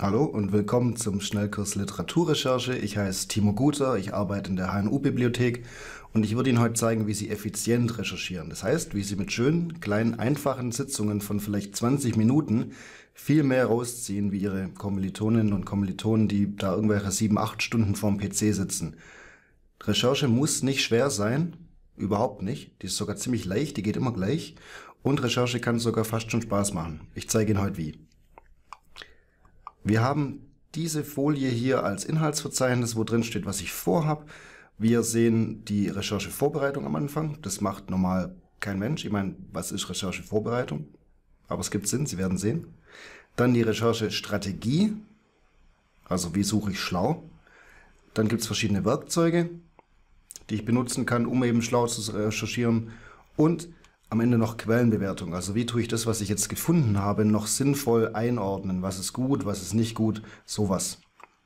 Hallo und willkommen zum Schnellkurs Literaturrecherche. Ich heiße Timo Guter, ich arbeite in der HNU-Bibliothek und ich würde Ihnen heute zeigen, wie Sie effizient recherchieren. Das heißt, wie Sie mit schönen, kleinen, einfachen Sitzungen von vielleicht 20 Minuten viel mehr rausziehen, wie Ihre Kommilitoninnen und Kommilitonen, die da irgendwelche 7, 8 Stunden vorm PC sitzen. Recherche muss nicht schwer sein, überhaupt nicht. Die ist sogar ziemlich leicht, die geht immer gleich. Und Recherche kann sogar fast schon Spaß machen. Ich zeige Ihnen heute wie. Wir haben diese Folie hier als Inhaltsverzeichnis, wo drin steht, was ich vorhabe. Wir sehen die Recherchevorbereitung am Anfang. Das macht normal kein Mensch. Ich meine, was ist Recherchevorbereitung? Aber es gibt Sinn, Sie werden sehen. Dann die Recherchestrategie, also wie suche ich schlau. Dann gibt es verschiedene Werkzeuge, die ich benutzen kann, um eben schlau zu recherchieren. Und am Ende noch Quellenbewertung, also wie tue ich das, was ich jetzt gefunden habe, noch sinnvoll einordnen, was ist gut, was ist nicht gut, sowas.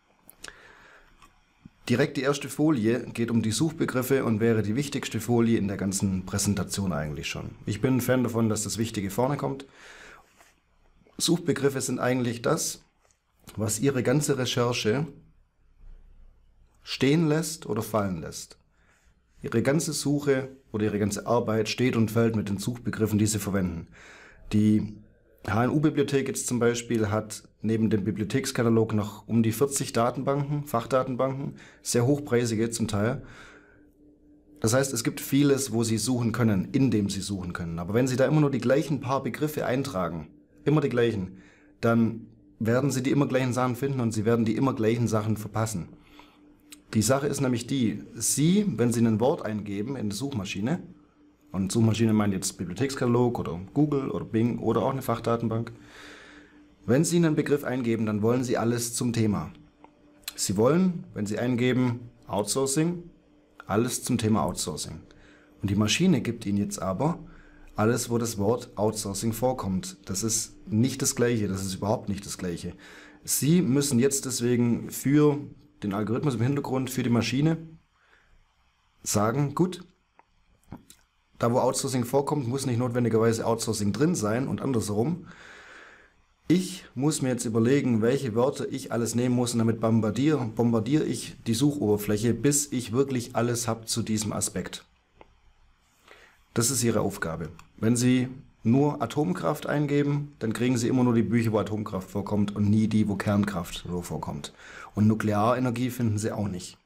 Direkt die erste Folie geht um die Suchbegriffe und wäre die wichtigste Folie in der ganzen Präsentation eigentlich schon. Ich bin ein Fan davon, dass das Wichtige vorne kommt. Suchbegriffe sind eigentlich das, was Ihre ganze Recherche stehen lässt oder fallen lässt. Ihre ganze Suche oder Ihre ganze Arbeit steht und fällt mit den Suchbegriffen, die Sie verwenden. Die HNU-Bibliothek jetzt zum Beispiel hat neben dem Bibliothekskatalog noch um die 40 Datenbanken, Fachdatenbanken, sehr hochpreisige zum Teil. Das heißt, es gibt vieles, wo Sie suchen können, indem Sie suchen können. Aber wenn Sie da immer nur die gleichen paar Begriffe eintragen, immer die gleichen, dann werden Sie die immer gleichen Sachen finden und Sie werden die immer gleichen Sachen verpassen. Die Sache ist nämlich die, Sie, wenn Sie ein Wort eingeben in die Suchmaschine, und Suchmaschine meint jetzt Bibliothekskatalog oder Google oder Bing oder auch eine Fachdatenbank, wenn Sie einen Begriff eingeben, dann wollen Sie alles zum Thema. Sie wollen, wenn Sie eingeben Outsourcing, alles zum Thema Outsourcing. Und die Maschine gibt Ihnen jetzt aber alles, wo das Wort Outsourcing vorkommt. Das ist nicht das Gleiche, das ist überhaupt nicht das Gleiche. Sie müssen jetzt deswegen für den Algorithmus im Hintergrund, für die Maschine sagen, gut, da wo Outsourcing vorkommt, muss nicht notwendigerweise Outsourcing drin sein und andersherum. Ich muss mir jetzt überlegen, welche Wörter ich alles nehmen muss und damit bombardiere ich die Suchoberfläche, bis ich wirklich alles habe zu diesem Aspekt. Das ist Ihre Aufgabe. Wenn Sie nur Atomkraft eingeben, dann kriegen Sie immer nur die Bücher, wo Atomkraft vorkommt und nie die, wo Kernkraft so vorkommt. Und Nuklearenergie finden Sie auch nicht.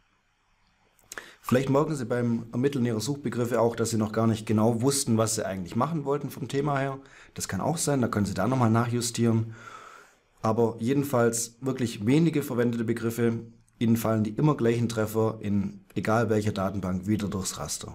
Vielleicht merken Sie beim Ermitteln Ihrer Suchbegriffe auch, dass Sie noch gar nicht genau wussten, was Sie eigentlich machen wollten vom Thema her. Das kann auch sein, da können Sie da nochmal nachjustieren. Aber jedenfalls wirklich wenige verwendete Begriffe, Ihnen fallen die immer gleichen Treffer in egal welcher Datenbank wieder durchs Raster.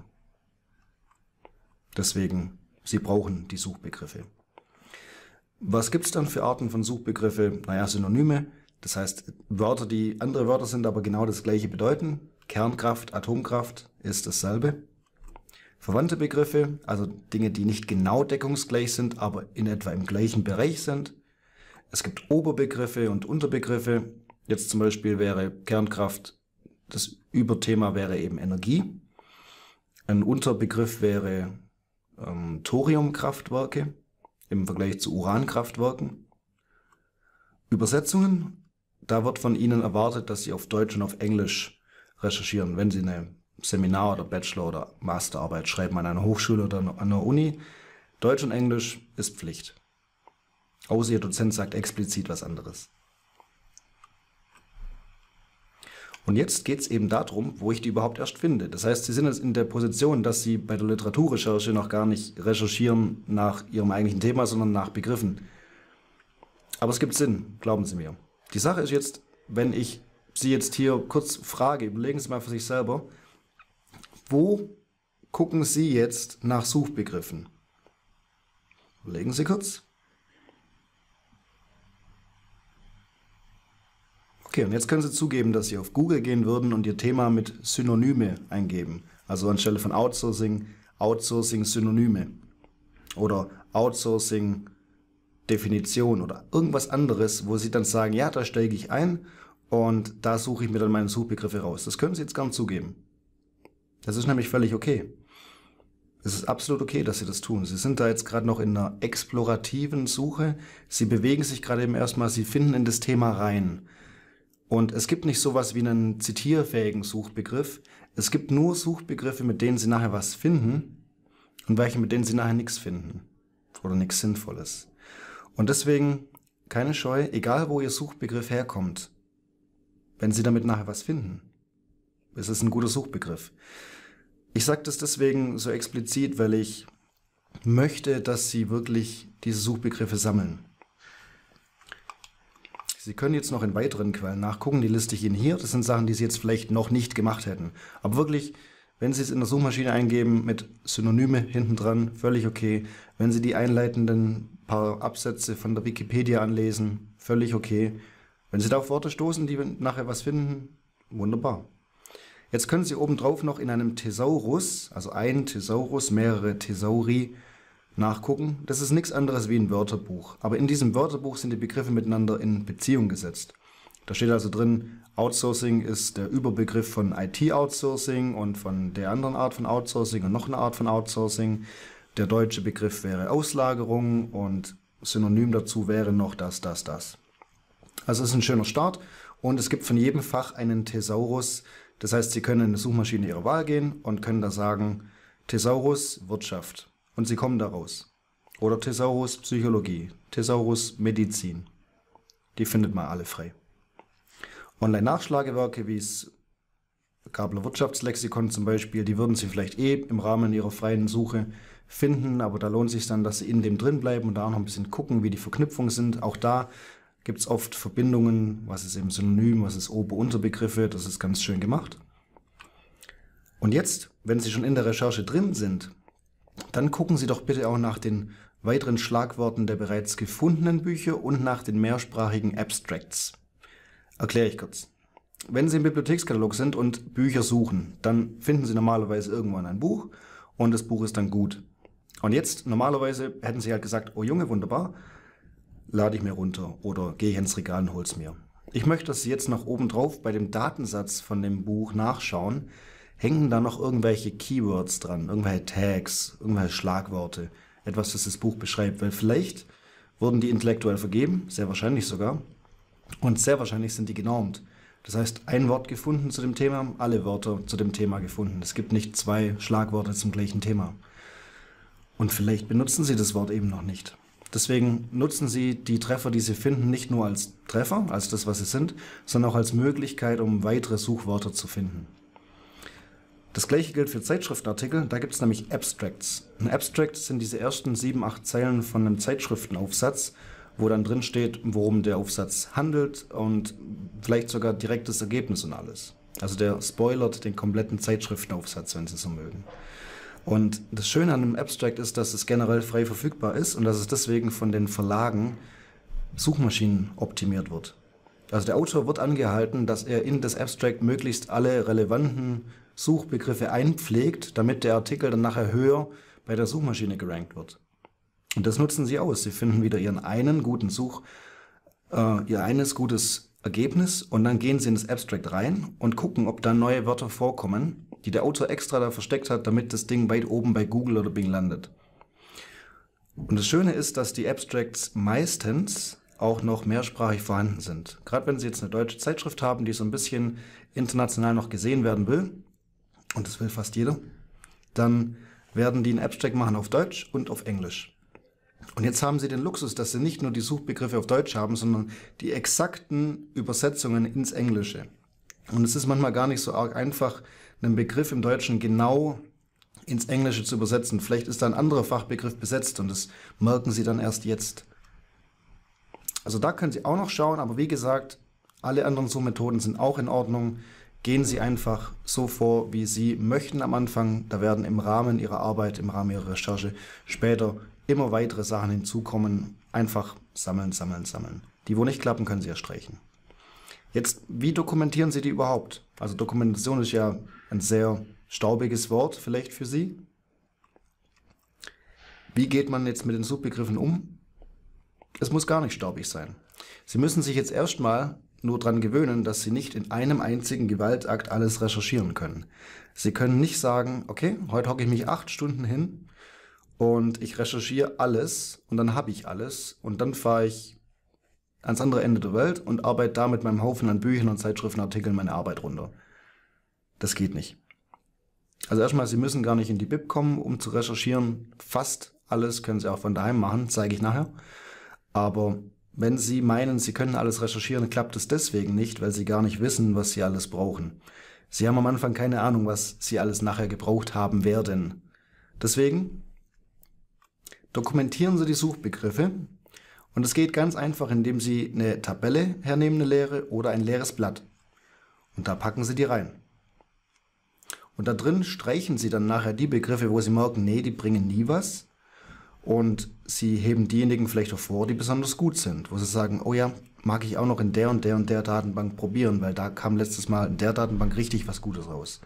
Deswegen, Sie brauchen die Suchbegriffe. Was gibt es dann für Arten von Suchbegriffe? Naja, Synonyme, das heißt Wörter, die andere Wörter sind, aber genau das gleiche bedeuten. Kernkraft, Atomkraft ist dasselbe. Verwandte Begriffe, also Dinge, die nicht genau deckungsgleich sind, aber in etwa im gleichen Bereich sind. Es gibt Oberbegriffe und Unterbegriffe. Jetzt zum Beispiel wäre Kernkraft, das Überthema wäre eben Energie. Ein Unterbegriff wäre Thoriumkraftwerke im Vergleich zu Urankraftwerken. Übersetzungen, da wird von Ihnen erwartet, dass Sie auf Deutsch und auf Englisch recherchieren, wenn Sie eine Seminar- oder Bachelor- oder Masterarbeit schreiben an einer Hochschule oder an einer Uni. Deutsch und Englisch ist Pflicht. Außer Ihr Dozent sagt explizit was anderes. Und jetzt geht es eben darum, wo ich die überhaupt erst finde. Das heißt, Sie sind jetzt in der Position, dass Sie bei der Literaturrecherche noch gar nicht recherchieren nach Ihrem eigentlichen Thema, sondern nach Begriffen. Aber es gibt Sinn, glauben Sie mir. Die Sache ist jetzt, wenn ich Sie jetzt hier kurz frage, überlegen Sie mal für sich selber, wo gucken Sie jetzt nach Suchbegriffen? Überlegen Sie kurz. Okay, und jetzt können Sie zugeben, dass Sie auf Google gehen würden und Ihr Thema mit Synonyme eingeben. Also anstelle von Outsourcing, Outsourcing-Synonyme. Oder Outsourcing-Definition oder irgendwas anderes, wo Sie dann sagen, ja, da steige ich ein und da suche ich mir dann meine Suchbegriffe raus. Das können Sie jetzt gern zugeben. Das ist nämlich völlig okay. Es ist absolut okay, dass Sie das tun. Sie sind da jetzt gerade noch in einer explorativen Suche. Sie bewegen sich gerade eben erstmal, Sie finden in das Thema rein. Und es gibt nicht sowas wie einen zitierfähigen Suchbegriff. Es gibt nur Suchbegriffe, mit denen Sie nachher was finden und welche, mit denen Sie nachher nichts finden oder nichts Sinnvolles. Und deswegen keine Scheu, egal wo Ihr Suchbegriff herkommt, wenn Sie damit nachher was finden. Es ist ein guter Suchbegriff. Ich sage das deswegen so explizit, weil ich möchte, dass Sie wirklich diese Suchbegriffe sammeln. Sie können jetzt noch in weiteren Quellen nachgucken, die liste ich Ihnen hier. Das sind Sachen, die Sie jetzt vielleicht noch nicht gemacht hätten. Aber wirklich, wenn Sie es in der Suchmaschine eingeben mit Synonyme hinten dran, völlig okay. Wenn Sie die einleitenden paar Absätze von der Wikipedia anlesen, völlig okay. Wenn Sie da auf Worte stoßen, die nachher was finden, wunderbar. Jetzt können Sie obendrauf noch in einem Thesaurus, also ein Thesaurus, mehrere Thesauri, nachgucken. Das ist nichts anderes wie ein Wörterbuch. Aber in diesem Wörterbuch sind die Begriffe miteinander in Beziehung gesetzt. Da steht also drin, Outsourcing ist der Überbegriff von IT-Outsourcing und von der anderen Art von Outsourcing und noch eine Art von Outsourcing. Der deutsche Begriff wäre Auslagerung und Synonym dazu wäre noch das. Also es ist ein schöner Start und es gibt von jedem Fach einen Thesaurus. Das heißt, Sie können in eine Suchmaschine Ihrer Wahl gehen und können da sagen, Thesaurus Wirtschaft. Und Sie kommen da raus. Oder Thesaurus Psychologie, Thesaurus Medizin. Die findet man alle frei. Online-Nachschlagewerke wie das Gabler Wirtschaftslexikon zum Beispiel, die würden Sie vielleicht im Rahmen Ihrer freien Suche finden, aber da lohnt es sich dann, dass Sie in dem drin bleiben und da auch noch ein bisschen gucken, wie die Verknüpfungen sind. Auch da gibt es oft Verbindungen, was ist eben Synonym, was ist Ober-Unterbegriffe, das ist ganz schön gemacht. Und jetzt, wenn Sie schon in der Recherche drin sind, dann gucken Sie doch bitte auch nach den weiteren Schlagworten der bereits gefundenen Bücher und nach den mehrsprachigen Abstracts. Erkläre ich kurz. Wenn Sie im Bibliothekskatalog sind und Bücher suchen, dann finden Sie normalerweise irgendwann ein Buch und das Buch ist dann gut. Und jetzt, normalerweise hätten Sie halt gesagt, oh Junge, wunderbar, lade ich mir runter oder gehe ich ins Regal und hol's mir. Ich möchte, dass Sie jetzt noch oben drauf bei dem Datensatz von dem Buch nachschauen, hängen da noch irgendwelche Keywords dran, irgendwelche Tags, irgendwelche Schlagworte, etwas, das das Buch beschreibt, weil vielleicht wurden die intellektuell vergeben, sehr wahrscheinlich sogar, und sehr wahrscheinlich sind die genormt. Das heißt, ein Wort gefunden zu dem Thema, alle Wörter zu dem Thema gefunden. Es gibt nicht zwei Schlagworte zum gleichen Thema. Und vielleicht benutzen Sie das Wort eben noch nicht. Deswegen nutzen Sie die Treffer, die Sie finden, nicht nur als Treffer, als das, was sie sind, sondern auch als Möglichkeit, um weitere Suchwörter zu finden. Das gleiche gilt für Zeitschriftenartikel, da gibt es nämlich Abstracts. Ein Abstract sind diese ersten 7, 8 Zeilen von einem Zeitschriftenaufsatz, wo dann drin steht, worum der Aufsatz handelt und vielleicht sogar direktes Ergebnis und alles. Also der spoilert den kompletten Zeitschriftenaufsatz, wenn Sie so mögen. Und das Schöne an einem Abstract ist, dass es generell frei verfügbar ist und dass es deswegen von den Verlagen Suchmaschinen optimiert wird. Also der Autor wird angehalten, dass er in das Abstract möglichst alle relevanten Suchbegriffe einpflegt, damit der Artikel dann nachher höher bei der Suchmaschine gerankt wird. Und das nutzen Sie aus. Sie finden wieder Ihr eines gutes Ergebnis und dann gehen Sie in das Abstract rein und gucken, ob da neue Wörter vorkommen, die der Autor extra da versteckt hat, damit das Ding weit oben bei Google oder Bing landet. Und das Schöne ist, dass die Abstracts meistens auch noch mehrsprachig vorhanden sind. Gerade wenn Sie jetzt eine deutsche Zeitschrift haben, die so ein bisschen international noch gesehen werden will, und das will fast jeder, dann werden die einen Abstract machen auf Deutsch und auf Englisch. Und jetzt haben Sie den Luxus, dass Sie nicht nur die Suchbegriffe auf Deutsch haben, sondern die exakten Übersetzungen ins Englische. Und es ist manchmal gar nicht so arg einfach, einen Begriff im Deutschen genau ins Englische zu übersetzen. Vielleicht ist da ein anderer Fachbegriff besetzt und das merken Sie dann erst jetzt. Also da können Sie auch noch schauen, aber wie gesagt, alle anderen Suchmethoden sind auch in Ordnung. Gehen Sie einfach so vor, wie Sie möchten am Anfang. Da werden im Rahmen Ihrer Arbeit, im Rahmen Ihrer Recherche später immer weitere Sachen hinzukommen. Einfach sammeln, sammeln, sammeln. Die, wo nicht klappen, können Sie ja streichen. Jetzt, wie dokumentieren Sie die überhaupt? Also Dokumentation ist ja ein sehr staubiges Wort vielleicht für Sie. Wie geht man jetzt mit den Suchbegriffen um? Es muss gar nicht staubig sein. Sie müssen sich jetzt erstmal nur daran gewöhnen, dass Sie nicht in einem einzigen Gewaltakt alles recherchieren können. Sie können nicht sagen, okay, heute hocke ich mich 8 Stunden hin und ich recherchiere alles und dann habe ich alles und dann fahre ich ans andere Ende der Welt und arbeite da mit meinem Haufen an Büchern und Zeitschriften, Artikeln meine Arbeit runter. Das geht nicht. Also erstmal, Sie müssen gar nicht in die Bib kommen, um zu recherchieren. Fast alles können Sie auch von daheim machen, zeige ich nachher. Aber wenn Sie meinen, Sie können alles recherchieren, klappt es deswegen nicht, weil Sie gar nicht wissen, was Sie alles brauchen. Sie haben am Anfang keine Ahnung, was Sie alles nachher gebraucht haben werden. Deswegen dokumentieren Sie die Suchbegriffe. Und es geht ganz einfach, indem Sie eine Tabelle hernehmen, eine leere, oder ein leeres Blatt. Und da packen Sie die rein. Und da drin streichen Sie dann nachher die Begriffe, wo Sie merken, nee, die bringen nie was. Und Sie heben diejenigen vielleicht hervor, die besonders gut sind. Wo Sie sagen, oh ja, mag ich auch noch in der und der und der Datenbank probieren, weil da kam letztes Mal in der Datenbank richtig was Gutes raus.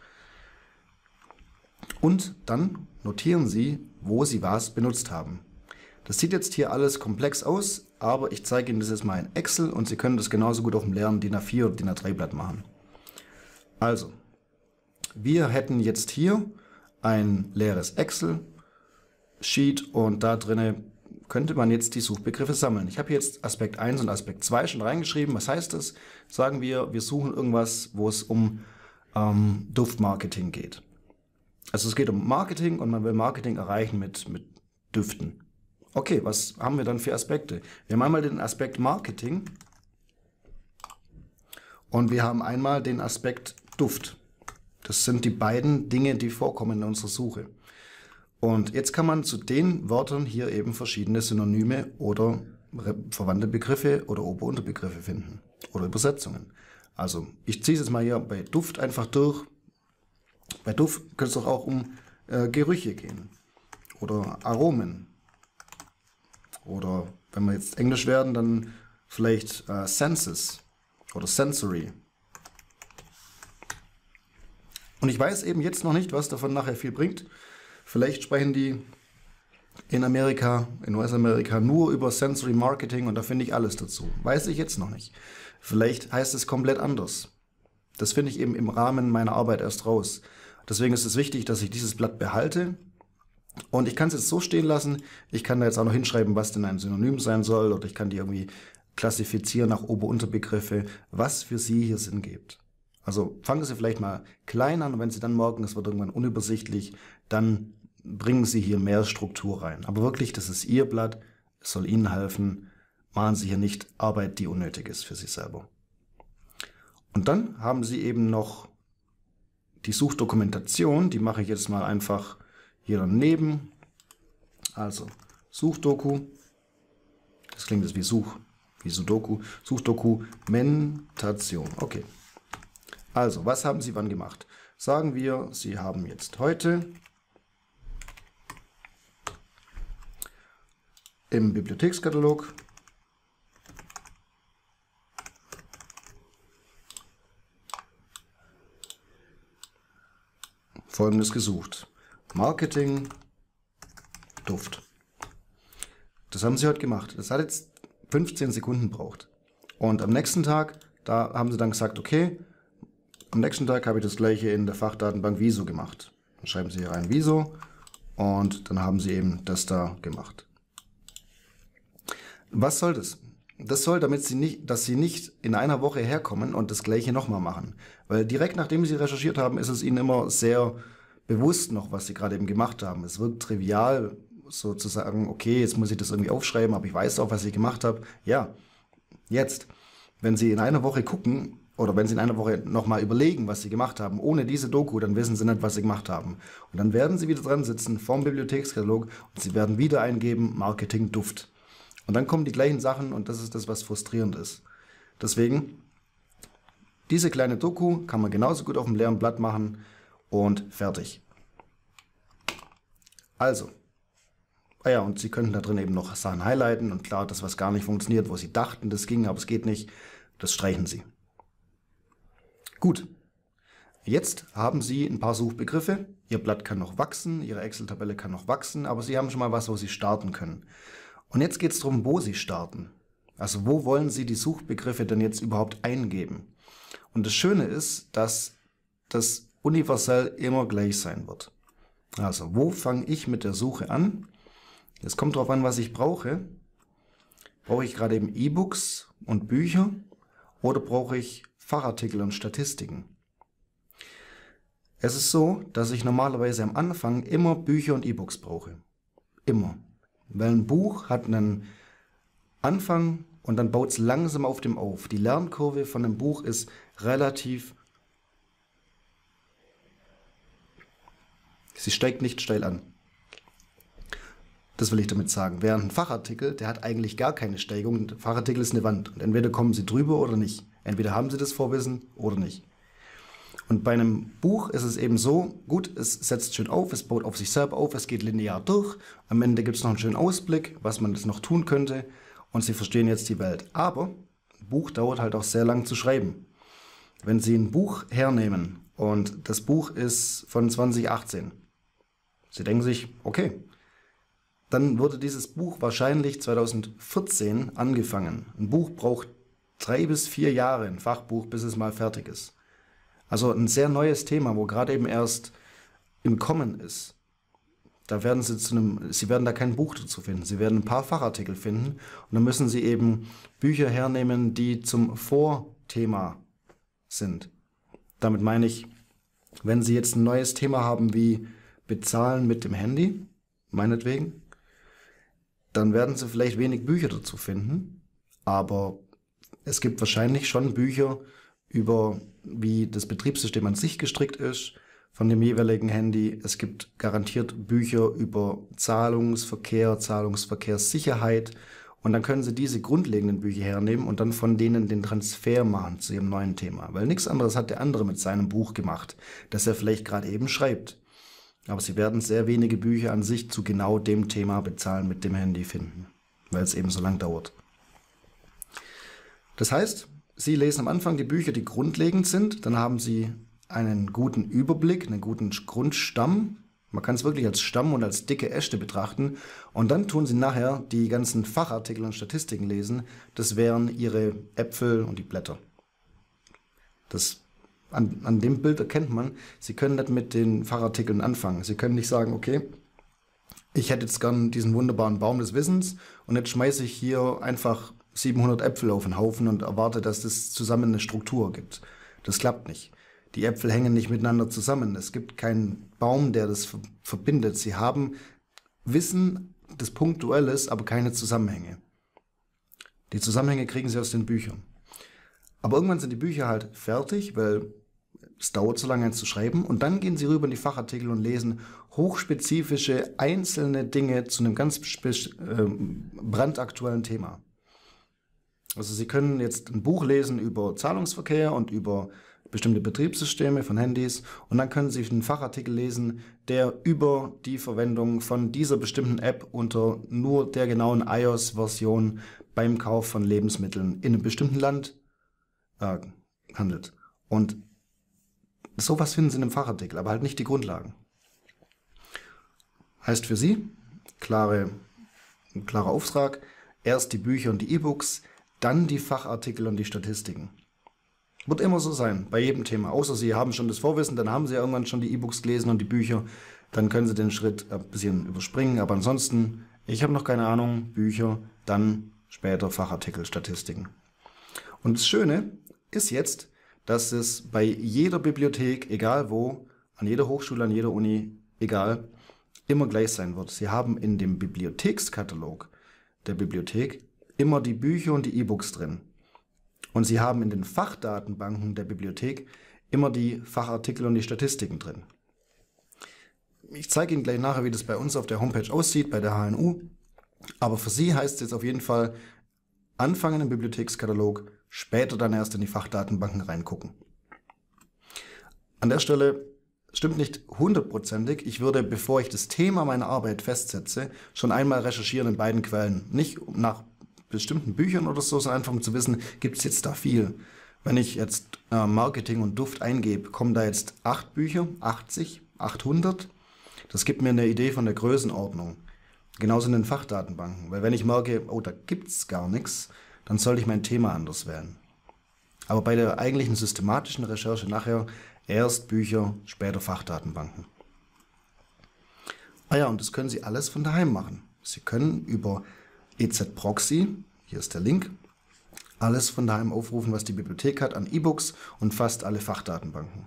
Und dann notieren Sie, wo Sie was benutzt haben. Das sieht jetzt hier alles komplex aus, aber ich zeige Ihnen das jetzt mal in Excel und Sie können das genauso gut auf dem leeren DIN A4 oder DIN A3 Blatt machen. Also, wir hätten jetzt hier ein leeres Excel-Sheet und da drinne könnte man jetzt die Suchbegriffe sammeln. Ich habe jetzt Aspekt 1 und Aspekt 2 schon reingeschrieben. Was heißt das? Sagen wir suchen irgendwas, wo es um Duftmarketing geht. Also es geht um Marketing und man will Marketing erreichen mit Düften. Okay, was haben wir dann für Aspekte? Wir haben einmal den Aspekt Marketing und wir haben einmal den Aspekt Duft. Das sind die beiden Dinge, die vorkommen in unserer Suche. Und jetzt kann man zu den Wörtern hier eben verschiedene Synonyme oder verwandte Begriffe oder Ober-Unterbegriffe finden oder Übersetzungen. Also ich ziehe es jetzt mal hier bei Duft einfach durch. Bei Duft könnte es doch auch um Gerüche gehen oder Aromen. Oder wenn wir jetzt Englisch werden, dann vielleicht Senses oder Sensory. Und ich weiß eben jetzt noch nicht, was davon nachher viel bringt. Vielleicht sprechen die in Amerika, in US-Amerika nur über Sensory Marketing und da finde ich alles dazu. Weiß ich jetzt noch nicht. Vielleicht heißt es komplett anders. Das finde ich eben im Rahmen meiner Arbeit erst raus. Deswegen ist es wichtig, dass ich dieses Blatt behalte. Und ich kann es jetzt so stehen lassen. Ich kann da jetzt auch noch hinschreiben, was denn ein Synonym sein soll. Oder ich kann die irgendwie klassifizieren nach Ober-Unterbegriffe, was für Sie hier Sinn gibt. Also fangen Sie vielleicht mal klein an und wenn Sie dann merken, es wird irgendwann unübersichtlich, dann bringen Sie hier mehr Struktur rein. Aber wirklich, das ist Ihr Blatt, es soll Ihnen helfen. Machen Sie hier nicht Arbeit, die unnötig ist für Sie selber. Und dann haben Sie eben noch die Suchdokumentation, die mache ich jetzt mal einfach hier daneben. Also Suchdoku, das klingt jetzt wie Sudoku, Suchdokumentation. Okay. Also, was haben Sie wann gemacht? Sagen wir, Sie haben jetzt heute im Bibliothekskatalog Folgendes gesucht. Marketing, Duft. Das haben Sie heute gemacht. Das hat jetzt 15 Sekunden gebraucht. Und am nächsten Tag, da haben Sie dann gesagt, okay, am nächsten Tag habe ich das gleiche in der Fachdatenbank Wieso gemacht. Dann schreiben Sie hier rein Wieso und dann haben Sie eben das da gemacht. Was soll das? Das soll, dass Sie nicht in einer Woche herkommen und das gleiche nochmal machen. Weil direkt nachdem Sie recherchiert haben, ist es Ihnen immer sehr bewusst noch, was Sie gerade eben gemacht haben. Es wirkt trivial, sozusagen, okay, jetzt muss ich das irgendwie aufschreiben, aber ich weiß auch, was ich gemacht habe. Ja, jetzt, wenn Sie in einer Woche gucken, oder wenn Sie in einer Woche nochmal überlegen, was Sie gemacht haben, ohne diese Doku, dann wissen Sie nicht, was Sie gemacht haben. Und dann werden Sie wieder dran sitzen vorm Bibliothekskatalog und Sie werden wieder eingeben, Marketing Duft. Und dann kommen die gleichen Sachen und das ist das, was frustrierend ist. Deswegen, diese kleine Doku kann man genauso gut auf dem leeren Blatt machen und fertig. Also, ja, und Sie könnten da drin eben noch Sachen highlighten und klar, das, was gar nicht funktioniert, wo Sie dachten, das ging, aber es geht nicht, das streichen Sie. Gut, jetzt haben Sie ein paar Suchbegriffe. Ihr Blatt kann noch wachsen, Ihre Excel-Tabelle kann noch wachsen, aber Sie haben schon mal was, wo Sie starten können. Und jetzt geht es darum, wo Sie starten. Also wo wollen Sie die Suchbegriffe denn jetzt überhaupt eingeben? Und das Schöne ist, dass das universell immer gleich sein wird. Also wo fange ich mit der Suche an? Es kommt darauf an, was ich brauche. Brauche ich gerade eben E-Books und Bücher oder brauche ich Fachartikel und Statistiken? Es ist so, dass ich normalerweise am Anfang immer Bücher und E-Books brauche. Immer. Weil ein Buch hat einen Anfang und dann baut es langsam auf dem auf. Die Lernkurve von einem Buch ist relativ... Sie steigt nicht steil an. Das will ich damit sagen. Während ein Fachartikel, der hat eigentlich gar keine Steigung. Ein Fachartikel ist eine Wand. Und entweder kommen Sie drüber oder nicht. Entweder haben Sie das Vorwissen oder nicht. Und bei einem Buch ist es eben so, gut, es setzt schön auf, es baut auf sich selber auf, es geht linear durch. Am Ende gibt es noch einen schönen Ausblick, was man jetzt noch tun könnte. Und Sie verstehen jetzt die Welt. Aber ein Buch dauert halt auch sehr lang zu schreiben. Wenn Sie ein Buch hernehmen und das Buch ist von 2018, Sie denken sich, okay, dann wurde dieses Buch wahrscheinlich 2014 angefangen. Ein Buch braucht 3 bis 4 Jahre, ein Fachbuch, bis es mal fertig ist. Also ein sehr neues Thema, wo gerade eben erst im Kommen ist. Da werden Sie werden da kein Buch dazu finden. Sie werden ein paar Fachartikel finden und dann müssen Sie eben Bücher hernehmen, die zum Vorthema sind. Damit meine ich, wenn Sie jetzt ein neues Thema haben wie Bezahlen mit dem Handy, meinetwegen, dann werden Sie vielleicht wenig Bücher dazu finden, aber es gibt wahrscheinlich schon Bücher über, wie das Betriebssystem an sich gestrickt ist, von dem jeweiligen Handy. Es gibt garantiert Bücher über Zahlungsverkehr, Zahlungsverkehrssicherheit und dann können Sie diese grundlegenden Bücher hernehmen und dann von denen den Transfer machen zu Ihrem neuen Thema, weil nichts anderes hat der andere mit seinem Buch gemacht, das er vielleicht gerade eben schreibt. Aber Sie werden sehr wenige Bücher an sich zu genau dem Thema Bezahlen mit dem Handy finden, weil es eben so lang dauert. Das heißt, Sie lesen am Anfang die Bücher, die grundlegend sind, dann haben Sie einen guten Überblick, einen guten Grundstamm. Man kann es wirklich als Stamm und als dicke Äste betrachten. Und dann tun Sie nachher die ganzen Fachartikel und Statistiken lesen. Das wären Ihre Äpfel und die Blätter. An dem Bild erkennt man, Sie können nicht mit den Fachartikeln anfangen. Sie können nicht sagen, okay, ich hätte jetzt gern diesen wunderbaren Baum des Wissens und jetzt schmeiße ich hier einfach 700 Äpfel auf den Haufen und erwarte, dass das zusammen eine Struktur gibt. Das klappt nicht. Die Äpfel hängen nicht miteinander zusammen. Es gibt keinen Baum, der das verbindet. Sie haben Wissen, das punktuell ist, aber keine Zusammenhänge. Die Zusammenhänge kriegen Sie aus den Büchern. Aber irgendwann sind die Bücher halt fertig, weil es dauert so lange, eins zu schreiben. Und dann gehen Sie rüber in die Fachartikel und lesen hochspezifische einzelne Dinge zu einem ganz brandaktuellen Thema. Also Sie können jetzt ein Buch lesen über Zahlungsverkehr und über bestimmte Betriebssysteme von Handys und dann können Sie einen Fachartikel lesen, der über die Verwendung von dieser bestimmten App unter nur der genauen iOS-Version beim Kauf von Lebensmitteln in einem bestimmten Land handelt. Und sowas finden Sie in einem Fachartikel, aber halt nicht die Grundlagen. Heißt für Sie, klarer Auftrag, erst die Bücher und die E-Books, dann die Fachartikel und die Statistiken. Wird immer so sein, bei jedem Thema. Außer Sie haben schon das Vorwissen, dann haben Sie ja irgendwann schon die E-Books gelesen und die Bücher. Dann können Sie den Schritt ein bisschen überspringen. Aber ansonsten, ich habe noch keine Ahnung, Bücher, dann später Fachartikel, Statistiken. Und das Schöne ist jetzt, dass es bei jeder Bibliothek, egal wo, an jeder Hochschule, an jeder Uni, egal, immer gleich sein wird. Sie haben in dem Bibliothekskatalog der Bibliothek immer die Bücher und die E-Books drin. Und Sie haben in den Fachdatenbanken der Bibliothek immer die Fachartikel und die Statistiken drin. Ich zeige Ihnen gleich nachher, wie das bei uns auf der Homepage aussieht, bei der HNU. Aber für Sie heißt es jetzt auf jeden Fall, anfangen im Bibliothekskatalog, später dann erst in die Fachdatenbanken reingucken. An der Stelle stimmt nicht hundertprozentig. Ich würde, bevor ich das Thema meiner Arbeit festsetze, schon einmal recherchieren in beiden Quellen. Nicht nach bestimmten Büchern oder so, sondern einfach um zu wissen, gibt es jetzt da viel. Wenn ich jetzt Marketing und Duft eingebe, kommen da jetzt 8 Bücher, 80, 800? Das gibt mir eine Idee von der Größenordnung. Genauso in den Fachdatenbanken. Weil wenn ich merke, oh, da gibt es gar nichts, dann sollte ich mein Thema anders wählen. Aber bei der eigentlichen systematischen Recherche nachher erst Bücher, später Fachdatenbanken. Ah ja, und das können Sie alles von daheim machen. Sie können über EZ-Proxy, hier ist der Link, alles von daheim aufrufen, was die Bibliothek hat an E-Books und fast alle Fachdatenbanken.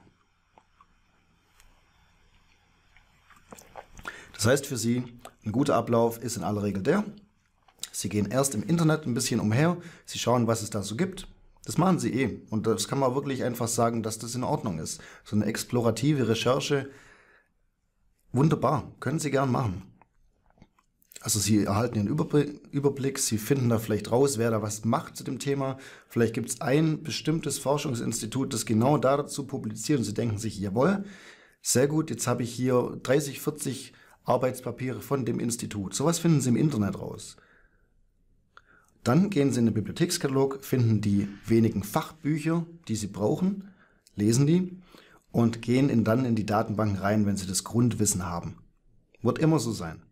Das heißt für Sie, ein guter Ablauf ist in aller Regel der: Sie gehen erst im Internet ein bisschen umher, Sie schauen, was es da so gibt. Das machen Sie eh. Und das kann man wirklich einfach sagen, dass das in Ordnung ist. So eine explorative Recherche, wunderbar, können Sie gern machen. Also Sie erhalten Ihren Überblick, Sie finden da vielleicht raus, wer da was macht zu dem Thema. Vielleicht gibt es ein bestimmtes Forschungsinstitut, das genau dazu publiziert und Sie denken sich, jawohl, sehr gut, jetzt habe ich hier 30, 40 Arbeitspapiere von dem Institut. Sowas finden Sie im Internet raus. Dann gehen Sie in den Bibliothekskatalog, finden die wenigen Fachbücher, die Sie brauchen, lesen die und gehen dann in die Datenbanken rein, wenn Sie das Grundwissen haben. Wird immer so sein.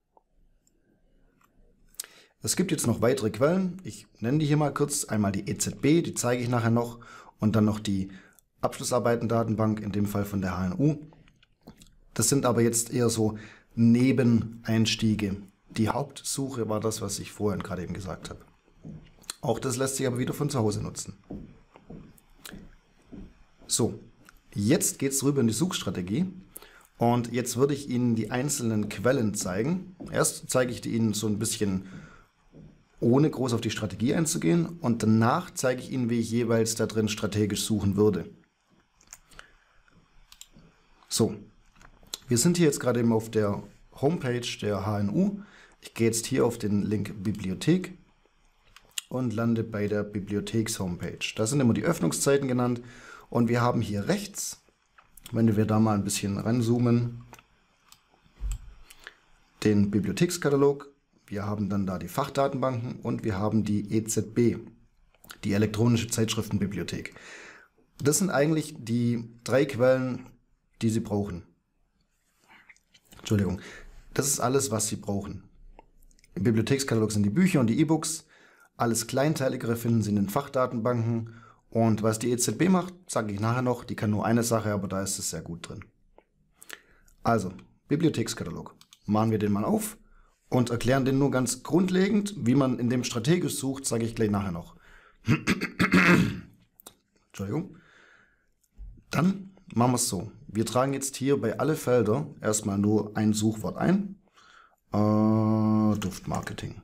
Es gibt jetzt noch weitere Quellen. Ich nenne die hier mal kurz. Einmal die EZB, die zeige ich nachher noch. Und dann noch die Abschlussarbeiten-Datenbank, in dem Fall von der HNU. Das sind aber jetzt eher so Nebeneinstiege. Die Hauptsuche war das, was ich vorhin gerade eben gesagt habe. Auch das lässt sich aber wieder von zu Hause nutzen. So, jetzt geht es rüber in die Suchstrategie. Und jetzt würde ich Ihnen die einzelnen Quellen zeigen. Erst zeige ich die Ihnen so ein bisschen, ohne groß auf die Strategie einzugehen. Und danach zeige ich Ihnen, wie ich jeweils da drin strategisch suchen würde. So, wir sind hier jetzt gerade eben auf der Homepage der HNU. Ich gehe jetzt hier auf den Link Bibliothek und lande bei der Bibliotheks-Homepage. Da sind immer die Öffnungszeiten genannt. Und wir haben hier rechts, wenn wir da mal ein bisschen ranzoomen, den Bibliothekskatalog. Wir haben dann da die Fachdatenbanken und wir haben die EZB, die elektronische Zeitschriftenbibliothek. Das sind eigentlich die 3 Quellen, die Sie brauchen. Entschuldigung, das ist alles, was Sie brauchen. Im Bibliothekskatalog sind die Bücher und die E-Books. Alles Kleinteiligere finden Sie in den Fachdatenbanken. Und was die EZB macht, sage ich nachher noch. Die kann nur eine Sache, aber da ist es sehr gut drin. Also, Bibliothekskatalog. Machen wir den mal auf und erklären den nur ganz grundlegend. Wie man in dem strategisch sucht, sage ich gleich nachher noch. Entschuldigung. Dann machen wir es so. Wir tragen jetzt hier bei alle Felder erstmal nur ein Suchwort ein. Duftmarketing.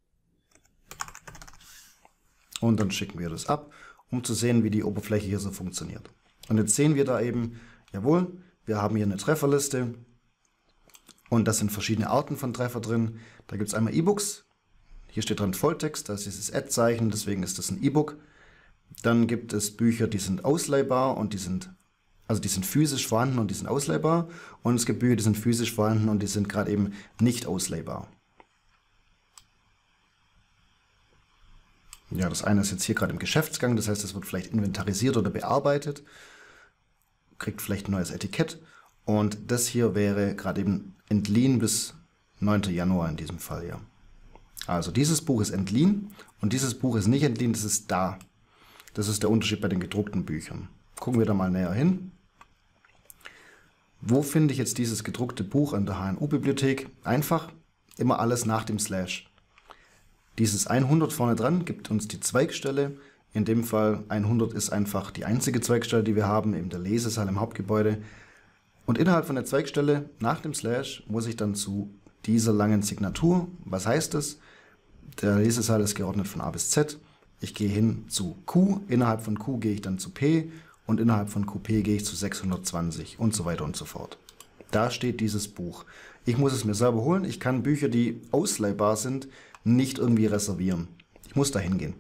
Und dann schicken wir das ab, um zu sehen, wie die Oberfläche hier so funktioniert. Und jetzt sehen wir da eben, jawohl, wir haben hier eine Trefferliste und das sind verschiedene Arten von Treffer drin. Da gibt es einmal E-Books, hier steht dran Volltext, das ist dieses Ad-Zeichen, deswegen ist das ein E-Book. Dann gibt es Bücher, die sind ausleihbar und die sind physisch vorhanden und die sind ausleihbar. Und es gibt Bücher, die sind physisch vorhanden und die sind gerade eben nicht ausleihbar. Ja, das eine ist jetzt hier gerade im Geschäftsgang, das heißt, es wird vielleicht inventarisiert oder bearbeitet, kriegt vielleicht ein neues Etikett. Und das hier wäre gerade eben entliehen bis 9. Januar in diesem Fall, ja. Also dieses Buch ist entliehen und dieses Buch ist nicht entliehen, das ist da. Das ist der Unterschied bei den gedruckten Büchern. Gucken wir da mal näher hin. Wo finde ich jetzt dieses gedruckte Buch an der HNU-Bibliothek? Einfach, immer alles nach dem Slash. Dieses 100 vorne dran gibt uns die Zweigstelle. In dem Fall 100 ist einfach die einzige Zweigstelle, die wir haben, eben der Lesesaal im Hauptgebäude. Und innerhalb von der Zweigstelle, nach dem Slash, muss ich dann zu dieser langen Signatur. Was heißt das? Der Lesesaal ist geordnet von A bis Z. Ich gehe hin zu Q, innerhalb von Q gehe ich dann zu P und innerhalb von QP gehe ich zu 620 und so weiter und so fort. Da steht dieses Buch. Ich muss es mir selber holen. Ich kann Bücher, die ausleihbar sind, nicht irgendwie reservieren. Ich muss da hingehen.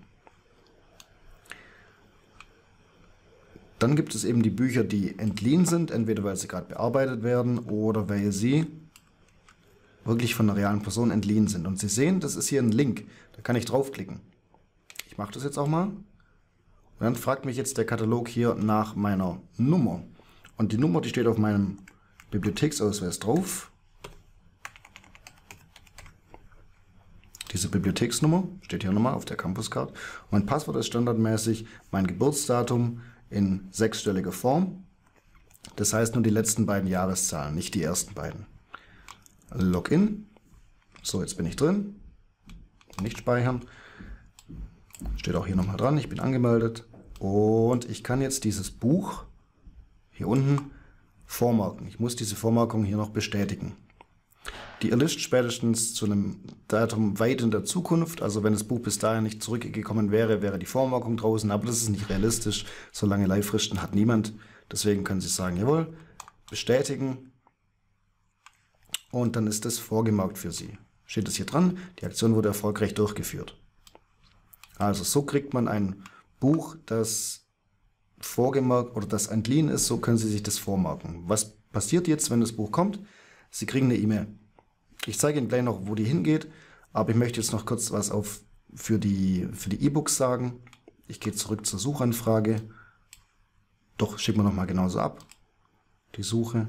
Dann gibt es eben die Bücher, die entliehen sind, entweder weil sie gerade bearbeitet werden oder weil sie wirklich von einer realen Person entliehen sind. Und Sie sehen, das ist hier ein Link. Da kann ich draufklicken. Ich mache das jetzt auch mal. Und dann fragt mich jetzt der Katalog hier nach meiner Nummer. Und die Nummer, die steht auf meinem Bibliotheksausweis drauf. diese Bibliotheksnummer, steht hier nochmal auf der Campus-Card. Und mein Passwort ist standardmäßig mein Geburtsdatum in 6-stelliger Form. Das heißt nur die letzten beiden Jahreszahlen, nicht die ersten beiden. Login. So, jetzt bin ich drin. Nicht speichern. Steht auch hier nochmal dran, ich bin angemeldet. Und ich kann jetzt dieses Buch hier unten vormarken. Ich muss diese Vormarkung hier noch bestätigen. Die erlischt spätestens zu einem Datum weit in der Zukunft. Also wenn das Buch bis dahin nicht zurückgekommen wäre, wäre die Vormarkung draußen. Aber das ist nicht realistisch. So lange Leihfristen hat niemand. Deswegen können Sie sagen, jawohl, bestätigen. Und dann ist das vorgemarkt für Sie. Steht es hier dran, die Aktion wurde erfolgreich durchgeführt. Also so kriegt man ein Buch, das vorgemarkt oder das entliehen ist, so können Sie sich das vormarken. Was passiert jetzt, wenn das Buch kommt? Sie kriegen eine E-Mail. Ich zeige Ihnen gleich noch, wo die hingeht, aber ich möchte jetzt noch kurz was für die E-Books sagen. Ich gehe zurück zur Suchanfrage. Doch, schicken wir nochmal genauso ab. Die Suche.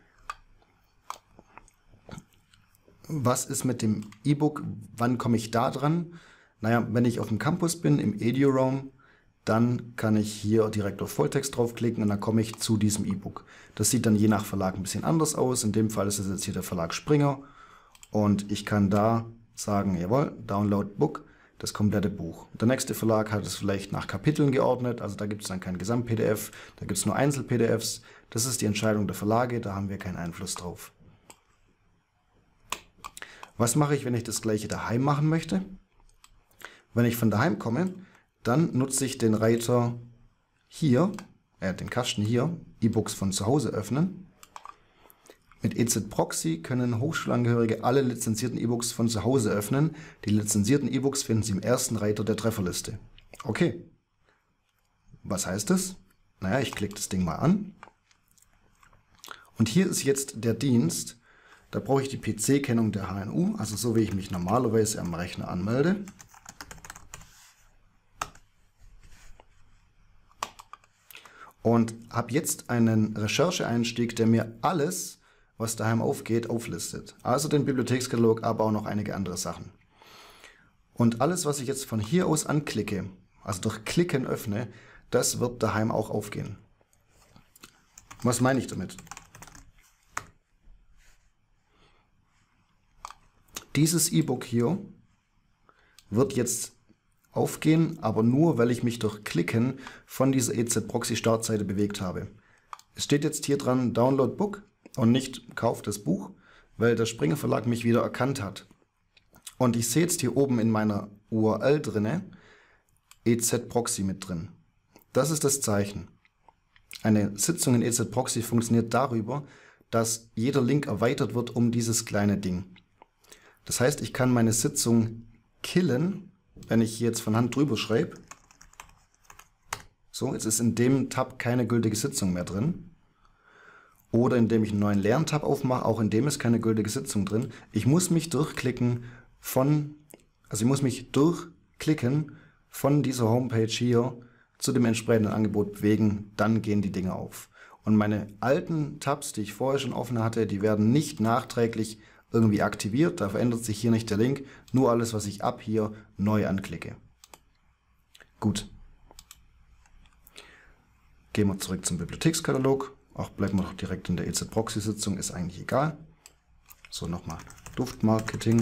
Was ist mit dem E-Book? Wann komme ich da dran? Naja, wenn ich auf dem Campus bin, im EduRoam, dann kann ich hier direkt auf Volltext draufklicken und dann komme ich zu diesem E-Book. Das sieht dann je nach Verlag ein bisschen anders aus. In dem Fall ist es jetzt hier der Verlag Springer. Und ich kann da sagen, jawohl, Download Book, das komplette Buch. Der nächste Verlag hat es vielleicht nach Kapiteln geordnet, also da gibt es dann kein Gesamt-PDF, da gibt es nur Einzel-PDFs. Das ist die Entscheidung der Verlage, da haben wir keinen Einfluss drauf. Was mache ich, wenn ich das gleiche daheim machen möchte? Wenn ich von daheim komme, dann nutze ich den Reiter hier, den Kasten hier, E-Books von zu Hause öffnen. Mit EZ-Proxy können Hochschulangehörige alle lizenzierten E-Books von zu Hause öffnen. Die lizenzierten E-Books finden Sie im ersten Reiter der Trefferliste. Okay. Was heißt das? Naja, ich klicke das Ding mal an. Und hier ist jetzt der Dienst. Da brauche ich die PC-Kennung der HNU, also so wie ich mich normalerweise am Rechner anmelde. Und habe jetzt einen Rechercheeinstieg, der mir alles, was daheim aufgeht, auflistet. Also den Bibliothekskatalog, aber auch noch einige andere Sachen. Und alles, was ich jetzt von hier aus anklicke, also durch Klicken öffne, das wird daheim auch aufgehen. Was meine ich damit? Dieses E-Book hier wird jetzt aufgehen, aber nur, weil ich mich durch Klicken von dieser EZ-Proxy-Startseite bewegt habe. Es steht jetzt hier dran Download Book und nicht Kauf das Buch, weil der Springer Verlag mich wieder erkannt hat. Und ich sehe jetzt hier oben in meiner URL drinne EZ-Proxy mit drin. Das ist das Zeichen. Eine Sitzung in EZ-Proxy funktioniert darüber, dass jeder Link erweitert wird um dieses kleine Ding. Das heißt, ich kann meine Sitzung killen, wenn ich hier jetzt von Hand drüber schreibe. So, jetzt ist in dem Tab keine gültige Sitzung mehr drin. Oder indem ich einen neuen leeren Tab aufmache, auch in dem ist keine gültige Sitzung drin. Ich muss mich durchklicken von dieser Homepage hier zu dem entsprechenden Angebot bewegen, dann gehen die Dinge auf. Und meine alten Tabs, die ich vorher schon offen hatte, die werden nicht nachträglich irgendwie aktiviert, da verändert sich hier nicht der Link, nur alles, was ich ab hier neu anklicke. Gut. Gehen wir zurück zum Bibliothekskatalog. Auch bleiben wir doch direkt in der EZ-Proxy-Sitzung, ist eigentlich egal. So, nochmal Duftmarketing.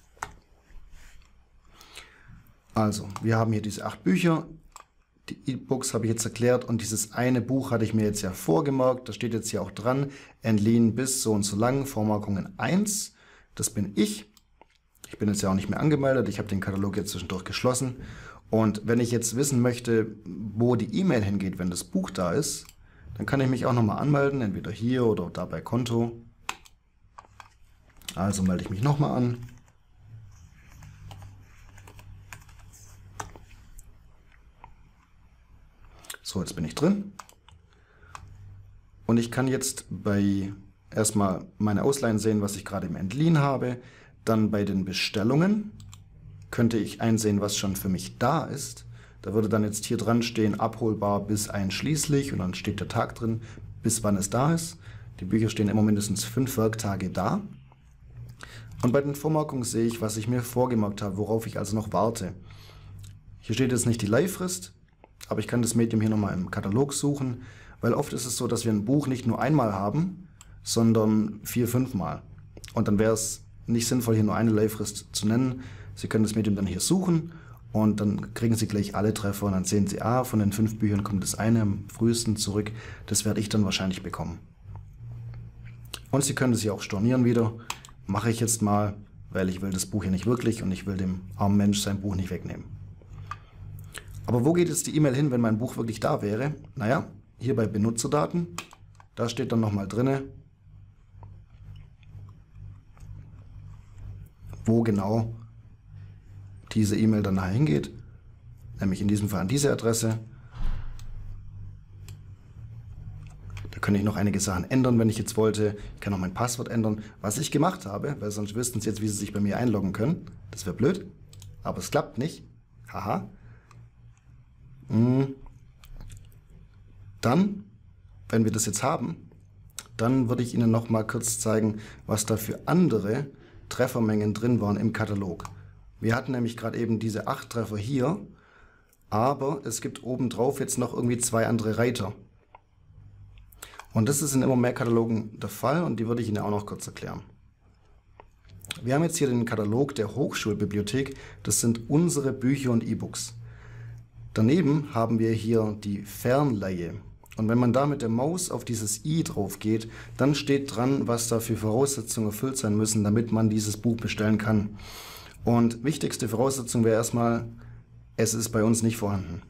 Also, wir haben hier diese 8 Bücher. Die E-Books habe ich jetzt erklärt und dieses eine Buch hatte ich mir jetzt ja vorgemerkt. Da steht jetzt hier auch dran, entliehen bis so und so lang, Vormarkungen 1. Das bin ich. Ich bin jetzt ja auch nicht mehr angemeldet. Ich habe den Katalog jetzt zwischendurch geschlossen. Und wenn ich jetzt wissen möchte, wo die E-Mail hingeht, wenn das Buch da ist, dann kann ich mich auch nochmal anmelden, entweder hier oder da bei Konto. Also melde ich mich nochmal an. So, jetzt bin ich drin. Und ich kann jetzt erstmal meine Ausleihen sehen, was ich gerade im Entliehen habe. Dann bei den Bestellungen könnte ich einsehen, was schon für mich da ist. Da würde dann jetzt hier dran stehen, abholbar bis einschließlich. Und dann steht der Tag drin, bis wann es da ist. Die Bücher stehen immer mindestens 5 Werktage da. Und bei den Vormerkungen sehe ich, was ich mir vorgemerkt habe, worauf ich also noch warte. Hier steht jetzt nicht die Leihfrist, aber ich kann das Medium hier nochmal im Katalog suchen, weil oft ist es so, dass wir ein Buch nicht nur einmal haben, sondern 4-, 5 Mal. Und dann wäre es nicht sinnvoll, hier nur eine Leihfrist zu nennen. Sie können das Medium dann hier suchen und dann kriegen Sie gleich alle Treffer und dann sehen Sie, von den 5 Büchern kommt das eine am frühesten zurück. Das werde ich dann wahrscheinlich bekommen. Und Sie können es hier auch stornieren wieder. Mache ich jetzt mal, weil ich will das Buch hier nicht wirklich und ich will dem armen Mensch sein Buch nicht wegnehmen. Aber wo geht jetzt die E-Mail hin, wenn mein Buch wirklich da wäre? Naja, hier bei Benutzerdaten, da steht dann nochmal drin, wo genau diese E-Mail dann nachher hingeht, nämlich in diesem Fall an diese Adresse. Da könnte ich noch einige Sachen ändern, wenn ich jetzt wollte. Ich kann auch mein Passwort ändern, was ich gemacht habe, weil sonst wüssten Sie jetzt, wie Sie sich bei mir einloggen können. Das wäre blöd, aber es klappt nicht. Haha. Dann, wenn wir das jetzt haben, dann würde ich Ihnen noch mal kurz zeigen, was da für andere Treffermengen drin waren im Katalog. Wir hatten nämlich gerade eben diese 8 Treffer hier, aber es gibt obendrauf jetzt noch irgendwie 2 andere Reiter. Und das ist in immer mehr Katalogen der Fall und die würde ich Ihnen auch noch kurz erklären. Wir haben jetzt hier den Katalog der Hochschulbibliothek, das sind unsere Bücher und E-Books. Daneben haben wir hier die Fernleihe. Und wenn man da mit der Maus auf dieses i drauf geht, dann steht dran, was da für Voraussetzungen erfüllt sein müssen, damit man dieses Buch bestellen kann. Und wichtigste Voraussetzung wäre erstmal, es ist bei uns nicht vorhanden.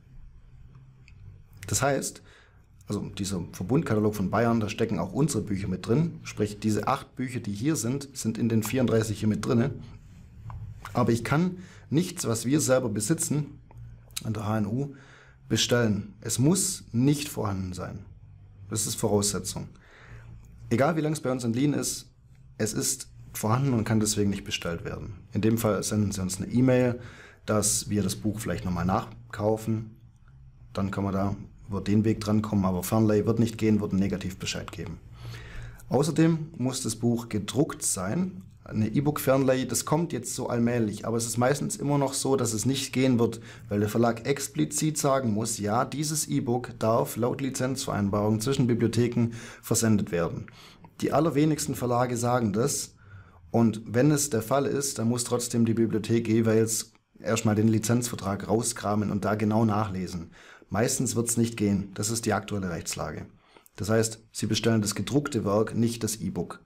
Das heißt, also dieser Verbundkatalog von Bayern, da stecken auch unsere Bücher mit drin. Sprich, diese 8 Bücher, die hier sind in den 34 hier mit drin. Aber ich kann nichts, was wir selber besitzen, an der HNU, bestellen. Es muss nicht vorhanden sein. Das ist Voraussetzung. Egal wie lange es bei uns entliehen ist, es ist vorhanden und kann deswegen nicht bestellt werden. In dem Fall senden Sie uns eine E-Mail, dass wir das Buch vielleicht nochmal nachkaufen. Dann kann man da über den Weg drankommen, aber Fernleihe wird nicht gehen, wird einen Negativbescheid geben. Außerdem muss das Buch gedruckt sein. Eine E-Book-Fernleihe, das kommt jetzt so allmählich, aber es ist meistens immer noch so, dass es nicht gehen wird, weil der Verlag explizit sagen muss, ja, dieses E-Book darf laut Lizenzvereinbarung zwischen Bibliotheken versendet werden. Die allerwenigsten Verlage sagen das und wenn es der Fall ist, dann muss trotzdem die Bibliothek jeweils erstmal den Lizenzvertrag rauskramen und da genau nachlesen. Meistens wird es nicht gehen, das ist die aktuelle Rechtslage. Das heißt, Sie bestellen das gedruckte Werk, nicht das E-Book.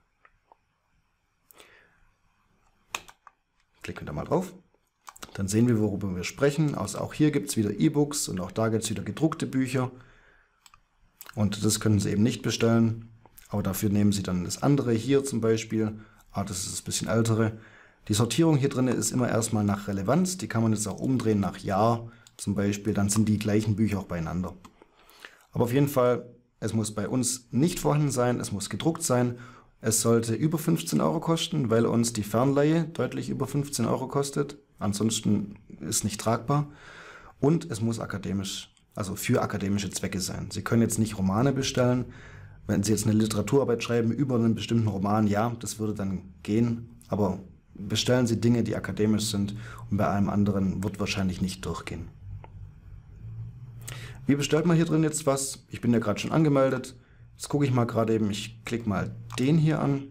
Klicken wir da mal drauf. Dann sehen wir, worüber wir sprechen. Also auch hier gibt es wieder E-Books und auch da gibt es wieder gedruckte Bücher. Und das können Sie eben nicht bestellen. Aber dafür nehmen Sie dann das andere hier zum Beispiel. Das ist das bisschen ältere. Die Sortierung hier drin ist immer erstmal nach Relevanz. Die kann man jetzt auch umdrehen nach Jahr zum Beispiel. Dann sind die gleichen Bücher auch beieinander. Aber auf jeden Fall, es muss bei uns nicht vorhanden sein. Es muss gedruckt sein. Es sollte über 15 € kosten, weil uns die Fernleihe deutlich über 15 € kostet. Ansonsten ist nicht tragbar. Und es muss akademisch, also für akademische Zwecke sein. Sie können jetzt nicht Romane bestellen. Wenn Sie jetzt eine Literaturarbeit schreiben über einen bestimmten Roman, ja, das würde dann gehen. Aber bestellen Sie Dinge, die akademisch sind und bei allem anderen wird wahrscheinlich nicht durchgehen. Wie bestellt man hier drin jetzt was? Ich bin ja gerade schon angemeldet. Jetzt gucke ich mal gerade eben, ich klicke mal den hier an.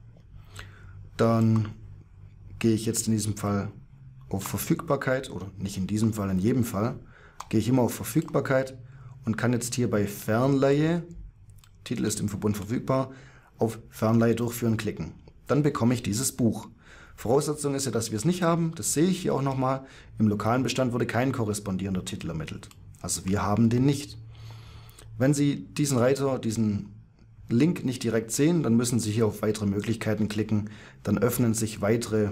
Dann gehe ich jetzt in diesem Fall auf Verfügbarkeit, oder nicht in diesem Fall, in jedem Fall, gehe ich immer auf Verfügbarkeit und kann jetzt hier bei Fernleihe, Titel ist im Verbund verfügbar, auf Fernleihe durchführen klicken. Dann bekomme ich dieses Buch. Voraussetzung ist ja, dass wir es nicht haben, das sehe ich hier auch nochmal. Im lokalen Bestand wurde kein korrespondierender Titel ermittelt. Also wir haben den nicht. Wenn Sie diesen Reiter, diesen Link nicht direkt sehen, dann müssen Sie hier auf weitere Möglichkeiten klicken. Dann öffnen sich weitere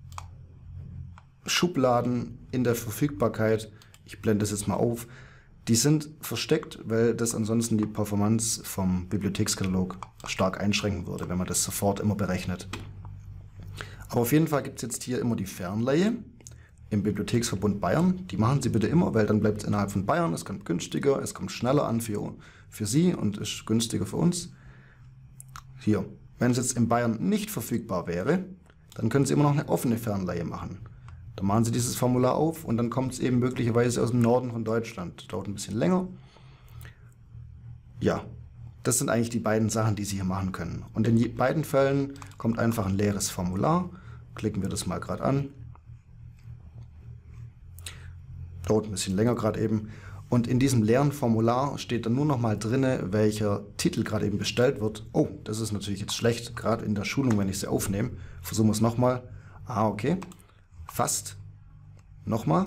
Schubladen in der Verfügbarkeit. Ich blende das jetzt mal auf. Die sind versteckt, weil das ansonsten die Performance vom Bibliothekskatalog stark einschränken würde, wenn man das sofort immer berechnet. Aber auf jeden Fall gibt es jetzt hier immer die Fernleihe im Bibliotheksverbund Bayern. Die machen Sie bitte immer, weil dann bleibt es innerhalb von Bayern. Es kommt günstiger, es kommt schneller an für Sie und ist günstiger für uns. Hier, wenn es jetzt in Bayern nicht verfügbar wäre, dann können Sie immer noch eine offene Fernleihe machen. Dann machen Sie dieses Formular auf und dann kommt es eben möglicherweise aus dem Norden von Deutschland. Dauert ein bisschen länger. Ja, das sind eigentlich die beiden Sachen, die Sie hier machen können. Und in beiden Fällen kommt einfach ein leeres Formular. Klicken wir das mal gerade an. Dauert ein bisschen länger gerade eben. Und in diesem leeren Formular steht dann nur noch mal drin, welcher Titel gerade eben bestellt wird. Oh, das ist natürlich jetzt schlecht, gerade in der Schulung, wenn ich sie aufnehme. Versuchen wir es nochmal. Ah, okay. Fast. Nochmal.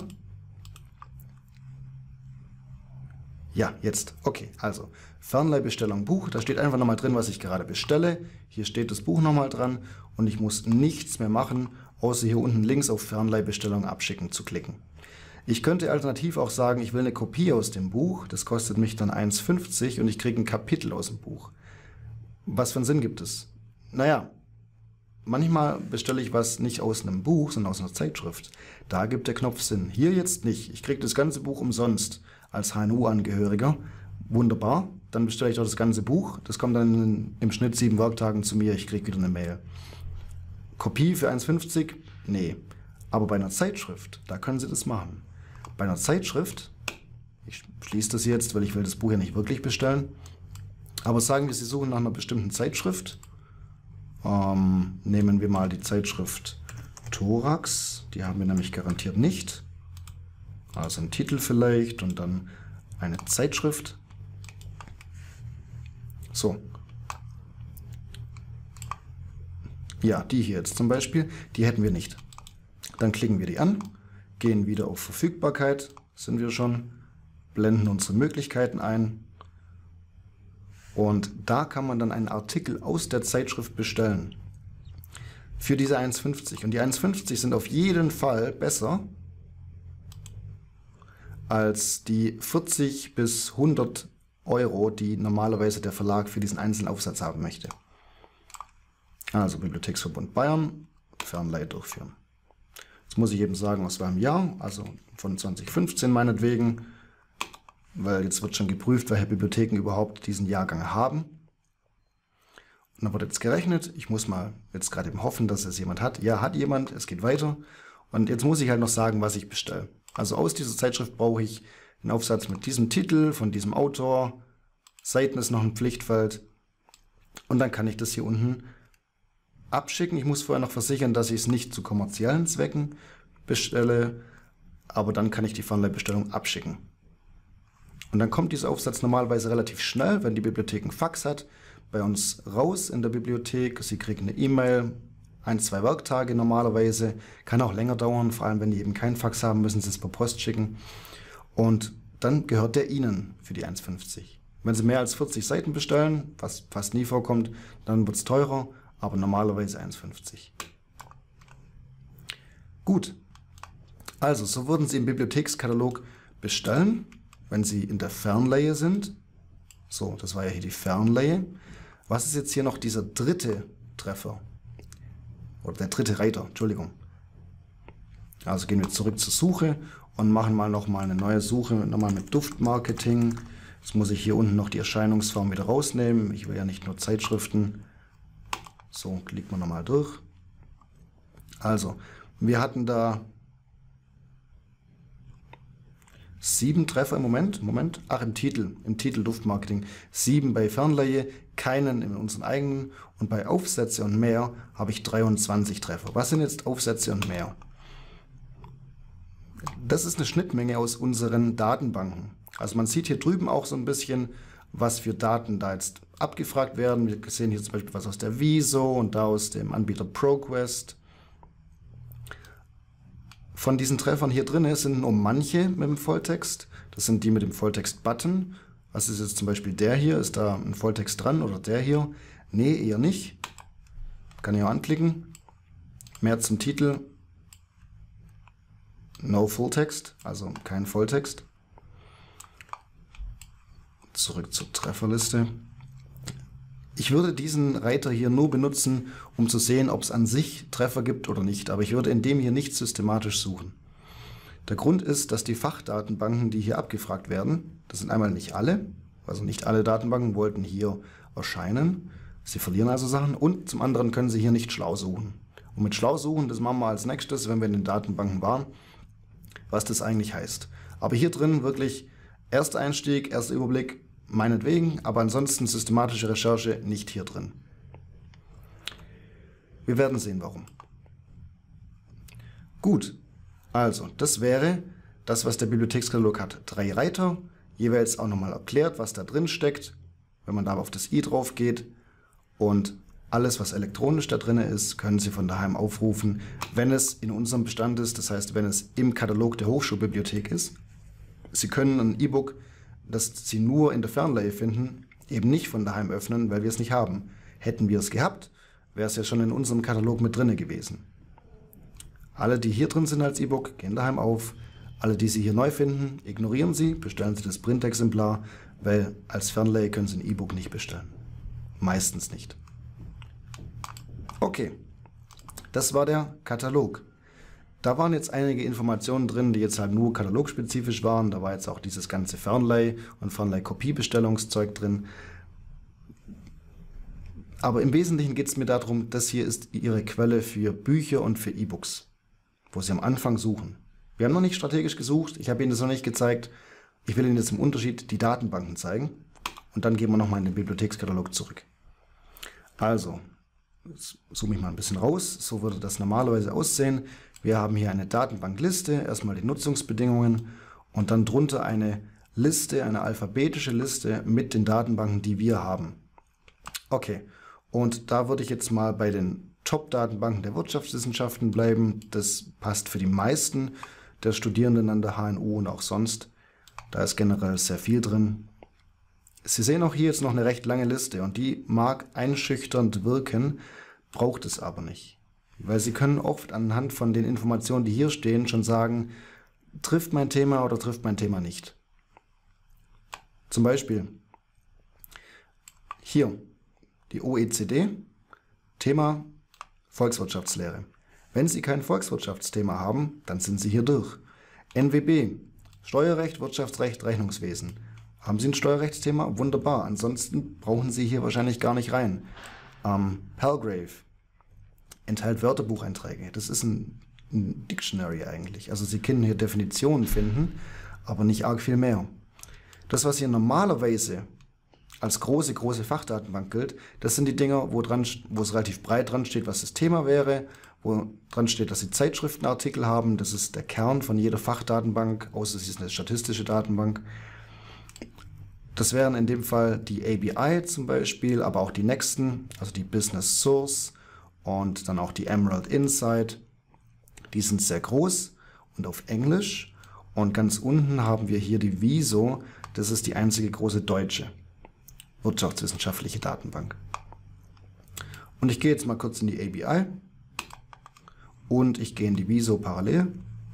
Ja, jetzt. Okay, also Fernleihbestellung Buch. Da steht einfach nochmal drin, was ich gerade bestelle. Hier steht das Buch nochmal dran und ich muss nichts mehr machen, außer hier unten links auf Fernleihbestellung abschicken zu klicken. Ich könnte alternativ auch sagen, ich will eine Kopie aus dem Buch. Das kostet mich dann 1,50 und ich kriege ein Kapitel aus dem Buch. Was für einen Sinn gibt es? Naja, manchmal bestelle ich was nicht aus einem Buch, sondern aus einer Zeitschrift. Da gibt der Knopf Sinn. Hier jetzt nicht. Ich kriege das ganze Buch umsonst als HNU-Angehöriger. Wunderbar. Dann bestelle ich doch das ganze Buch. Das kommt dann im Schnitt 7 Werktagen zu mir. Ich kriege wieder eine Mail. Kopie für 1,50? Nee. Aber bei einer Zeitschrift, da können Sie das machen. Bei einer Zeitschrift, ich schließe das jetzt, weil ich will das Buch ja nicht wirklich bestellen, aber sagen wir, Sie suchen nach einer bestimmten Zeitschrift. Nehmen wir mal die Zeitschrift Thorax, die haben wir nämlich garantiert nicht. Also ein Titel vielleicht und dann eine Zeitschrift. So. Ja, die hier jetzt zum Beispiel, die hätten wir nicht. Dann klicken wir die an, gehen wieder auf Verfügbarkeit, sind wir schon, blenden unsere Möglichkeiten ein und da kann man dann einen Artikel aus der Zeitschrift bestellen für diese 1,50 und die 1,50 sind auf jeden Fall besser als die 40 bis 100 Euro, die normalerweise der Verlag für diesen einzelnen Aufsatz haben möchte. Also Bibliotheksverbund Bayern, Fernleihe durchführen. Jetzt muss ich eben sagen, aus welchem Jahr, also von 2015 meinetwegen, weil jetzt wird schon geprüft, welche Bibliotheken überhaupt diesen Jahrgang haben. Und dann wird jetzt gerechnet, ich muss mal jetzt gerade eben hoffen, dass es jemand hat. Ja, hat jemand, es geht weiter. Und jetzt muss ich halt noch sagen, was ich bestelle. Also aus dieser Zeitschrift brauche ich einen Aufsatz mit diesem Titel, von diesem Autor, Seiten ist noch ein Pflichtfeld. Und dann kann ich das hier unten abschicken. Ich muss vorher noch versichern, dass ich es nicht zu kommerziellen Zwecken bestelle, aber dann kann ich die Fernleihbestellung abschicken. Und dann kommt dieser Aufsatz normalerweise relativ schnell, wenn die Bibliothek einen Fax hat, bei uns raus in der Bibliothek. Sie kriegen eine E-Mail, 1-2 Werktage normalerweise, kann auch länger dauern, vor allem wenn die eben keinen Fax haben, müssen sie es per Post schicken. Und dann gehört der Ihnen für die 1,50. Wenn Sie mehr als 40 Seiten bestellen, was fast nie vorkommt, dann wird es teurer, aber normalerweise 1,50. Gut, also so würden Sie im Bibliothekskatalog bestellen, wenn Sie in der Fernleihe sind. So, das war ja hier die Fernleihe. Was ist jetzt hier noch dieser dritte Treffer? Oder der dritte Reiter, Entschuldigung. Also gehen wir zurück zur Suche und machen mal nochmal eine neue Suche, nochmal mit Duftmarketing. Jetzt muss ich hier unten noch die Erscheinungsform wieder rausnehmen. Ich will ja nicht nur Zeitschriften. So, klicken wir nochmal durch. Also, wir hatten da 7 Treffer im Moment. Ach, im Titel Duftmarketing. 7 bei Fernleihe, keinen in unseren eigenen. Und bei Aufsätze und mehr habe ich 23 Treffer. Was sind jetzt Aufsätze und mehr? Das ist eine Schnittmenge aus unseren Datenbanken. Also man sieht hier drüben auch so ein bisschen, was für Daten da jetzt abgefragt werden. Wir sehen hier zum Beispiel was aus der Wieso und da aus dem Anbieter ProQuest. Von diesen Treffern hier drin sind nur manche mit dem Volltext. Das sind die mit dem Volltext-Button. Was ist jetzt zum Beispiel der hier? Ist da ein Volltext dran oder der hier? Nee, eher nicht. Kann ich auch anklicken. Mehr zum Titel. No Fulltext, also kein Volltext. Zurück zur Trefferliste. Ich würde diesen Reiter hier nur benutzen, um zu sehen, ob es an sich Treffer gibt oder nicht. Aber ich würde in dem hier nicht systematisch suchen. Der Grund ist, dass die Fachdatenbanken, die hier abgefragt werden, das sind einmal nicht alle, also nicht alle Datenbanken wollten hier erscheinen. Sie verlieren also Sachen. Und zum anderen können Sie hier nicht schlau suchen. Und mit schlau suchen, das machen wir als nächstes, wenn wir in den Datenbanken waren, was das eigentlich heißt. Aber hier drin wirklich erster Einstieg, erster Überblick, meinetwegen, aber ansonsten systematische Recherche nicht hier drin. Wir werden sehen, warum. Gut, also das wäre das, was der Bibliothekskatalog hat. 3 Reiter, jeweils auch nochmal erklärt, was da drin steckt, wenn man da auf das i drauf geht. Und alles, was elektronisch da drin ist, können Sie von daheim aufrufen, wenn es in unserem Bestand ist, das heißt, wenn es im Katalog der Hochschulbibliothek ist. Sie können ein E-Book, das Sie nur in der Fernleihe finden, eben nicht von daheim öffnen, weil wir es nicht haben. Hätten wir es gehabt, wäre es ja schon in unserem Katalog mit drin gewesen. Alle, die hier drin sind als E-Book, gehen daheim auf. Alle, die Sie hier neu finden, ignorieren Sie, bestellen Sie das Printexemplar, weil als Fernleihe können Sie ein E-Book nicht bestellen. Meistens nicht. Okay, das war der Katalog. Da waren jetzt einige Informationen drin, die jetzt halt nur katalogspezifisch waren. Da war jetzt auch dieses ganze Fernleih- und Fernleih-Kopiebestellungszeug drin. Aber im Wesentlichen geht es mir darum, das hier ist Ihre Quelle für Bücher und für E-Books, wo Sie am Anfang suchen. Wir haben noch nicht strategisch gesucht, ich habe Ihnen das noch nicht gezeigt. Ich will Ihnen jetzt im Unterschied die Datenbanken zeigen und dann gehen wir nochmal in den Bibliothekskatalog zurück. Also, jetzt zoome ich mal ein bisschen raus, so würde das normalerweise aussehen. Wir haben hier eine Datenbankliste, erstmal die Nutzungsbedingungen und dann drunter eine Liste, eine alphabetische Liste mit den Datenbanken, die wir haben. Okay, und da würde ich jetzt mal bei den Top-Datenbanken der Wirtschaftswissenschaften bleiben. Das passt für die meisten der Studierenden an der HNU und auch sonst. Da ist generell sehr viel drin. Sie sehen auch hier jetzt noch eine recht lange Liste und die mag einschüchternd wirken, braucht es aber nicht. Weil Sie können oft anhand von den Informationen, die hier stehen, schon sagen, trifft mein Thema oder trifft mein Thema nicht. Zum Beispiel hier die OECD, Thema Volkswirtschaftslehre. Wenn Sie kein Volkswirtschaftsthema haben, dann sind Sie hier durch. NWB, Steuerrecht, Wirtschaftsrecht, Rechnungswesen. Haben Sie ein Steuerrechtsthema? Wunderbar. Ansonsten brauchen Sie hier wahrscheinlich gar nicht rein. Palgrave enthält Wörterbucheinträge. Das ist ein Dictionary eigentlich. Also Sie können hier Definitionen finden, aber nicht arg viel mehr. Das, was hier normalerweise als große Fachdatenbank gilt, das sind die Dinger, wo es relativ breit dran steht, was das Thema wäre, wo dran steht, dass Sie Zeitschriftenartikel haben. Das ist der Kern von jeder Fachdatenbank, außer es ist eine statistische Datenbank. Das wären in dem Fall die ABI zum Beispiel, aber auch die nächsten, also die Business Source und dann auch die Emerald Insight. Die sind sehr groß und auf Englisch. Und ganz unten haben wir hier die WISO, das ist die einzige große deutsche wirtschaftswissenschaftliche Datenbank. Und ich gehe jetzt mal kurz in die ABI und ich gehe in die WISO parallel.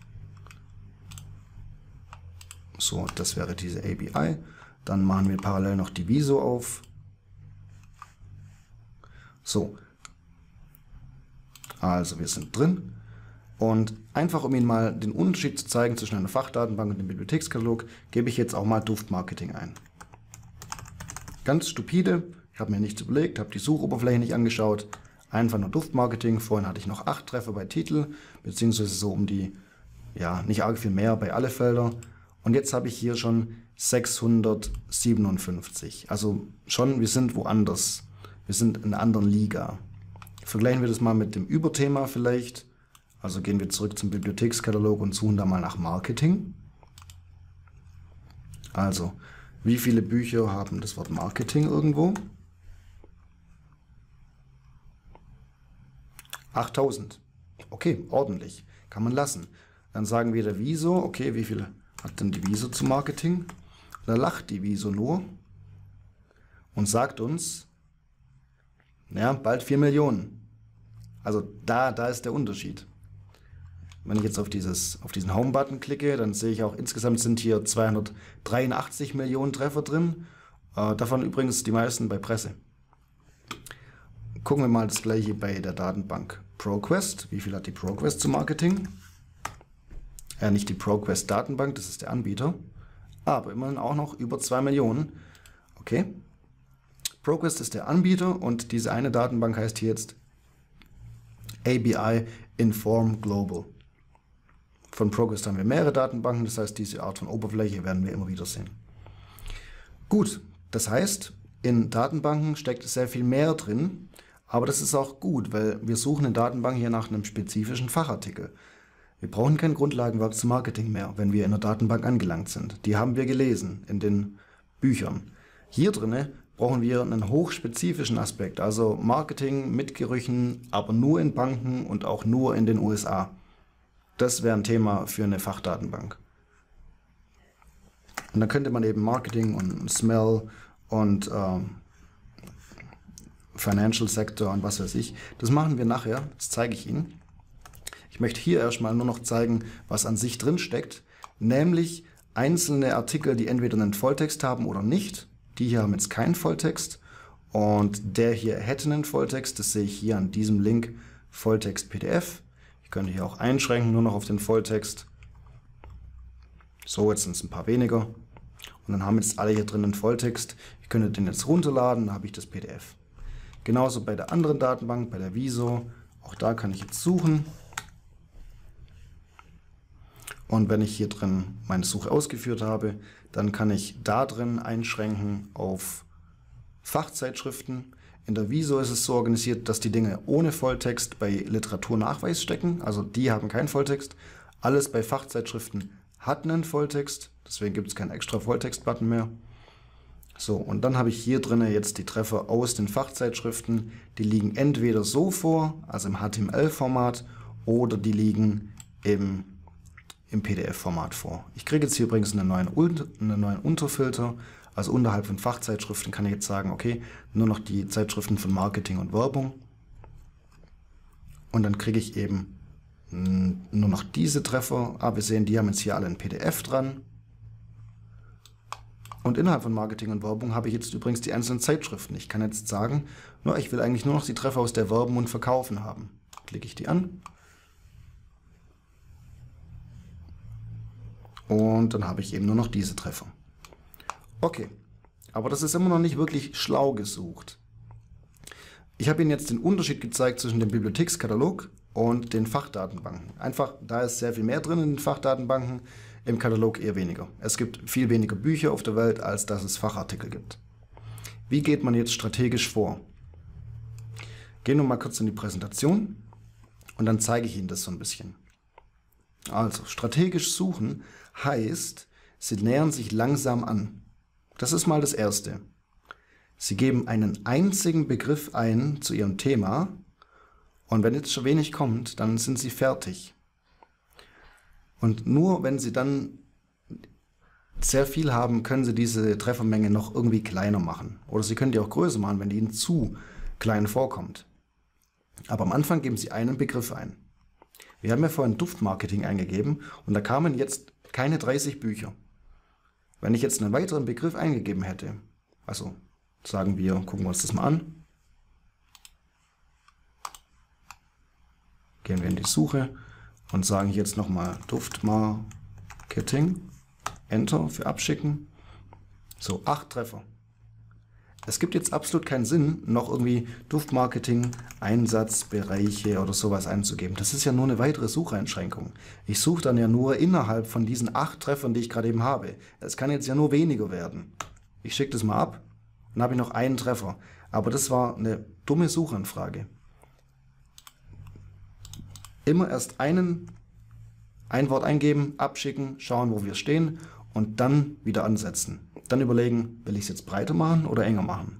So, das wäre diese ABI. Dann machen wir parallel noch die WISO auf. So, also wir sind drin. Und einfach um Ihnen mal den Unterschied zu zeigen zwischen einer Fachdatenbank und dem Bibliothekskatalog, gebe ich jetzt auch mal Duftmarketing ein. Ganz stupide, ich habe mir nichts überlegt, habe die Suchoberfläche nicht angeschaut, einfach nur Duftmarketing. Vorhin hatte ich noch 8 Treffer bei Titel, beziehungsweise so um die, ja, nicht arg viel mehr bei alle Felder. Und jetzt habe ich hier schon 657. Also schon, wir sind woanders. Wir sind in einer anderen Liga. Vergleichen wir das mal mit dem Überthema vielleicht. Also gehen wir zurück zum Bibliothekskatalog und suchen da mal nach Marketing. Also, wie viele Bücher haben das Wort Marketing irgendwo? 8000. Okay, ordentlich. Kann man lassen. Dann sagen wir der WISO, okay, wie viel hat denn die WISO zu Marketing? Da lacht die WISO nur und sagt uns, ja, bald 4 Millionen. Also da ist der Unterschied. Wenn ich jetzt auf diesen Home-Button klicke, dann sehe ich auch, insgesamt sind hier 283 Millionen Treffer drin. Davon übrigens die meisten bei Presse. Gucken wir mal das gleiche bei der Datenbank ProQuest. Wie viel hat die ProQuest zu Marketing? Nicht die ProQuest Datenbank, das ist der Anbieter. Aber immerhin auch noch über 2 Millionen. Okay. ProQuest ist der Anbieter und diese eine Datenbank heißt hier jetzt ABI Inform Global. Von Progress haben wir mehrere Datenbanken, das heißt, diese Art von Oberfläche werden wir immer wieder sehen. Gut, das heißt, in Datenbanken steckt sehr viel mehr drin, aber das ist auch gut, weil wir suchen in Datenbanken hier nach einem spezifischen Fachartikel. Wir brauchen kein Grundlagenwerk zum Marketing mehr, wenn wir in der Datenbank angelangt sind. Die haben wir gelesen in den Büchern. Hier drinne brauchen wir einen hochspezifischen Aspekt, also Marketing mit Gerüchen, aber nur in Banken und auch nur in den USA. Das wäre ein Thema für eine Fachdatenbank. Und dann könnte man eben Marketing und Smell und Financial Sector und was weiß ich. Das machen wir nachher, das zeige ich Ihnen. Ich möchte hier erstmal nur noch zeigen, was an sich drin steckt, nämlich einzelne Artikel, die entweder einen Volltext haben oder nicht. Die hier haben jetzt keinen Volltext und der hier hätte einen Volltext, das sehe ich hier an diesem Link, Volltext PDF. Ich könnte hier auch einschränken, nur noch auf den Volltext. So, jetzt sind es ein paar weniger. Und dann haben jetzt alle hier drin einen Volltext. Ich könnte den jetzt runterladen, dann habe ich das PDF. Genauso bei der anderen Datenbank, bei der Wieso. Auch da kann ich jetzt suchen. Und wenn ich hier drin meine Suche ausgeführt habe, dann kann ich da drin einschränken auf Fachzeitschriften. In der Wieso ist es so organisiert, dass die Dinge ohne Volltext bei Literaturnachweis stecken. Also die haben keinen Volltext. Alles bei Fachzeitschriften hat einen Volltext. Deswegen gibt es keinen extra Volltext-Button mehr. So, und dann habe ich hier drin jetzt die Treffer aus den Fachzeitschriften. Die liegen entweder so vor, also im HTML-Format, oder die liegen im PDF-Format vor. Ich kriege jetzt hier übrigens einen neuen Unterfilter. Also unterhalb von Fachzeitschriften kann ich jetzt sagen, okay, nur noch die Zeitschriften von Marketing und Werbung. Und dann kriege ich eben nur noch diese Treffer. Wir sehen, die haben jetzt hier alle ein PDF dran. Und innerhalb von Marketing und Werbung habe ich jetzt übrigens die einzelnen Zeitschriften. Ich kann jetzt sagen, ich will eigentlich nur noch die Treffer aus der Werben und Verkaufen haben. Klicke ich die an. Und dann habe ich eben nur noch diese Treffer. Okay, aber das ist immer noch nicht wirklich schlau gesucht. Ich habe Ihnen jetzt den Unterschied gezeigt zwischen dem Bibliothekskatalog und den Fachdatenbanken. Einfach, da ist sehr viel mehr drin in den Fachdatenbanken, im Katalog eher weniger. Es gibt viel weniger Bücher auf der Welt, als dass es Fachartikel gibt. Wie geht man jetzt strategisch vor? Gehen wir mal kurz in die Präsentation und dann zeige ich Ihnen das so ein bisschen. Also, strategisch suchen heißt, Sie nähern sich langsam an. Das ist mal das Erste. Sie geben einen einzigen Begriff ein zu Ihrem Thema und wenn jetzt schon wenig kommt, dann sind Sie fertig. Und nur wenn Sie dann sehr viel haben, können Sie diese Treffermenge noch irgendwie kleiner machen. Oder Sie können die auch größer machen, wenn die Ihnen zu klein vorkommt. Aber am Anfang geben Sie einen Begriff ein. Wir haben ja vorhin Duftmarketing eingegeben und da kamen jetzt keine 30 Bücher. Wenn ich jetzt einen weiteren Begriff eingegeben hätte, also sagen wir, gucken wir uns das mal an, gehen wir in die Suche und sagen jetzt nochmal Duftmarketing, Enter für abschicken, so 8 Treffer. Es gibt jetzt absolut keinen Sinn, noch irgendwie Duftmarketing, Einsatzbereiche oder sowas einzugeben. Das ist ja nur eine weitere Sucheinschränkung. Ich suche dann ja nur innerhalb von diesen 8 Treffern, die ich gerade eben habe. Es kann jetzt ja nur weniger werden. Ich schicke das mal ab, dann habe ich noch einen Treffer. Aber das war eine dumme Suchanfrage. Immer erst ein Wort eingeben, abschicken, schauen, wo wir stehen und dann wieder ansetzen. Dann überlegen, will ich es jetzt breiter machen oder enger machen.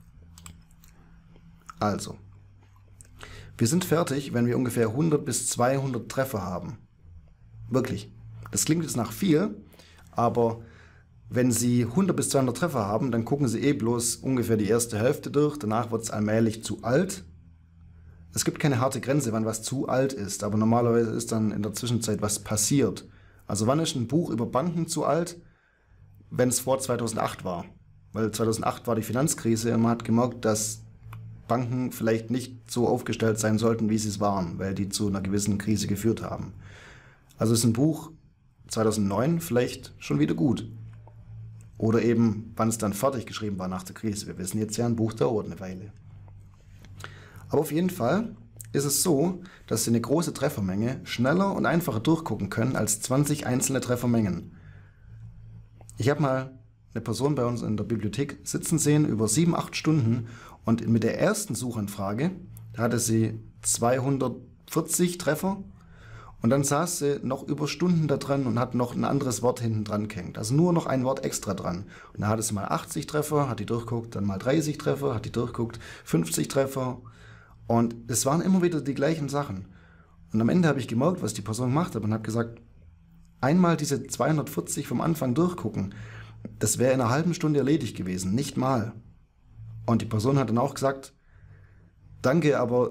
Also, wir sind fertig, wenn wir ungefähr 100 bis 200 Treffer haben. Wirklich. Das klingt jetzt nach viel, aber wenn Sie 100 bis 200 Treffer haben, dann gucken Sie bloß ungefähr die erste Hälfte durch. Danach wird es allmählich zu alt. Es gibt keine harte Grenze, wann was zu alt ist, aber normalerweise ist dann in der Zwischenzeit was passiert. Also wann ist ein Buch über Banken zu alt? Wenn es vor 2008 war. Weil 2008 war die Finanzkrise und man hat gemerkt, dass Banken vielleicht nicht so aufgestellt sein sollten, wie sie es waren, weil die zu einer gewissen Krise geführt haben. Also ist ein Buch 2009 vielleicht schon wieder gut. Oder eben, wann es dann fertig geschrieben war nach der Krise. Wir wissen jetzt ja, ein Buch dauert eine Weile. Aber auf jeden Fall ist es so, dass Sie eine große Treffermenge schneller und einfacher durchgucken können als 20 einzelne Treffermengen. Ich habe mal eine Person bei uns in der Bibliothek sitzen sehen über 7-8 Stunden und mit der ersten Suchanfrage hatte sie 240 Treffer und dann saß sie noch über Stunden da dran und hat noch ein anderes Wort hinten dran gehängt. Also nur noch ein Wort extra dran. Und da hatte sie mal 80 Treffer, hat die durchguckt, dann mal 30 Treffer, hat die durchguckt, 50 Treffer. Und es waren immer wieder die gleichen Sachen. Und am Ende habe ich gemerkt, was die Person gemacht hat und habe gesagt, einmal diese 240 vom Anfang durchgucken, das wäre in einer halben Stunde erledigt gewesen, nicht mal. Und die Person hat dann auch gesagt, danke, aber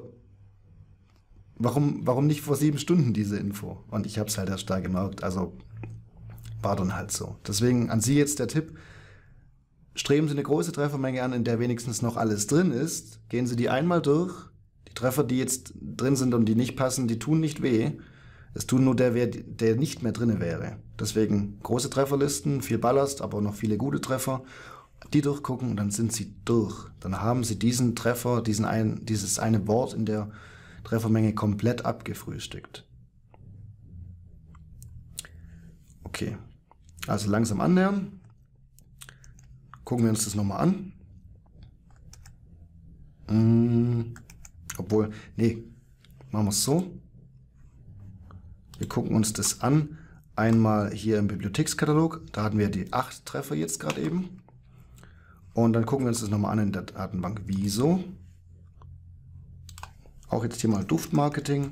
warum nicht vor 7 Stunden diese Info? Und ich habe es halt erst da gemerkt, also war dann halt so. Deswegen an Sie jetzt der Tipp, streben Sie eine große Treffermenge an, in der wenigstens noch alles drin ist, gehen Sie die einmal durch. Die Treffer, die jetzt drin sind und die nicht passen, die tun nicht weh. Es tut nur der weh, der nicht mehr drin wäre. Deswegen große Trefferlisten, viel Ballast, aber noch viele gute Treffer. Die durchgucken und dann sind Sie durch. Dann haben Sie diesen Treffer, dieses eine Wort in der Treffermenge komplett abgefrühstückt. Okay, also langsam annähern. Gucken wir uns das nochmal an. Obwohl, nee, machen wir es so. Wir gucken uns das an. Einmal hier im Bibliothekskatalog. Da hatten wir die 8 Treffer jetzt gerade eben. Und dann gucken wir uns das nochmal an in der Datenbank Wieso. Auch jetzt hier mal Duftmarketing.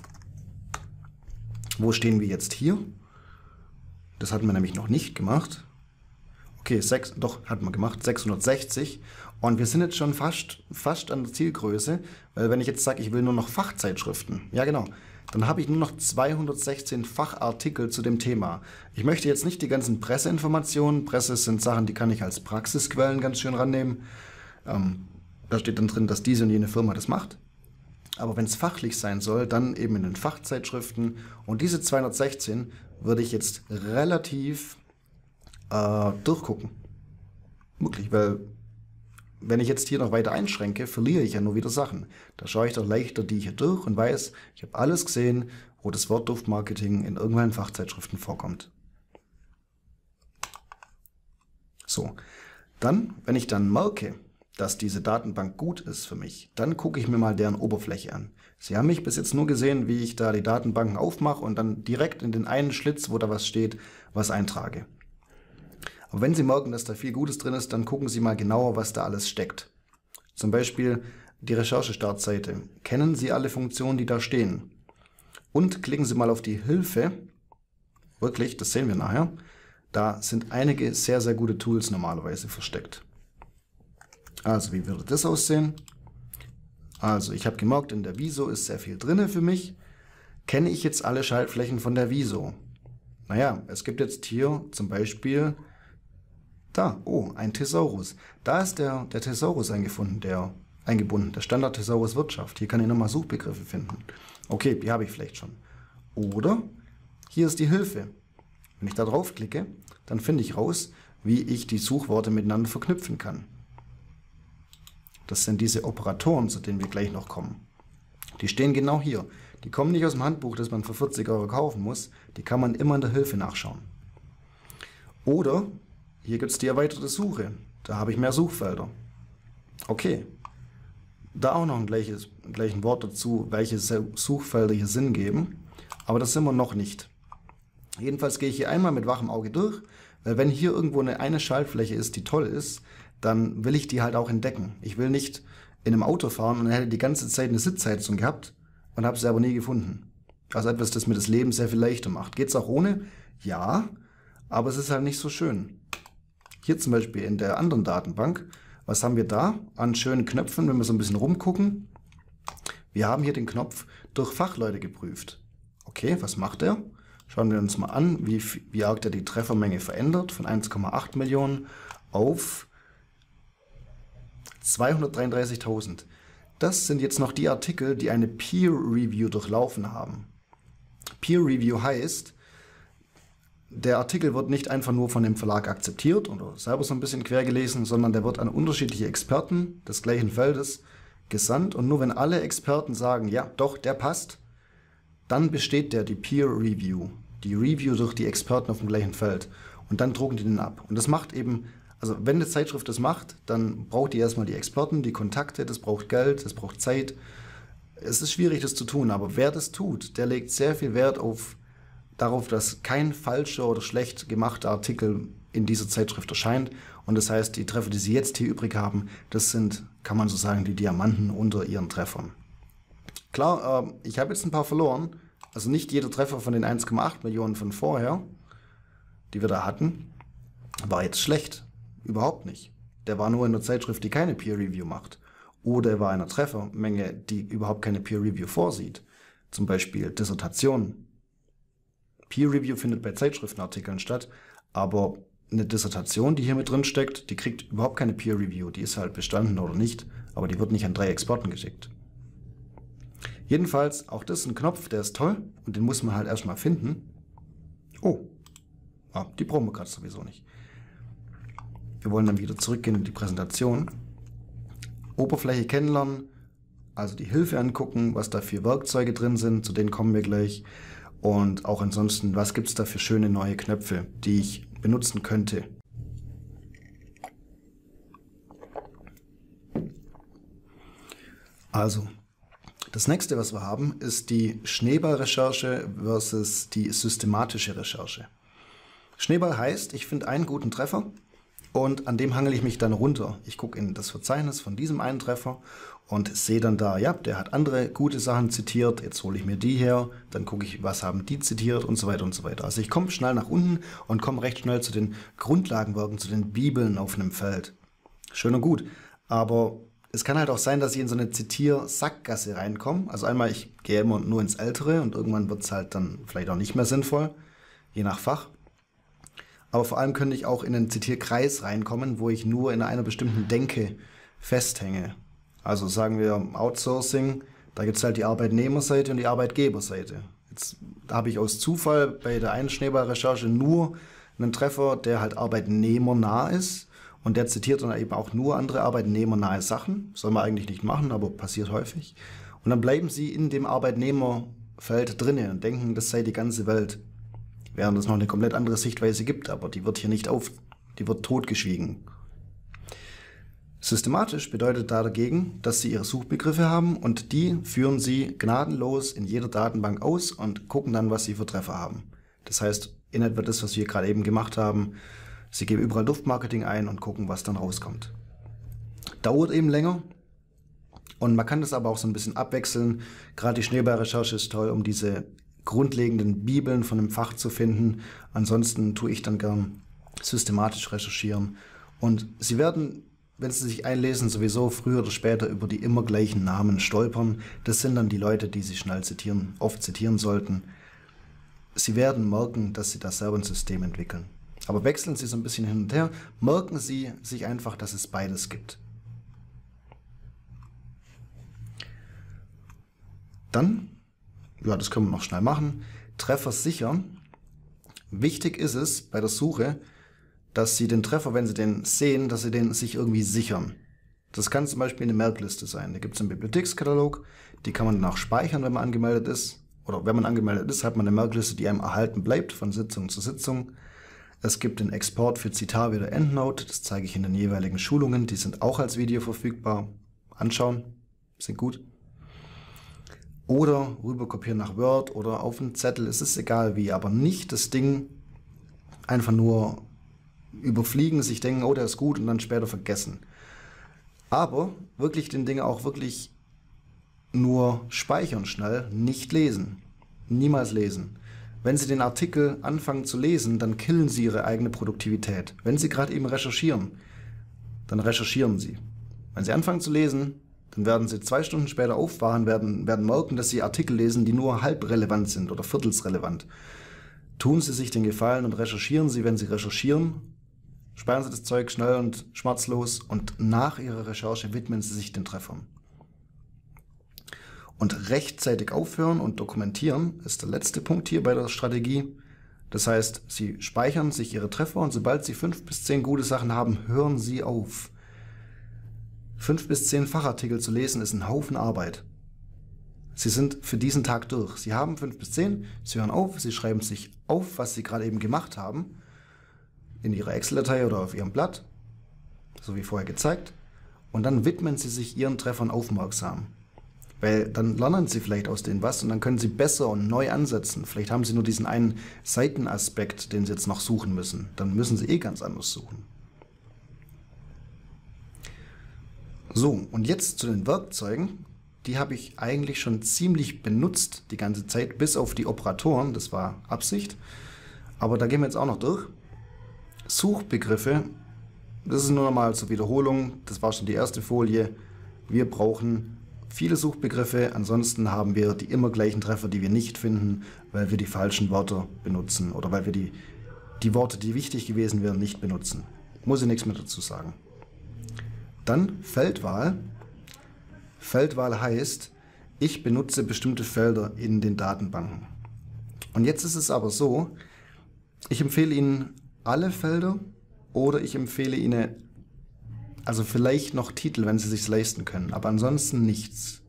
Wo stehen wir jetzt hier? Das hatten wir nämlich noch nicht gemacht. Okay, hatten wir gemacht, 660. Und wir sind jetzt schon fast an der Zielgröße, weil wenn ich jetzt sage, ich will nur noch Fachzeitschriften, ja genau, dann habe ich nur noch 216 Fachartikel zu dem Thema. Ich möchte jetzt nicht die ganzen Presseinformationen, Presse sind Sachen, die kann ich als Praxisquellen ganz schön rannehmen. Da steht dann drin, dass diese und jene Firma das macht. Aber wenn es fachlich sein soll, dann eben in den Fachzeitschriften. Und diese 216 würde ich jetzt relativ durchgucken. Wirklich, weil wenn ich jetzt hier noch weiter einschränke, verliere ich ja nur wieder Sachen. Da schaue ich doch leichter die hier durch und weiß, ich habe alles gesehen, wo das Wort Duftmarketing in irgendwelchen Fachzeitschriften vorkommt. So, dann, wenn ich dann merke, dass diese Datenbank gut ist für mich, dann gucke ich mir mal deren Oberfläche an. Sie haben mich bis jetzt nur gesehen, wie ich da die Datenbanken aufmache und dann direkt in den einen Schlitz, wo da was steht, was eintrage. Aber wenn Sie merken, dass da viel Gutes drin ist, dann gucken Sie mal genauer, was da alles steckt. Zum Beispiel die Recherche-Startseite. Kennen Sie alle Funktionen, die da stehen? Und klicken Sie mal auf die Hilfe. Wirklich, das sehen wir nachher. Da sind einige sehr, sehr gute Tools normalerweise versteckt. Also, wie würde das aussehen? Also, ich habe gemerkt, in der Wieso ist sehr viel drin für mich. Kenne ich jetzt alle Schaltflächen von der Wieso? Naja, es gibt jetzt hier zum Beispiel da, oh, ein Thesaurus. Da ist der Thesaurus eingebunden, der Standard Thesaurus Wirtschaft. Hier kann ich nochmal Suchbegriffe finden. Okay, die habe ich vielleicht schon. Oder hier ist die Hilfe. Wenn ich da drauf klicke, dann finde ich raus, wie ich die Suchworte miteinander verknüpfen kann. Das sind diese Operatoren, zu denen wir gleich noch kommen. Die stehen genau hier. Die kommen nicht aus dem Handbuch, das man für 40 € kaufen muss. Die kann man immer in der Hilfe nachschauen. Oder hier gibt es die erweiterte Suche. Da habe ich mehr Suchfelder. Okay. Da auch noch ein gleichen Wort dazu, welche Suchfelder hier Sinn geben. Aber das sind wir noch nicht. Jedenfalls gehe ich hier einmal mit wachem Auge durch, weil wenn hier irgendwo eine Schaltfläche ist, die toll ist, dann will ich die halt auch entdecken. Ich will nicht in einem Auto fahren und hätte die ganze Zeit eine Sitzheizung gehabt und habe sie aber nie gefunden. Also etwas, das mir das Leben sehr viel leichter macht. Geht es auch ohne? Ja, aber es ist halt nicht so schön. Hier zum Beispiel in der anderen Datenbank, was haben wir da an schönen Knöpfen, wenn wir so ein bisschen rumgucken? Wir haben hier den Knopf durch Fachleute geprüft. Okay, was macht er? Schauen wir uns mal an, wie arg der die Treffermenge verändert, von 1,8 Millionen auf 233.000. Das sind jetzt noch die Artikel, die eine Peer Review durchlaufen haben. Peer Review heißt, der Artikel wird nicht einfach nur von dem Verlag akzeptiert oder selber so ein bisschen quer gelesen, sondern der wird an unterschiedliche Experten des gleichen Feldes gesandt und nur wenn alle Experten sagen, ja, doch, der passt, dann besteht die Peer Review, die Review durch die Experten auf dem gleichen Feld und dann drucken die den ab. Und das macht eben, also wenn eine Zeitschrift das macht, dann braucht die erstmal die Experten, die Kontakte, das braucht Geld, das braucht Zeit. Es ist schwierig, das zu tun, aber wer das tut, der legt sehr viel Wert darauf, dass kein falscher oder schlecht gemachter Artikel in dieser Zeitschrift erscheint. Und das heißt, die Treffer, die Sie jetzt hier übrig haben, das sind, kann man so sagen, die Diamanten unter Ihren Treffern. Klar, ich habe jetzt ein paar verloren. Also nicht jeder Treffer von den 1,8 Millionen von vorher, die wir da hatten, war jetzt schlecht. Überhaupt nicht. Der war nur in einer Zeitschrift, die keine Peer Review macht. Oder er war in einer Treffermenge, die überhaupt keine Peer Review vorsieht. Zum Beispiel Dissertationen. Peer Review findet bei Zeitschriftenartikeln statt, aber eine Dissertation, die hier mit drin steckt, die kriegt überhaupt keine Peer Review. Die ist halt bestanden oder nicht, aber die wird nicht an 3 Experten geschickt. Jedenfalls, auch das ist ein Knopf, der ist toll und den muss man halt erstmal finden. Oh, die brauchen wir gerade sowieso nicht. Wir wollen dann wieder zurückgehen in die Präsentation. Oberfläche kennenlernen, also die Hilfe angucken, was da für Werkzeuge drin sind, zu denen kommen wir gleich. Und auch ansonsten, was gibt es da für schöne neue Knöpfe, die ich benutzen könnte. Also, das nächste, was wir haben, ist die Schneeballrecherche versus die systematische Recherche. Schneeball heißt, ich finde einen guten Treffer und an dem hangele ich mich dann runter. Ich gucke in das Verzeichnis von diesem einen Treffer und sehe dann da, ja, der hat andere gute Sachen zitiert, jetzt hole ich mir die her, dann gucke ich, was haben die zitiert und so weiter und so weiter. Also ich komme schnell nach unten und komme recht schnell zu den Grundlagenwerken, zu den Bibeln auf einem Feld. Schön und gut, aber es kann halt auch sein, dass ich in so eine Zitier-Sackgasse reinkomme. Also einmal, ich gehe immer nur ins Ältere und irgendwann wird es halt dann vielleicht auch nicht mehr sinnvoll, je nach Fach. Aber vor allem könnte ich auch in einen Zitierkreis reinkommen, wo ich nur in einer bestimmten Denke festhänge. Also sagen wir Outsourcing, da gibt es halt die Arbeitnehmerseite und die Arbeitgeberseite. Jetzt habe ich aus Zufall bei der einen Schneeballrecherche nur einen Treffer, der halt arbeitnehmernah ist. Und der zitiert dann eben auch nur andere arbeitnehmernahe Sachen. Soll man eigentlich nicht machen, aber passiert häufig. Und dann bleiben sie in dem Arbeitnehmerfeld drinnen und denken, das sei die ganze Welt. Während es noch eine komplett andere Sichtweise gibt, aber die wird hier nicht die wird totgeschwiegen. Systematisch bedeutet da dagegen, dass sie ihre Suchbegriffe haben und die führen sie gnadenlos in jeder Datenbank aus und gucken dann, was sie für Treffer haben. Das heißt, in etwa das, was wir gerade eben gemacht haben, sie geben überall Duftmarketing ein und gucken, was dann rauskommt. Dauert eben länger und man kann das aber auch so ein bisschen abwechseln. Gerade die Schneeballrecherche ist toll, um diese grundlegenden Bibeln von einem Fach zu finden. Ansonsten tue ich dann gern systematisch recherchieren. Und Sie werden, wenn Sie sich einlesen, sowieso früher oder später über die immer gleichen Namen stolpern. Das sind dann die Leute, die Sie schnell zitieren, oft zitieren sollten. Sie werden merken, dass Sie da selber ein System entwickeln. Aber wechseln Sie so ein bisschen hin und her, merken Sie sich einfach, dass es beides gibt. Dann, ja, das können wir noch schnell machen, Treffer sichern. Wichtig ist es bei der Suche, dass Sie den Treffer, wenn Sie den sehen, dass Sie den sich irgendwie sichern. Das kann zum Beispiel eine Merkliste sein. Da gibt es einen Bibliothekskatalog, die kann man danach speichern, wenn man angemeldet ist. Oder wenn man angemeldet ist, hat man eine Merkliste, die einem erhalten bleibt von Sitzung zu Sitzung. Es gibt den Export für Zitat oder Endnote, das zeige ich in den jeweiligen Schulungen, die sind auch als Video verfügbar. Anschauen, sind gut. Oder rüberkopieren nach Word oder auf einen Zettel, es ist egal wie, aber nicht das Ding einfach nur überfliegen, sich denken, oh, der ist gut und dann später vergessen. Aber wirklich den Ding auch wirklich nur speichern schnell, nicht lesen. Niemals lesen. Wenn Sie den Artikel anfangen zu lesen, dann killen Sie Ihre eigene Produktivität. Wenn Sie gerade eben recherchieren, dann recherchieren Sie. Wenn Sie anfangen zu lesen, dann werden Sie 2 Stunden später aufwachen, werden merken, dass Sie Artikel lesen, die nur halb relevant sind oder viertelsrelevant. Tun Sie sich den Gefallen und recherchieren Sie, wenn Sie recherchieren. Speichern Sie das Zeug schnell und schmerzlos und nach Ihrer Recherche widmen Sie sich den Treffern. Und rechtzeitig aufhören und dokumentieren ist der letzte Punkt hier bei der Strategie. Das heißt, Sie speichern sich Ihre Treffer und sobald Sie 5 bis 10 gute Sachen haben, hören Sie auf. 5 bis 10 Fachartikel zu lesen ist ein Haufen Arbeit. Sie sind für diesen Tag durch. Sie haben 5 bis 10, Sie hören auf, Sie schreiben sich auf, was Sie gerade eben gemacht haben, in Ihrer Excel-Datei oder auf Ihrem Blatt, so wie vorher gezeigt, und dann widmen Sie sich Ihren Treffern aufmerksam. Weil dann lernen Sie vielleicht aus denen was und dann können Sie besser und neu ansetzen. Vielleicht haben Sie nur diesen einen Seitenaspekt, den Sie jetzt noch suchen müssen. Dann müssen Sie ganz anders suchen. So, und jetzt zu den Werkzeugen. Die habe ich eigentlich schon ziemlich benutzt die ganze Zeit, bis auf die Operatoren, das war Absicht. Aber da gehen wir jetzt auch noch durch. Suchbegriffe, das ist nur nochmal zur Wiederholung, das war schon die erste Folie. Wir brauchen viele Suchbegriffe, ansonsten haben wir die immer gleichen Treffer, die wir nicht finden, weil wir die falschen Wörter benutzen oder weil wir die Worte, die wichtig gewesen wären, nicht benutzen. Muss ich nichts mehr dazu sagen. Dann Feldwahl. Feldwahl heißt, ich benutze bestimmte Felder in den Datenbanken. Und jetzt ist es aber so, ich empfehle Ihnen alle Felder oder ich empfehle Ihnen also vielleicht noch Titel, wenn Sie es sich leisten können, aber ansonsten nichts.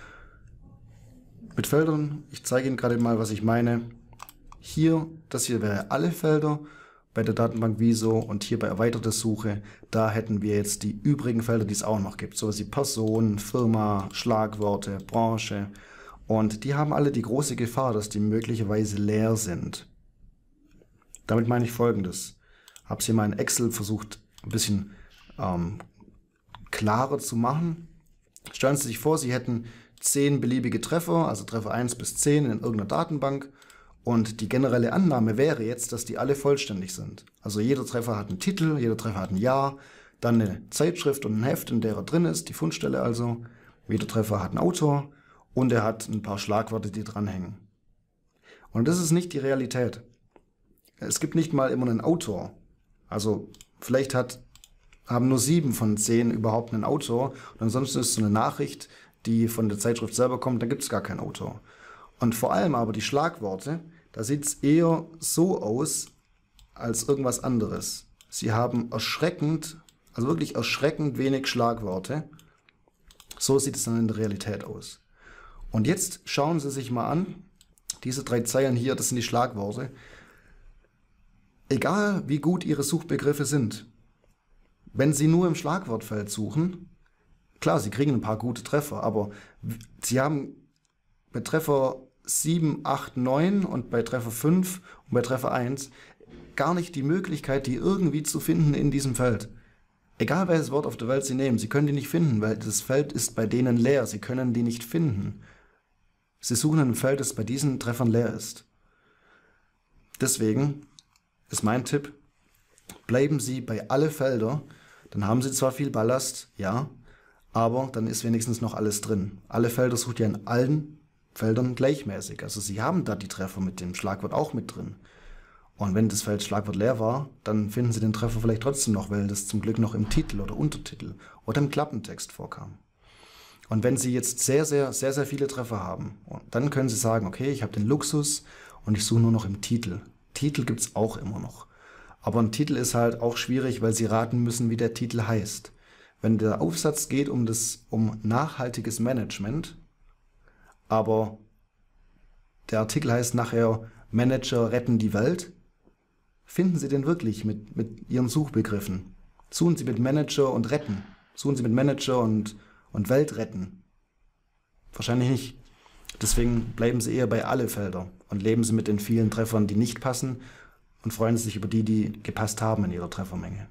Mit Feldern, ich zeige Ihnen gerade mal, was ich meine. Hier, das hier wäre alle Felder bei der Datenbank Wieso und hier bei erweiterter Suche, da hätten wir jetzt die übrigen Felder, die es auch noch gibt, sowas wie Person, Firma, Schlagworte, Branche, und die haben alle die große Gefahr, dass die möglicherweise leer sind. Damit meine ich Folgendes. Habe es hier mal in Excel versucht, ein bisschen klarer zu machen. Stellen Sie sich vor, Sie hätten 10 beliebige Treffer, also Treffer 1 bis 10 in irgendeiner Datenbank. Und die generelle Annahme wäre jetzt, dass die alle vollständig sind. Also jeder Treffer hat einen Titel, jeder Treffer hat ein Jahr, dann eine Zeitschrift und ein Heft, in der er drin ist, die Fundstelle also. Jeder Treffer hat einen Autor und er hat ein paar Schlagworte, die dranhängen. Und das ist nicht die Realität. Es gibt nicht mal immer einen Autor. Also vielleicht haben nur 7 von 10 überhaupt einen Autor und ansonsten ist es so eine Nachricht, die von der Zeitschrift selber kommt, da gibt es gar keinen Autor. Und vor allem aber die Schlagworte, da sieht es eher so aus als irgendwas anderes. Sie haben erschreckend, also wirklich erschreckend wenig Schlagworte. So sieht es dann in der Realität aus. Und jetzt schauen Sie sich mal an, diese 3 Zeilen hier, das sind die Schlagworte. Egal wie gut Ihre Suchbegriffe sind, wenn Sie nur im Schlagwortfeld suchen, klar, Sie kriegen ein paar gute Treffer, aber Sie haben bei Treffer 7, 8, 9 und bei Treffer 5 und bei Treffer 1 gar nicht die Möglichkeit, die irgendwie zu finden in diesem Feld. Egal welches Wort auf der Welt Sie nehmen, Sie können die nicht finden, weil das Feld ist bei denen leer. Sie können die nicht finden. Sie suchen ein Feld, das bei diesen Treffern leer ist. Deswegen ist mein Tipp, bleiben Sie bei alle Felder, dann haben Sie zwar viel Ballast, ja, aber dann ist wenigstens noch alles drin. Alle Felder sucht ihr in allen Feldern gleichmäßig. Also Sie haben da die Treffer mit dem Schlagwort auch mit drin. Und wenn das Feld Schlagwort leer war, dann finden Sie den Treffer vielleicht trotzdem noch, weil das zum Glück noch im Titel oder Untertitel oder im Klappentext vorkam. Und wenn Sie jetzt sehr viele Treffer haben, dann können Sie sagen, okay, ich habe den Luxus und ich suche nur noch im Titel. Titel gibt es auch immer noch. Aber ein Titel ist halt auch schwierig, weil Sie raten müssen, wie der Titel heißt. Wenn der Aufsatz geht um nachhaltiges Management, aber der Artikel heißt nachher Manager retten die Welt, finden Sie den wirklich mit Ihren Suchbegriffen? Suchen Sie mit Manager und retten. Suchen Sie mit Manager und Welt retten. Wahrscheinlich nicht. Deswegen bleiben Sie eher bei alle Felder und leben Sie mit den vielen Treffern, die nicht passen, und freuen Sie sich über die gepasst haben in Ihrer Treffermenge.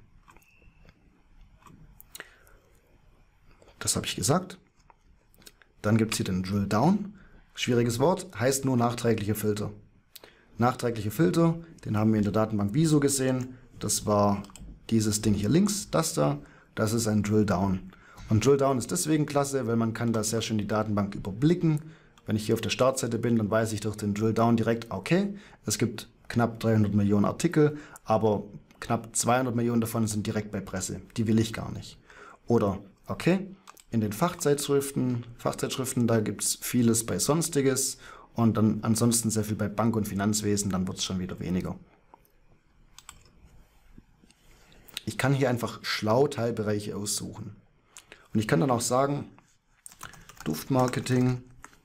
Das habe ich gesagt. Dann gibt es hier den Drill Down. Schwieriges Wort, heißt nur nachträgliche Filter. Nachträgliche Filter, den haben wir in der Datenbank Wieso gesehen. Das war dieses Ding hier links, das da. Das ist ein Drill Down. Und Drill Down ist deswegen klasse, weil man kann da sehr schön die Datenbank überblicken. Wenn ich hier auf der Startseite bin, dann weiß ich durch den Drill Down direkt, okay, es gibt knapp 300 Millionen Artikel, aber knapp 200 Millionen davon sind direkt bei Presse. Die will ich gar nicht. Oder, okay, in den Fachzeitschriften, da gibt es vieles bei Sonstiges und dann ansonsten sehr viel bei Bank- und Finanzwesen, dann wird es schon wieder weniger. Ich kann hier einfach schlau Teilbereiche aussuchen. Und ich kann dann auch sagen, Duftmarketing.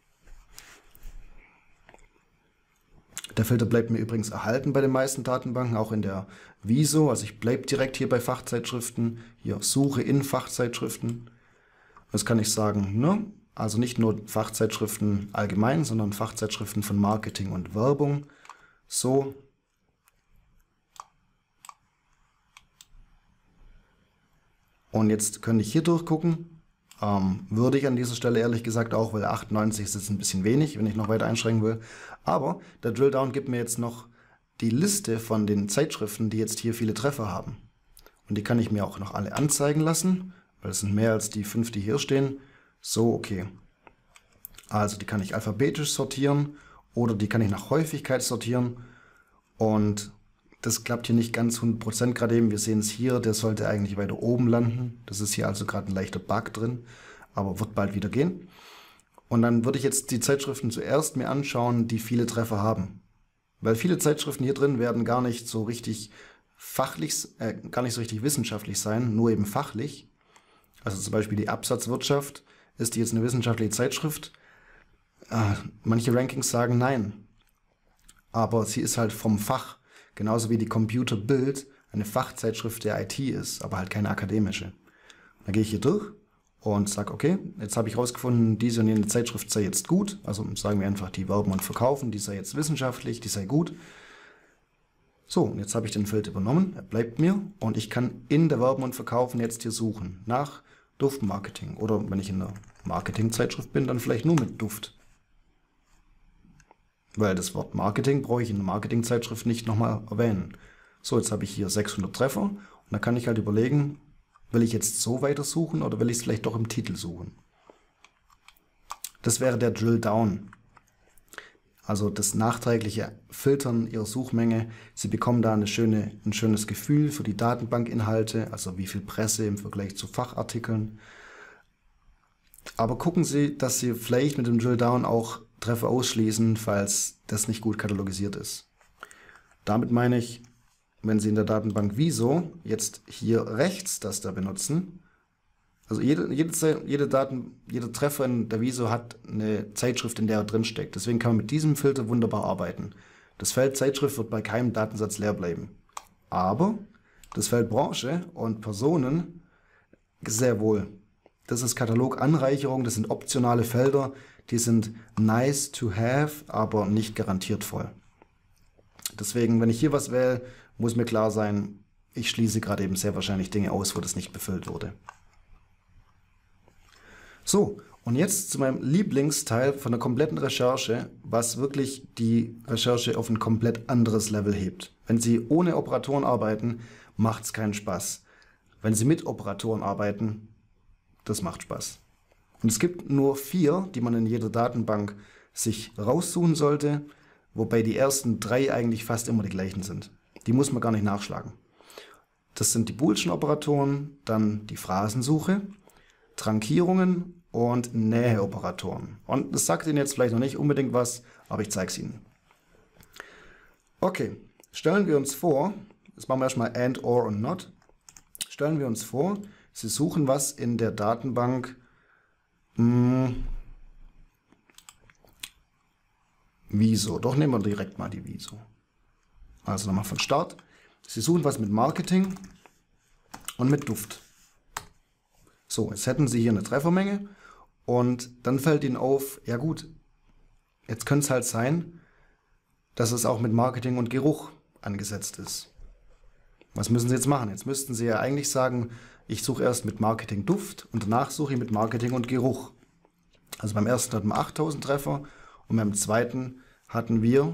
Der Filter bleibt mir übrigens erhalten bei den meisten Datenbanken, auch in der Wieso. Also ich bleibe direkt hier bei Fachzeitschriften, hier Suche in Fachzeitschriften. Das kann ich sagen, ne? Also nicht nur Fachzeitschriften allgemein, sondern Fachzeitschriften von Marketing und Werbung. So. Und jetzt könnte ich hier durchgucken. Würde ich an dieser Stelle ehrlich gesagt auch, weil 98 ist jetzt ein bisschen wenig, wenn ich noch weiter einschränken will. Aber der Drilldown gibt mir jetzt noch die Liste von den Zeitschriften, die jetzt hier viele Treffer haben. Und die kann ich mir auch noch alle anzeigen lassen, weil es sind mehr als die 5, die hier stehen. So, okay. Also die kann ich alphabetisch sortieren oder die kann ich nach Häufigkeit sortieren. Und das klappt hier nicht ganz 100% gerade eben. Wir sehen es hier, der sollte eigentlich weiter oben landen. Das ist hier also gerade ein leichter Bug drin, aber wird bald wieder gehen. Und dann würde ich jetzt die Zeitschriften zuerst mir anschauen, die viele Treffer haben. Weil viele Zeitschriften hier drin werden gar nicht so richtig fachlich, gar nicht so richtig wissenschaftlich sein, nur eben fachlich. Also zum Beispiel die Absatzwirtschaft. Ist die jetzt eine wissenschaftliche Zeitschrift? Manche Rankings sagen nein. Aber sie ist halt vom Fach. Genauso wie die Computer Bild eine Fachzeitschrift der IT ist, aber halt keine akademische. Dann gehe ich hier durch und sage, okay, jetzt habe ich rausgefunden, diese und jene Zeitschrift sei jetzt gut. Also sagen wir einfach, die Werben und Verkaufen, die sei jetzt wissenschaftlich, die sei gut. So, und jetzt habe ich den Filter übernommen, er bleibt mir und ich kann in der Werben und Verkaufen jetzt hier suchen nach Duftmarketing. Oder wenn ich in der Marketingzeitschrift bin, dann vielleicht nur mit Duft. Weil das Wort Marketing brauche ich in der Marketingzeitschrift nicht nochmal erwähnen. So, jetzt habe ich hier 600 Treffer und da kann ich halt überlegen, will ich jetzt so weiter suchen oder will ich es vielleicht doch im Titel suchen. Das wäre der Drill Down. Also das nachträgliche Filtern Ihrer Suchmenge. Sie bekommen da ein schönes Gefühl für die Datenbankinhalte, also wie viel Presse im Vergleich zu Fachartikeln. Aber gucken Sie, dass Sie vielleicht mit dem Drill Down auch Treffer ausschließen, falls das nicht gut katalogisiert ist. Damit meine ich, wenn Sie in der Datenbank Wieso jetzt hier rechts das da benutzen, also jeder Treffer in der Wieso hat eine Zeitschrift, in der er drin steckt. Deswegen kann man mit diesem Filter wunderbar arbeiten. Das Feld Zeitschrift wird bei keinem Datensatz leer bleiben. Aber das Feld Branche und Personen sehr wohl. Das ist Kataloganreicherung, das sind optionale Felder, die sind nice to have, aber nicht garantiert voll. Deswegen, wenn ich hier was wähle, muss mir klar sein, ich schließe gerade eben sehr wahrscheinlich Dinge aus, wo das nicht befüllt wurde. So, und jetzt zu meinem Lieblingsteil von der kompletten Recherche, was wirklich die Recherche auf ein komplett anderes Level hebt. Wenn Sie ohne Operatoren arbeiten, macht es keinen Spaß. Wenn Sie mit Operatoren arbeiten, das macht Spaß. Und es gibt nur 4, die man in jeder Datenbank sich raussuchen sollte, wobei die ersten 3 eigentlich fast immer die gleichen sind. Die muss man gar nicht nachschlagen. Das sind die Boolschen Operatoren, dann die Phrasensuche, Trankierungen und Näheoperatoren. Und das sagt Ihnen jetzt vielleicht noch nicht unbedingt was, aber ich zeige es Ihnen. Okay, stellen wir uns vor, jetzt machen wir erstmal AND, OR und NOT. Stellen wir uns vor, Sie suchen was in der Datenbank Wieso. Doch nehmen wir direkt mal die Wieso. Also nochmal von Start. Sie suchen was mit Marketing und mit Duft. So, jetzt hätten Sie hier eine Treffermenge und dann fällt Ihnen auf, ja gut, jetzt könnte es halt sein, dass es auch mit Marketing und Geruch angesetzt ist. Was müssen Sie jetzt machen? Jetzt müssten Sie ja eigentlich sagen, ich suche erst mit Marketing Duft und danach suche ich mit Marketing und Geruch. Also beim ersten hatten wir 8000 Treffer und beim zweiten hatten wir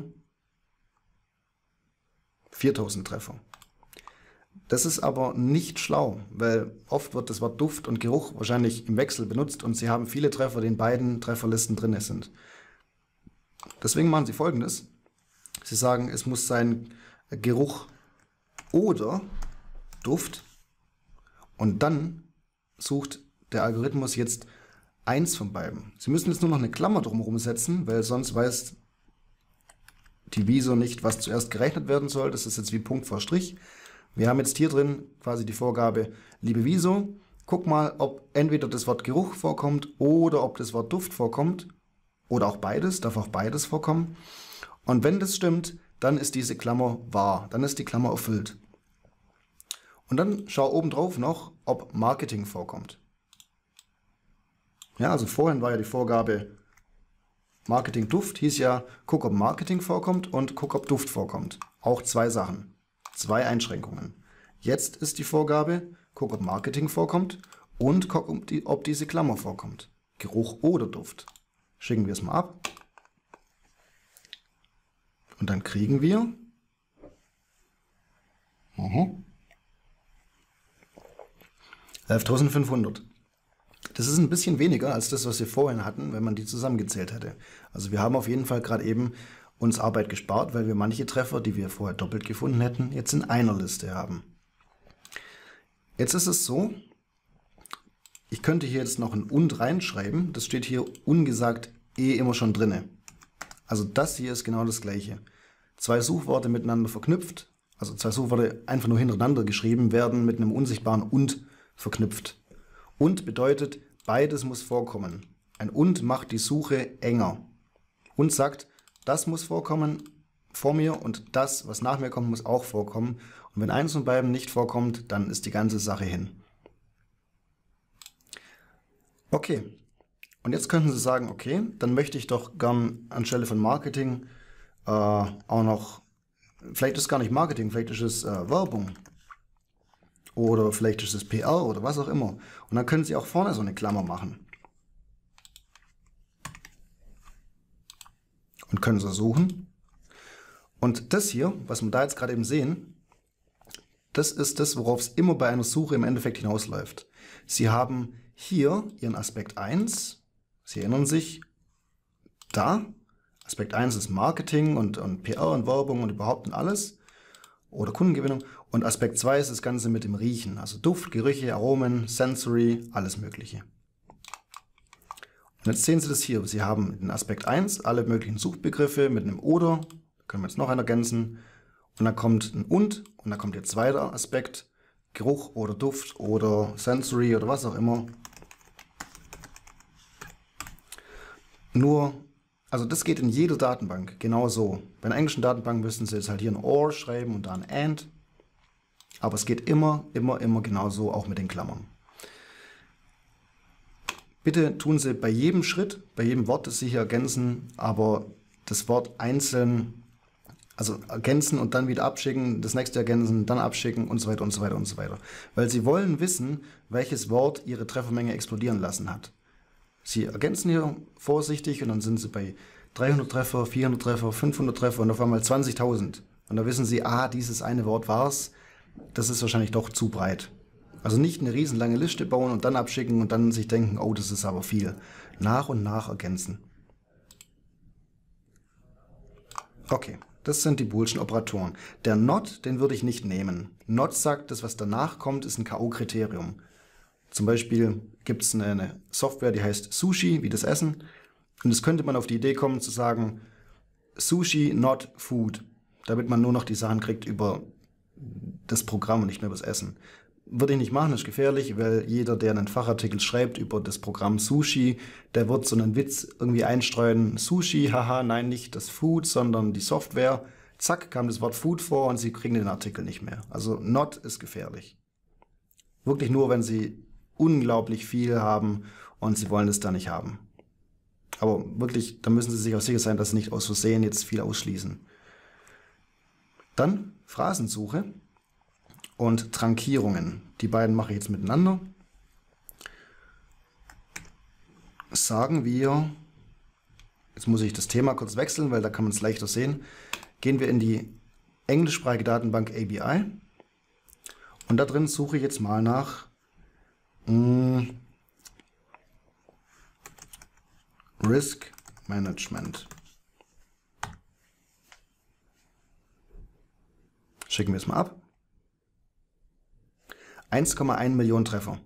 4000 Treffer. Das ist aber nicht schlau, weil oft wird das Wort Duft und Geruch wahrscheinlich im Wechsel benutzt und Sie haben viele Treffer, die in beiden Trefferlisten drin sind. Deswegen machen Sie Folgendes. Sie sagen, es muss sein Geruch oder Duft und dann sucht der Algorithmus jetzt eins von beiden. Sie müssen jetzt nur noch eine Klammer drumherum setzen, weil sonst weiß die Wieso nicht, was zuerst gerechnet werden soll. Das ist jetzt wie Punkt vor Strich. Wir haben jetzt hier drin quasi die Vorgabe, liebe Wieso, guck mal, ob entweder das Wort Geruch vorkommt oder ob das Wort Duft vorkommt. Oder auch beides, darf auch beides vorkommen. Und wenn das stimmt, dann ist diese Klammer wahr, dann ist die Klammer erfüllt. Und dann schau oben drauf noch, ob Marketing vorkommt. Ja, also vorhin war ja die Vorgabe Marketing Duft, hieß ja, guck, ob Marketing vorkommt und guck, ob Duft vorkommt. Auch zwei Sachen, zwei Einschränkungen. Jetzt ist die Vorgabe, guck, ob Marketing vorkommt und guck, ob diese Klammer vorkommt. Geruch oder Duft. Schicken wir es mal ab. Und dann kriegen wir 11.500. Das ist ein bisschen weniger als das, was wir vorhin hatten, wenn man die zusammengezählt hätte. Also wir haben auf jeden Fall gerade eben uns Arbeit gespart, weil wir manche Treffer, die wir vorher doppelt gefunden hätten, jetzt in einer Liste haben. Jetzt ist es so, ich könnte hier jetzt noch ein und reinschreiben. Das steht hier ungesagt immer schon drinne. Also das hier ist genau das gleiche. Zwei Suchworte miteinander verknüpft, also zwei Suchworte einfach nur hintereinander geschrieben, werden mit einem unsichtbaren und verknüpft. Und bedeutet, beides muss vorkommen. Ein und macht die Suche enger. Und sagt, das muss vorkommen vor mir und das, was nach mir kommt, muss auch vorkommen. Und wenn eins von beiden nicht vorkommt, dann ist die ganze Sache hin. Okay, und jetzt könnten Sie sagen, okay, dann möchte ich doch gern anstelle von Marketing auch noch, vielleicht ist es gar nicht Marketing, vielleicht ist es Werbung oder vielleicht ist es PR oder was auch immer. Und dann können Sie auch vorne so eine Klammer machen. Und können so suchen. Und das hier, was wir da jetzt gerade eben sehen, das ist das, worauf es immer bei einer Suche im Endeffekt hinausläuft. Sie haben hier Ihren Aspekt 1, Sie erinnern sich, da, Aspekt 1 ist Marketing und PR und Werbung und überhaupt und alles oder Kundengewinnung und Aspekt 2 ist das Ganze mit dem Riechen, also Duft, Gerüche, Aromen, Sensory, alles Mögliche. Und jetzt sehen Sie das hier, Sie haben in Aspekt 1 alle möglichen Suchbegriffe mit einem oder, da können wir jetzt noch einen ergänzen und dann kommt ein und dann kommt jetzt zweiter Aspekt, Geruch oder Duft oder Sensory oder was auch immer. Nur, also das geht in jeder Datenbank genauso. Bei einer englischen Datenbank müssten Sie jetzt halt hier ein or schreiben und da ein and. Aber es geht immer genauso, auch mit den Klammern. Bitte tun Sie bei jedem Schritt, bei jedem Wort, das Sie hier ergänzen, aber das Wort einzeln, also ergänzen und dann wieder abschicken, das nächste ergänzen, dann abschicken und so weiter und so weiter und so weiter. Weil Sie wollen wissen, welches Wort Ihre Treffermenge explodieren lassen hat. Sie ergänzen hier vorsichtig und dann sind Sie bei 300 Treffer, 400 Treffer, 500 Treffer und auf einmal 20.000. Und da wissen Sie, dieses eine Wort war es, das ist wahrscheinlich doch zu breit. Also nicht eine riesenlange Liste bauen und dann abschicken und dann sich denken, oh, das ist aber viel. Nach und nach ergänzen. Okay, das sind die boolschen Operatoren. Der Not, den würde ich nicht nehmen. Not sagt, das was danach kommt, ist ein K.O.-Kriterium. Zum Beispiel gibt es eine Software, die heißt Sushi, wie das Essen. Und es könnte man auf die Idee kommen zu sagen, Sushi, not food. Damit man nur noch die Sachen kriegt über das Programm und nicht mehr über das Essen. Würde ich nicht machen, ist gefährlich, weil jeder, der einen Fachartikel schreibt über das Programm Sushi, der wird so einen Witz irgendwie einstreuen. Sushi, haha, nein, nicht das Food, sondern die Software. Zack, kam das Wort Food vor und Sie kriegen den Artikel nicht mehr. Also not ist gefährlich. Wirklich nur, wenn Sie unglaublich viel haben und Sie wollen es da nicht haben. Aber wirklich, da müssen Sie sich auch sicher sein, dass Sie nicht aus Versehen jetzt viel ausschließen. Dann Phrasensuche und Trankierungen. Die beiden mache ich jetzt miteinander. Sagen wir, jetzt muss ich das Thema kurz wechseln, weil da kann man es leichter sehen. Gehen wir in die englischsprachige Datenbank ABI und da drin suche ich jetzt mal nach Risk Management. Schicken wir es mal ab. 1,1 Millionen Treffer.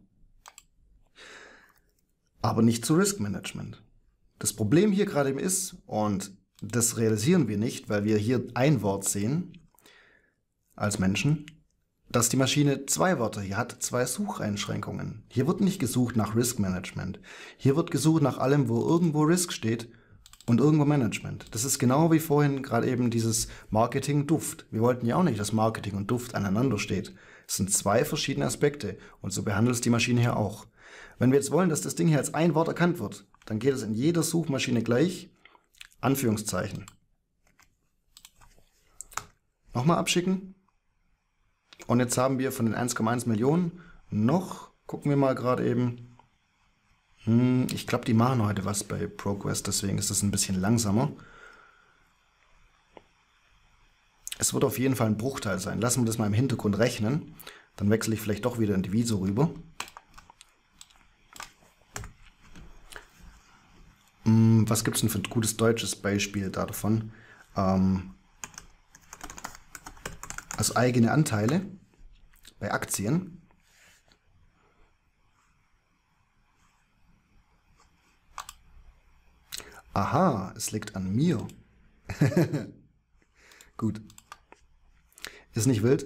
Aber nicht zu Risk Management. Das Problem hier gerade ist, und das realisieren wir nicht, weil wir hier ein Wort sehen als Menschen, dass die Maschine zwei Wörter hier hat, zwei Sucheinschränkungen. Hier wird nicht gesucht nach Risk Management. Hier wird gesucht nach allem, wo irgendwo Risk steht und irgendwo Management. Das ist genau wie vorhin gerade eben dieses Marketing-Duft. Wir wollten ja auch nicht, dass Marketing und Duft aneinander steht. Es sind zwei verschiedene Aspekte und so behandelt es die Maschine hier auch. Wenn wir jetzt wollen, dass das Ding hier als ein Wort erkannt wird, dann geht es in jeder Suchmaschine gleich, Anführungszeichen. Nochmal abschicken. Und jetzt haben wir von den 1,1 Millionen noch, gucken wir mal gerade eben, ich glaube, die machen heute was bei ProQuest, deswegen ist es ein bisschen langsamer. Es wird auf jeden Fall ein Bruchteil sein. Lassen wir das mal im Hintergrund rechnen. Dann wechsle ich vielleicht doch wieder in die Viso rüber. Was gibt es denn für ein gutes deutsches Beispiel davon? Also eigene Anteile bei Aktien. Aha, es liegt an mir. Gut. Ist nicht wild.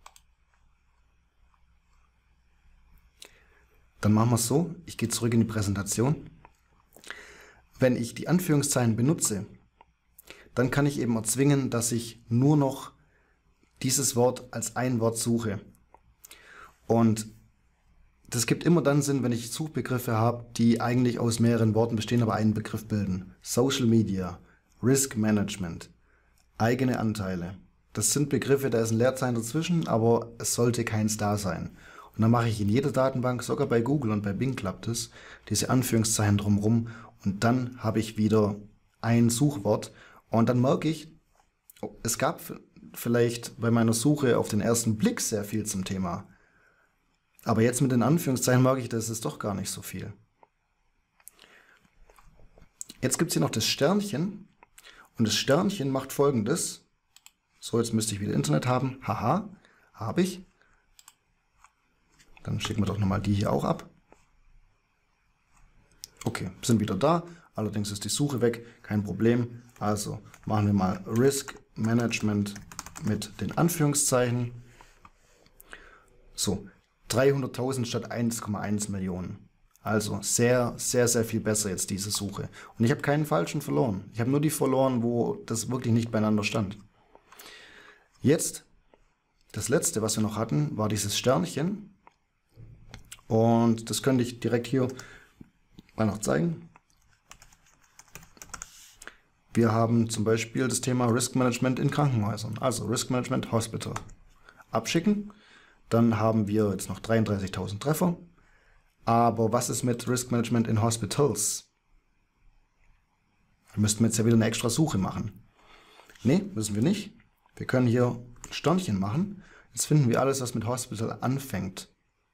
Dann machen wir es so. Ich gehe zurück in die Präsentation. Wenn ich die Anführungszeichen benutze, dann kann ich eben erzwingen, dass ich nur noch dieses Wort als ein Wort suche. Und das gibt immer dann Sinn, wenn ich Suchbegriffe habe, die eigentlich aus mehreren Worten bestehen, aber einen Begriff bilden. Social Media, Risk Management, eigene Anteile. Das sind Begriffe, da ist ein Leerzeichen dazwischen, aber es sollte keins da sein. Und dann mache ich in jeder Datenbank, sogar bei Google und bei Bing klappt es, diese Anführungszeichen drumherum und dann habe ich wieder ein Suchwort und dann merke ich, es gab vielleicht bei meiner Suche auf den ersten Blick sehr viel zum Thema. Aber jetzt mit den Anführungszeichen merke ich, das ist doch gar nicht so viel. Jetzt gibt es hier noch das Sternchen und das Sternchen macht Folgendes. So, jetzt müsste ich wieder Internet haben. Haha, habe ich. Dann schicken wir doch nochmal die hier auch ab. Okay, sind wieder da. Allerdings ist die Suche weg, kein Problem. Also machen wir mal Risk Management mit den Anführungszeichen. So, 300.000 statt 1,1 Millionen. Also sehr, sehr, sehr viel besser jetzt diese Suche. Und ich habe keinen falschen verloren. Ich habe nur die verloren, wo das wirklich nicht beieinander stand. Jetzt, das letzte, was wir noch hatten, war dieses Sternchen. Und das könnte ich direkt hier mal noch zeigen. Wir haben zum Beispiel das Thema Risk Management in Krankenhäusern. Also Risk Management Hospital. Abschicken. Dann haben wir jetzt noch 33.000 Treffer. Aber was ist mit Risk Management in Hospitals? Da müssten wir jetzt ja wieder eine extra Suche machen. Nee, müssen wir nicht. Wir können hier ein Sternchen machen. Jetzt finden wir alles, was mit Hospital anfängt.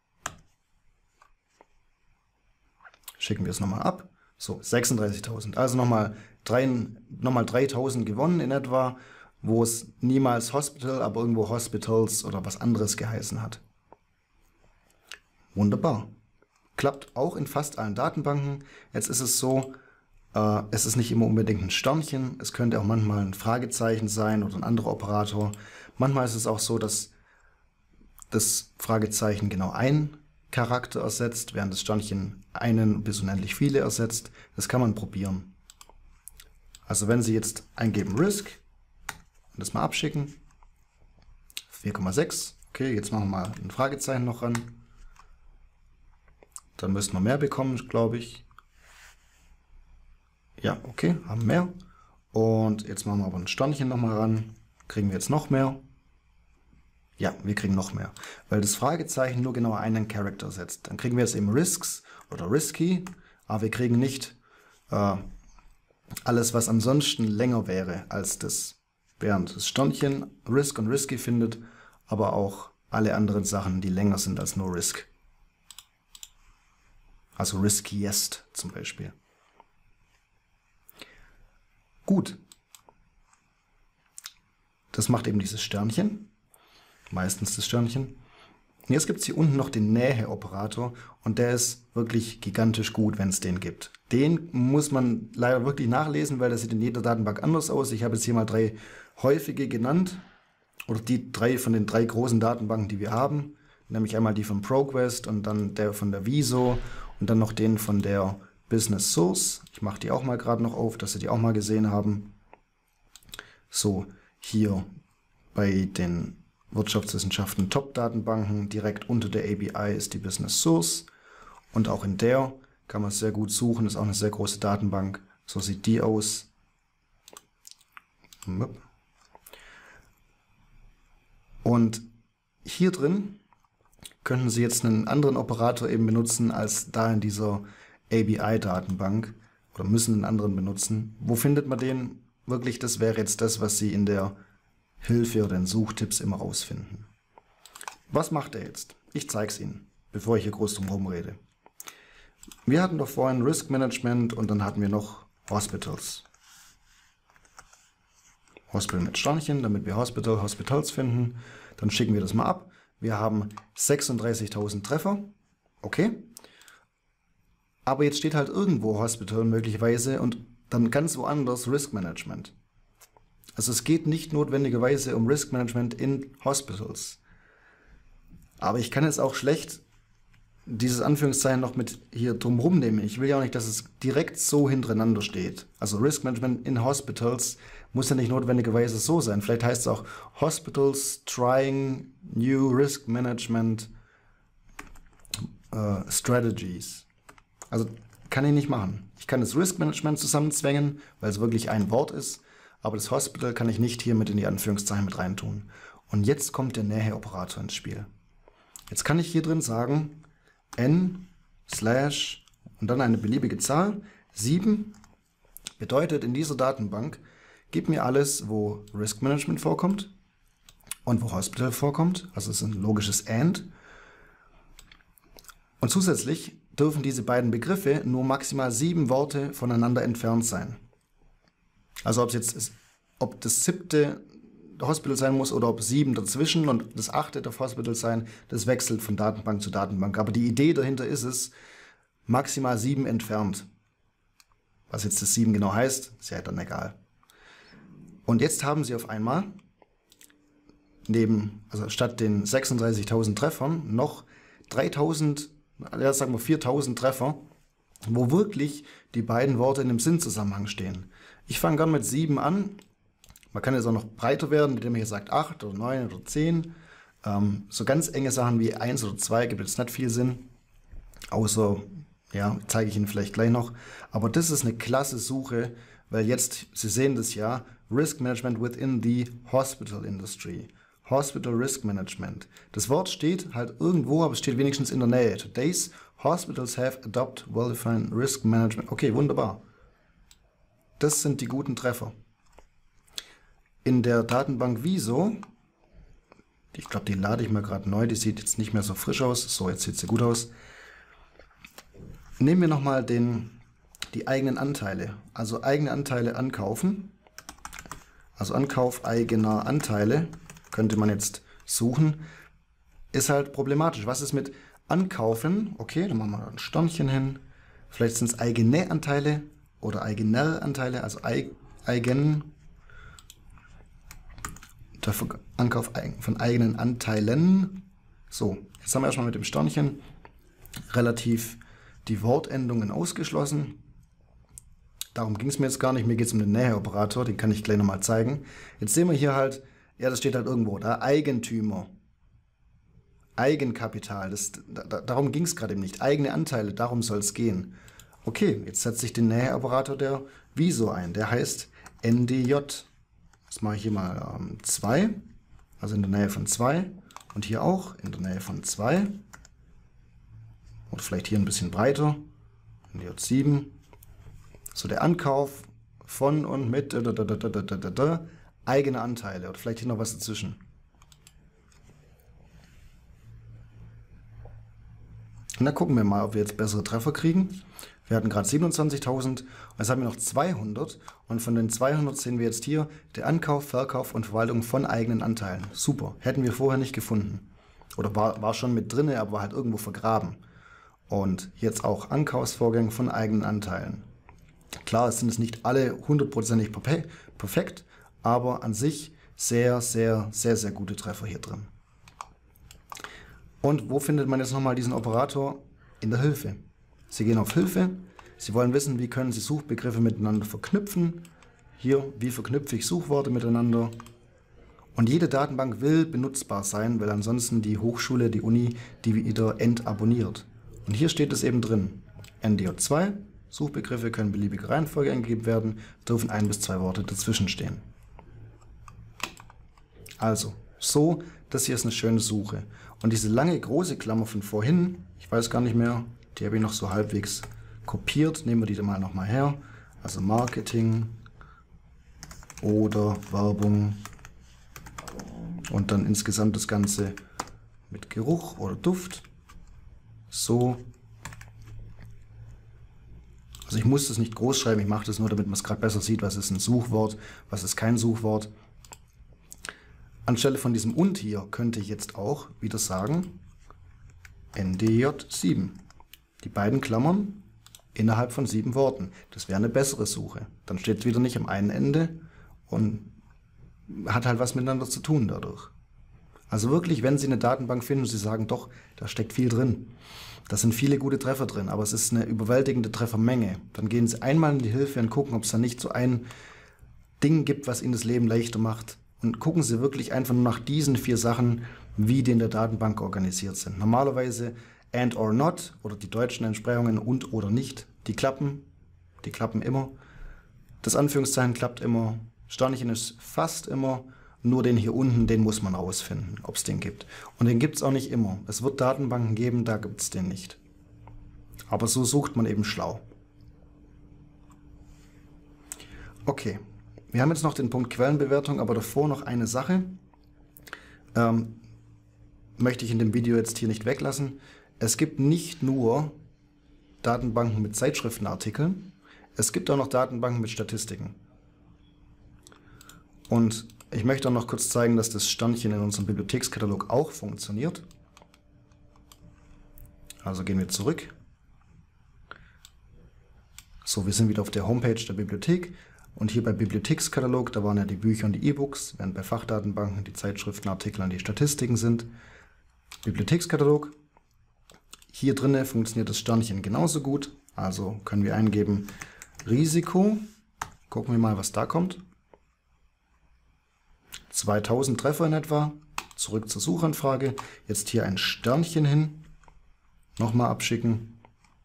Schicken wir es nochmal ab. So, 36.000. Also nochmal 3.000 gewonnen in etwa, wo es niemals Hospital, aber irgendwo Hospitals oder was anderes geheißen hat. Wunderbar. Klappt auch in fast allen Datenbanken. Jetzt ist es so, es ist nicht immer unbedingt ein Sternchen. Es könnte auch manchmal ein Fragezeichen sein oder ein anderer Operator. Manchmal ist es auch so, dass das Fragezeichen genau einen Charakter ersetzt, während das Sternchen einen bis unendlich viele ersetzt. Das kann man probieren. Also wenn Sie jetzt eingeben Risk und das mal abschicken, 4,6. Okay, jetzt machen wir mal ein Fragezeichen noch ran. Dann müssen wir mehr bekommen, glaube ich. Ja, okay, haben mehr. Und jetzt machen wir aber ein Sternchen nochmal ran. Kriegen wir jetzt noch mehr? Ja, wir kriegen noch mehr. Weil das Fragezeichen nur genau einen Charakter setzt. Dann kriegen wir jetzt eben Risks oder Risky, aber wir kriegen nicht alles, was ansonsten länger wäre als das. Während das Sternchen Risk und Risky findet, aber auch alle anderen Sachen, die länger sind als nur Risk. Also riskiest zum Beispiel. Gut. Das macht eben dieses Sternchen. Meistens das Sternchen. Und jetzt gibt es hier unten noch den Nähe-Operator und der ist wirklich gigantisch gut, wenn es den gibt. Den muss man leider wirklich nachlesen, weil der sieht in jeder Datenbank anders aus. Ich habe jetzt hier mal 3 häufige genannt oder die drei von den 3 großen Datenbanken, die wir haben, nämlich einmal die von ProQuest und dann der von der Wieso und dann noch den von der Business Source. Ich mache die auch mal gerade noch auf, dass Sie die auch mal gesehen haben. So, hier bei den Wirtschaftswissenschaften Top-Datenbanken direkt unter der ABI ist die Business Source und auch in der kann man sehr gut suchen, ist auch eine sehr große Datenbank. So sieht die aus. Und hier drin könnten Sie jetzt einen anderen Operator eben benutzen als da in dieser ABI-Datenbank oder müssen einen anderen benutzen. Wo findet man den? Wirklich, das wäre jetzt das, was Sie in der Hilfe oder in Suchtipps immer rausfinden. Was macht er jetzt? Ich zeige es Ihnen, bevor ich hier groß drum herum rede. Wir hatten doch vorhin Risk Management und dann hatten wir noch Hospitals. Hospital mit Sternchen, damit wir Hospitals finden. Dann schicken wir das mal ab. Wir haben 36.000 Treffer. Okay. Aber jetzt steht halt irgendwo Hospital möglicherweise und dann ganz woanders Risk Management. Also es geht nicht notwendigerweise um Risk Management in Hospitals. Aber ich kann jetzt auch schlecht dieses Anführungszeichen noch mit hier drumherum nehmen. Ich will ja auch nicht, dass es direkt so hintereinander steht. Also Risk Management in Hospitals muss ja nicht notwendigerweise so sein. Vielleicht heißt es auch Hospitals trying new Risk Management Strategies. Also kann ich nicht machen. Ich kann das Risk Management zusammenzwängen, weil es wirklich ein Wort ist, aber das Hospital kann ich nicht hier mit in die Anführungszeichen mit reintun. Und jetzt kommt der Näheoperator ins Spiel. Jetzt kann ich hier drin sagen, n/ und dann eine beliebige Zahl. 7 bedeutet in dieser Datenbank, gib mir alles, wo Risk Management vorkommt und wo Hospital vorkommt. Also es ist ein logisches AND. Und zusätzlich dürfen diese beiden Begriffe nur maximal 7 Worte voneinander entfernt sein. Also ob das 7. Hospital sein muss oder ob 7 dazwischen und das 8. darf Hospital sein, das wechselt von Datenbank zu Datenbank. Aber die Idee dahinter ist es, maximal 7 entfernt. Was jetzt das 7 genau heißt, ist ja dann egal. Und jetzt haben Sie auf einmal also statt den 36.000 Treffern noch 3.000, ja, sagen wir 4.000 Treffer, wo wirklich die beiden Worte in einem Sinnzusammenhang stehen. Ich fange gern mit 7 an. Man kann jetzt auch noch breiter werden, indem man hier sagt 8 oder 9 oder 10. So ganz enge Sachen wie 1 oder 2 gibt jetzt nicht viel Sinn. Außer, ja, zeige ich Ihnen vielleicht gleich noch. Aber das ist eine klasse Suche, weil jetzt, Sie sehen das ja, Risk Management within the Hospital Industry. Hospital Risk Management. Das Wort steht halt irgendwo, aber es steht wenigstens in der Nähe. Today's hospitals have adopted well-defined risk management. Okay, wunderbar. Das sind die guten Treffer. In der Datenbank Wieso, ich glaube, die lade ich mal gerade neu, die sieht jetzt nicht mehr so frisch aus. So, jetzt sieht sie gut aus. Nehmen wir nochmal die eigenen Anteile. Also eigene Anteile ankaufen. Also Ankauf eigener Anteile könnte man jetzt suchen. Ist halt problematisch. Was ist mit Ankaufen? Okay, dann machen wir ein Sternchen hin. Vielleicht sind es eigene Anteile oder eigener Anteile, also eigen. Ankauf von eigenen Anteilen. So, jetzt haben wir erstmal mit dem Sternchen relativ die Wortendungen ausgeschlossen. Darum ging es mir jetzt gar nicht. Mir geht es um den Näheoperator, den kann ich gleich nochmal zeigen. Jetzt sehen wir hier halt, ja, das steht halt irgendwo da, Eigentümer, Eigenkapital, darum ging es gerade eben nicht. Eigene Anteile, darum soll es gehen. Okay, jetzt setze ich den Näheoperator der Wieso ein. Der heißt NDJ. Das mache ich hier mal 2, also in der Nähe von 2 und hier auch in der Nähe von 2 oder vielleicht hier ein bisschen breiter, NDJ7. So, der Ankauf von und mit eigene Anteile oder vielleicht hier noch was dazwischen. Und dann gucken wir mal, ob wir jetzt bessere Treffer kriegen. Wir hatten gerade 27.000 und jetzt haben wir noch 200 und von den 200 sehen wir jetzt hier der Ankauf, Verkauf und Verwaltung von eigenen Anteilen. Super, hätten wir vorher nicht gefunden. Oder war schon mit drin, aber war halt irgendwo vergraben. Und jetzt auch Ankaufsvorgänge von eigenen Anteilen. Klar, es sind nicht alle hundertprozentig perfekt, aber an sich Sehr, sehr, sehr, sehr gute Treffer hier drin. Und wo findet man jetzt nochmal diesen Operator? In der Hilfe. Sie gehen auf Hilfe. Sie wollen wissen, wie können Sie Suchbegriffe miteinander verknüpfen. Hier, wie verknüpfe ich Suchworte miteinander. Und jede Datenbank will benutzbar sein, weil ansonsten die Hochschule, die Uni, die wieder entabonniert. Und hier steht es eben drin. NDO2, Suchbegriffe können beliebige Reihenfolge eingegeben werden, dürfen 1 bis 2 Worte dazwischen stehen. Also, so, das hier ist eine schöne Suche. Und diese lange große Klammer von vorhin, ich weiß gar nicht mehr, die habe ich noch so halbwegs kopiert. Nehmen wir die mal nochmal her. Also Marketing oder Werbung und dann insgesamt das Ganze mit Geruch oder Duft. So. Also ich muss das nicht groß schreiben, ich mache das nur, damit man es gerade besser sieht, was ist ein Suchwort, was ist kein Suchwort. Anstelle von diesem und hier könnte ich jetzt auch wieder sagen NDJ7. Die beiden Klammern innerhalb von 7 Worten. Das wäre eine bessere Suche. Dann steht es wieder nicht am einen Ende und hat halt was miteinander zu tun dadurch. Also wirklich, wenn Sie eine Datenbank finden und Sie sagen, doch, da steckt viel drin. Da sind viele gute Treffer drin, aber es ist eine überwältigende Treffermenge. Dann gehen Sie einmal in die Hilfe und gucken, ob es da nicht so ein Ding gibt, was Ihnen das Leben leichter macht. Und gucken Sie wirklich einfach nur nach diesen 4 Sachen, wie die in der Datenbank organisiert sind. Normalerweise and or not oder die deutschen Entsprechungen und oder nicht, die klappen immer. Das Anführungszeichen klappt immer. Sternchen ist fast immer. Nur den hier unten, den muss man rausfinden, ob es den gibt. Und den gibt es auch nicht immer. Es wird Datenbanken geben, da gibt es den nicht. Aber so sucht man eben schlau. Okay, wir haben jetzt noch den Punkt Quellenbewertung, aber davor noch eine Sache. Möchte ich in dem Video jetzt hier nicht weglassen. Es gibt nicht nur Datenbanken mit Zeitschriftenartikeln, es gibt auch noch Datenbanken mit Statistiken. Und ich möchte auch noch kurz zeigen, dass das Sternchen in unserem Bibliothekskatalog auch funktioniert. Also gehen wir zurück. So, wir sind wieder auf der Homepage der Bibliothek. Und hier beim Bibliothekskatalog, da waren ja die Bücher und die E-Books, während bei Fachdatenbanken die Zeitschriftenartikel und die Statistiken sind. Bibliothekskatalog. Hier drinnen funktioniert das Sternchen genauso gut. Also können wir eingeben Risiko. Gucken wir mal, was da kommt. 2000 Treffer in etwa. Zurück zur Suchanfrage. Jetzt hier ein Sternchen hin. Nochmal abschicken.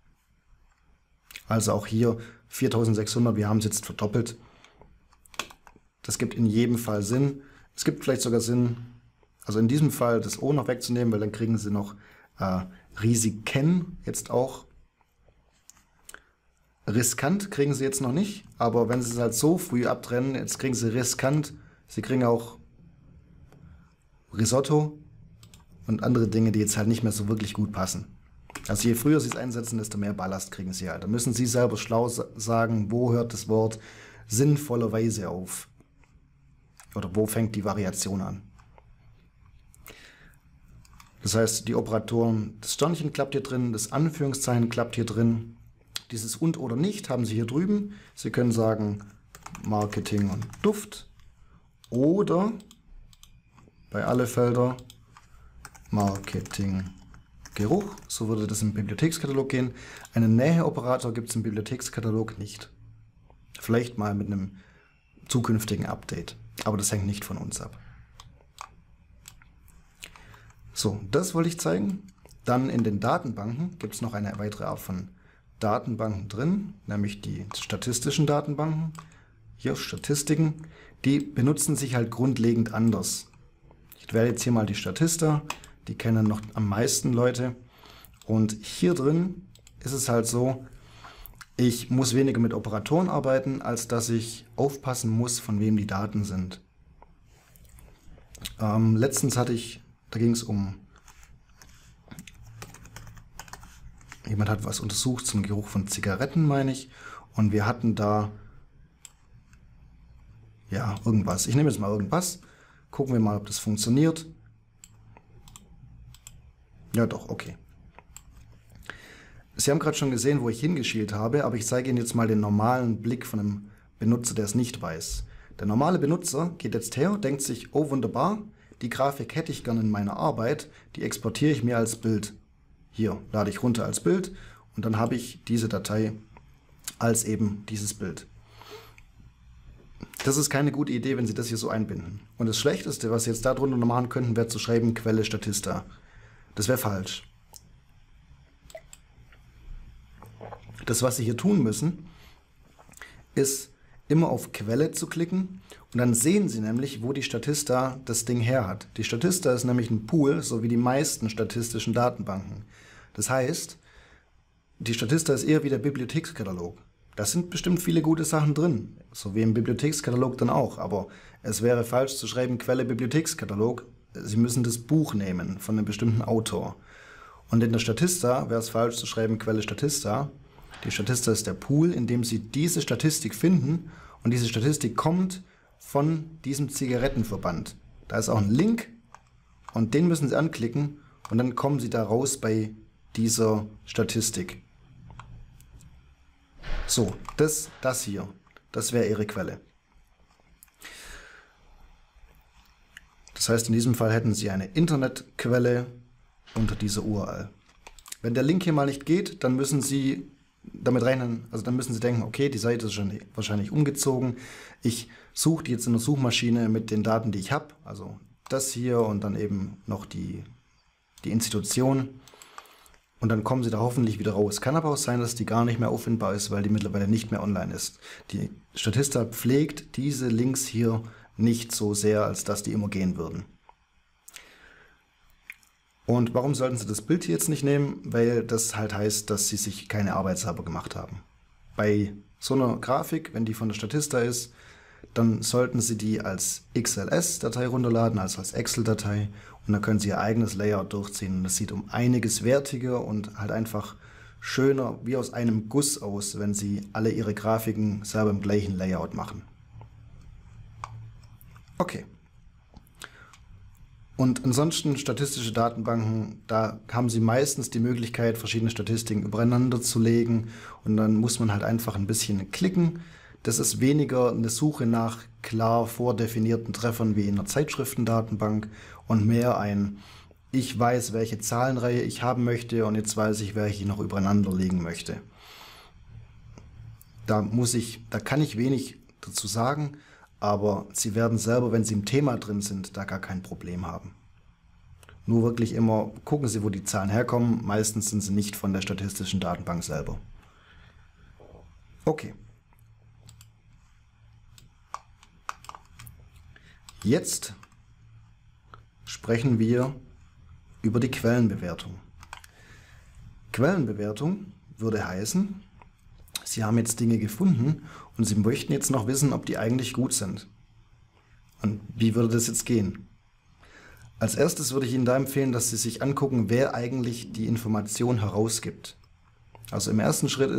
Also auch hier 4600. Wir haben es jetzt verdoppelt. Das gibt in jedem Fall Sinn. Es gibt vielleicht sogar Sinn, also in diesem Fall das O noch wegzunehmen, weil dann kriegen Sie noch Risiken jetzt auch. Riskant kriegen Sie jetzt noch nicht, aber wenn Sie es halt so früh abtrennen, jetzt kriegen Sie riskant. Sie kriegen auch Risotto und andere Dinge, die jetzt halt nicht mehr so wirklich gut passen. Also je früher Sie es einsetzen, desto mehr Ballast kriegen Sie halt. Da müssen Sie selber schlau sagen, wo hört das Wort sinnvollerweise auf. Oder wo fängt die Variation an. Das heißt, die Operatoren, das Sternchen klappt hier drin, das Anführungszeichen klappt hier drin. Dieses und oder nicht haben Sie hier drüben. Sie können sagen Marketing und Duft. Oder bei alle Felder Marketing, Geruch. So würde das im Bibliothekskatalog gehen. Einen Näheoperator gibt es im Bibliothekskatalog nicht. Vielleicht mal mit einem zukünftigen Update. Aber das hängt nicht von uns ab. So, das wollte ich zeigen. Dann in den Datenbanken gibt es noch eine weitere Art von Datenbanken drin, nämlich die statistischen Datenbanken. Hier Statistiken. Die benutzen sich halt grundlegend anders. Ich wähle jetzt hier mal die Statista. Die kennen noch am meisten Leute. Und hier drin ist es halt so, ich muss weniger mit Operatoren arbeiten, als dass ich aufpassen muss, von wem die Daten sind. Letztens da ging es um, jemand hat was untersucht zum Geruch von Zigaretten, meine ich. Und wir hatten da, ja, irgendwas. Ich nehme jetzt mal irgendwas. Gucken wir mal, ob das funktioniert. Ja doch, okay. Sie haben gerade schon gesehen, wo ich hingeschielt habe, aber ich zeige Ihnen jetzt mal den normalen Blick von einem Benutzer, der es nicht weiß. Der normale Benutzer geht jetzt her, denkt sich, oh wunderbar, die Grafik hätte ich gerne in meiner Arbeit, die exportiere ich mir als Bild. Hier lade ich runter als Bild und dann habe ich diese Datei als eben dieses Bild. Das ist keine gute Idee, wenn Sie das hier so einbinden. Und das Schlechteste, was Sie jetzt darunter noch machen könnten, wäre zu schreiben Quelle Statista. Das wäre falsch. Das, was Sie hier tun müssen, ist immer auf Quelle zu klicken und dann sehen Sie nämlich, wo die Statista das Ding her hat. Die Statista ist nämlich ein Pool, so wie die meisten statistischen Datenbanken. Das heißt, die Statista ist eher wie der Bibliothekskatalog. Da sind bestimmt viele gute Sachen drin, so wie im Bibliothekskatalog dann auch, aber es wäre falsch zu schreiben Quelle Bibliothekskatalog. Sie müssen das Buch nehmen von einem bestimmten Autor. Und in der Statista wäre es falsch zu schreiben Quelle Statista. Die Statista ist der Pool, in dem Sie diese Statistik finden und diese Statistik kommt von diesem Zigarettenverband. Da ist auch ein Link und den müssen Sie anklicken und dann kommen Sie da raus bei dieser Statistik. So, das hier, das wäre Ihre Quelle. Das heißt, in diesem Fall hätten Sie eine Internetquelle unter dieser URL. Wenn der Link hier mal nicht geht, dann müssen Sie damit rechnen, also dann müssen Sie denken, okay, die Seite ist schon wahrscheinlich umgezogen. Ich suche die jetzt in der Suchmaschine mit den Daten, die ich habe, also das hier und dann eben noch die Institution. Und dann kommen Sie da hoffentlich wieder raus. Kann aber auch sein, dass die gar nicht mehr auffindbar ist, weil die mittlerweile nicht mehr online ist. Die Statista pflegt diese Links hier nicht so sehr, als dass die immer gehen würden. Und warum sollten Sie das Bild hier jetzt nicht nehmen? Weil das halt heißt, dass Sie sich keine Arbeit selber gemacht haben. Bei so einer Grafik, wenn die von der Statista ist, dann sollten Sie die als XLS-Datei runterladen, also als Excel-Datei. Und dann können Sie Ihr eigenes Layout durchziehen. Und das sieht um einiges wertiger und halt einfach schöner, wie aus einem Guss aus, wenn Sie alle Ihre Grafiken selber im gleichen Layout machen. Okay. Und ansonsten statistische Datenbanken, da haben Sie meistens die Möglichkeit, verschiedene Statistiken übereinander zu legen und dann muss man halt einfach ein bisschen klicken. Das ist weniger eine Suche nach klar vordefinierten Treffern wie in einer Zeitschriftendatenbank und mehr ein, ich weiß, welche Zahlenreihe ich haben möchte und jetzt weiß ich, welche ich noch übereinander legen möchte. Da kann ich wenig dazu sagen. Aber Sie werden selber, wenn Sie im Thema drin sind, da gar kein Problem haben. Nur wirklich immer gucken Sie, wo die Zahlen herkommen. Meistens sind sie nicht von der statistischen Datenbank selber. Okay. Jetzt sprechen wir über die Quellenbewertung. Quellenbewertung würde heißen, Sie haben jetzt Dinge gefunden und Sie möchten jetzt noch wissen, ob die eigentlich gut sind. Und wie würde das jetzt gehen? Als erstes würde ich Ihnen da empfehlen, dass Sie sich angucken, wer eigentlich die Information herausgibt. Also im ersten Schritt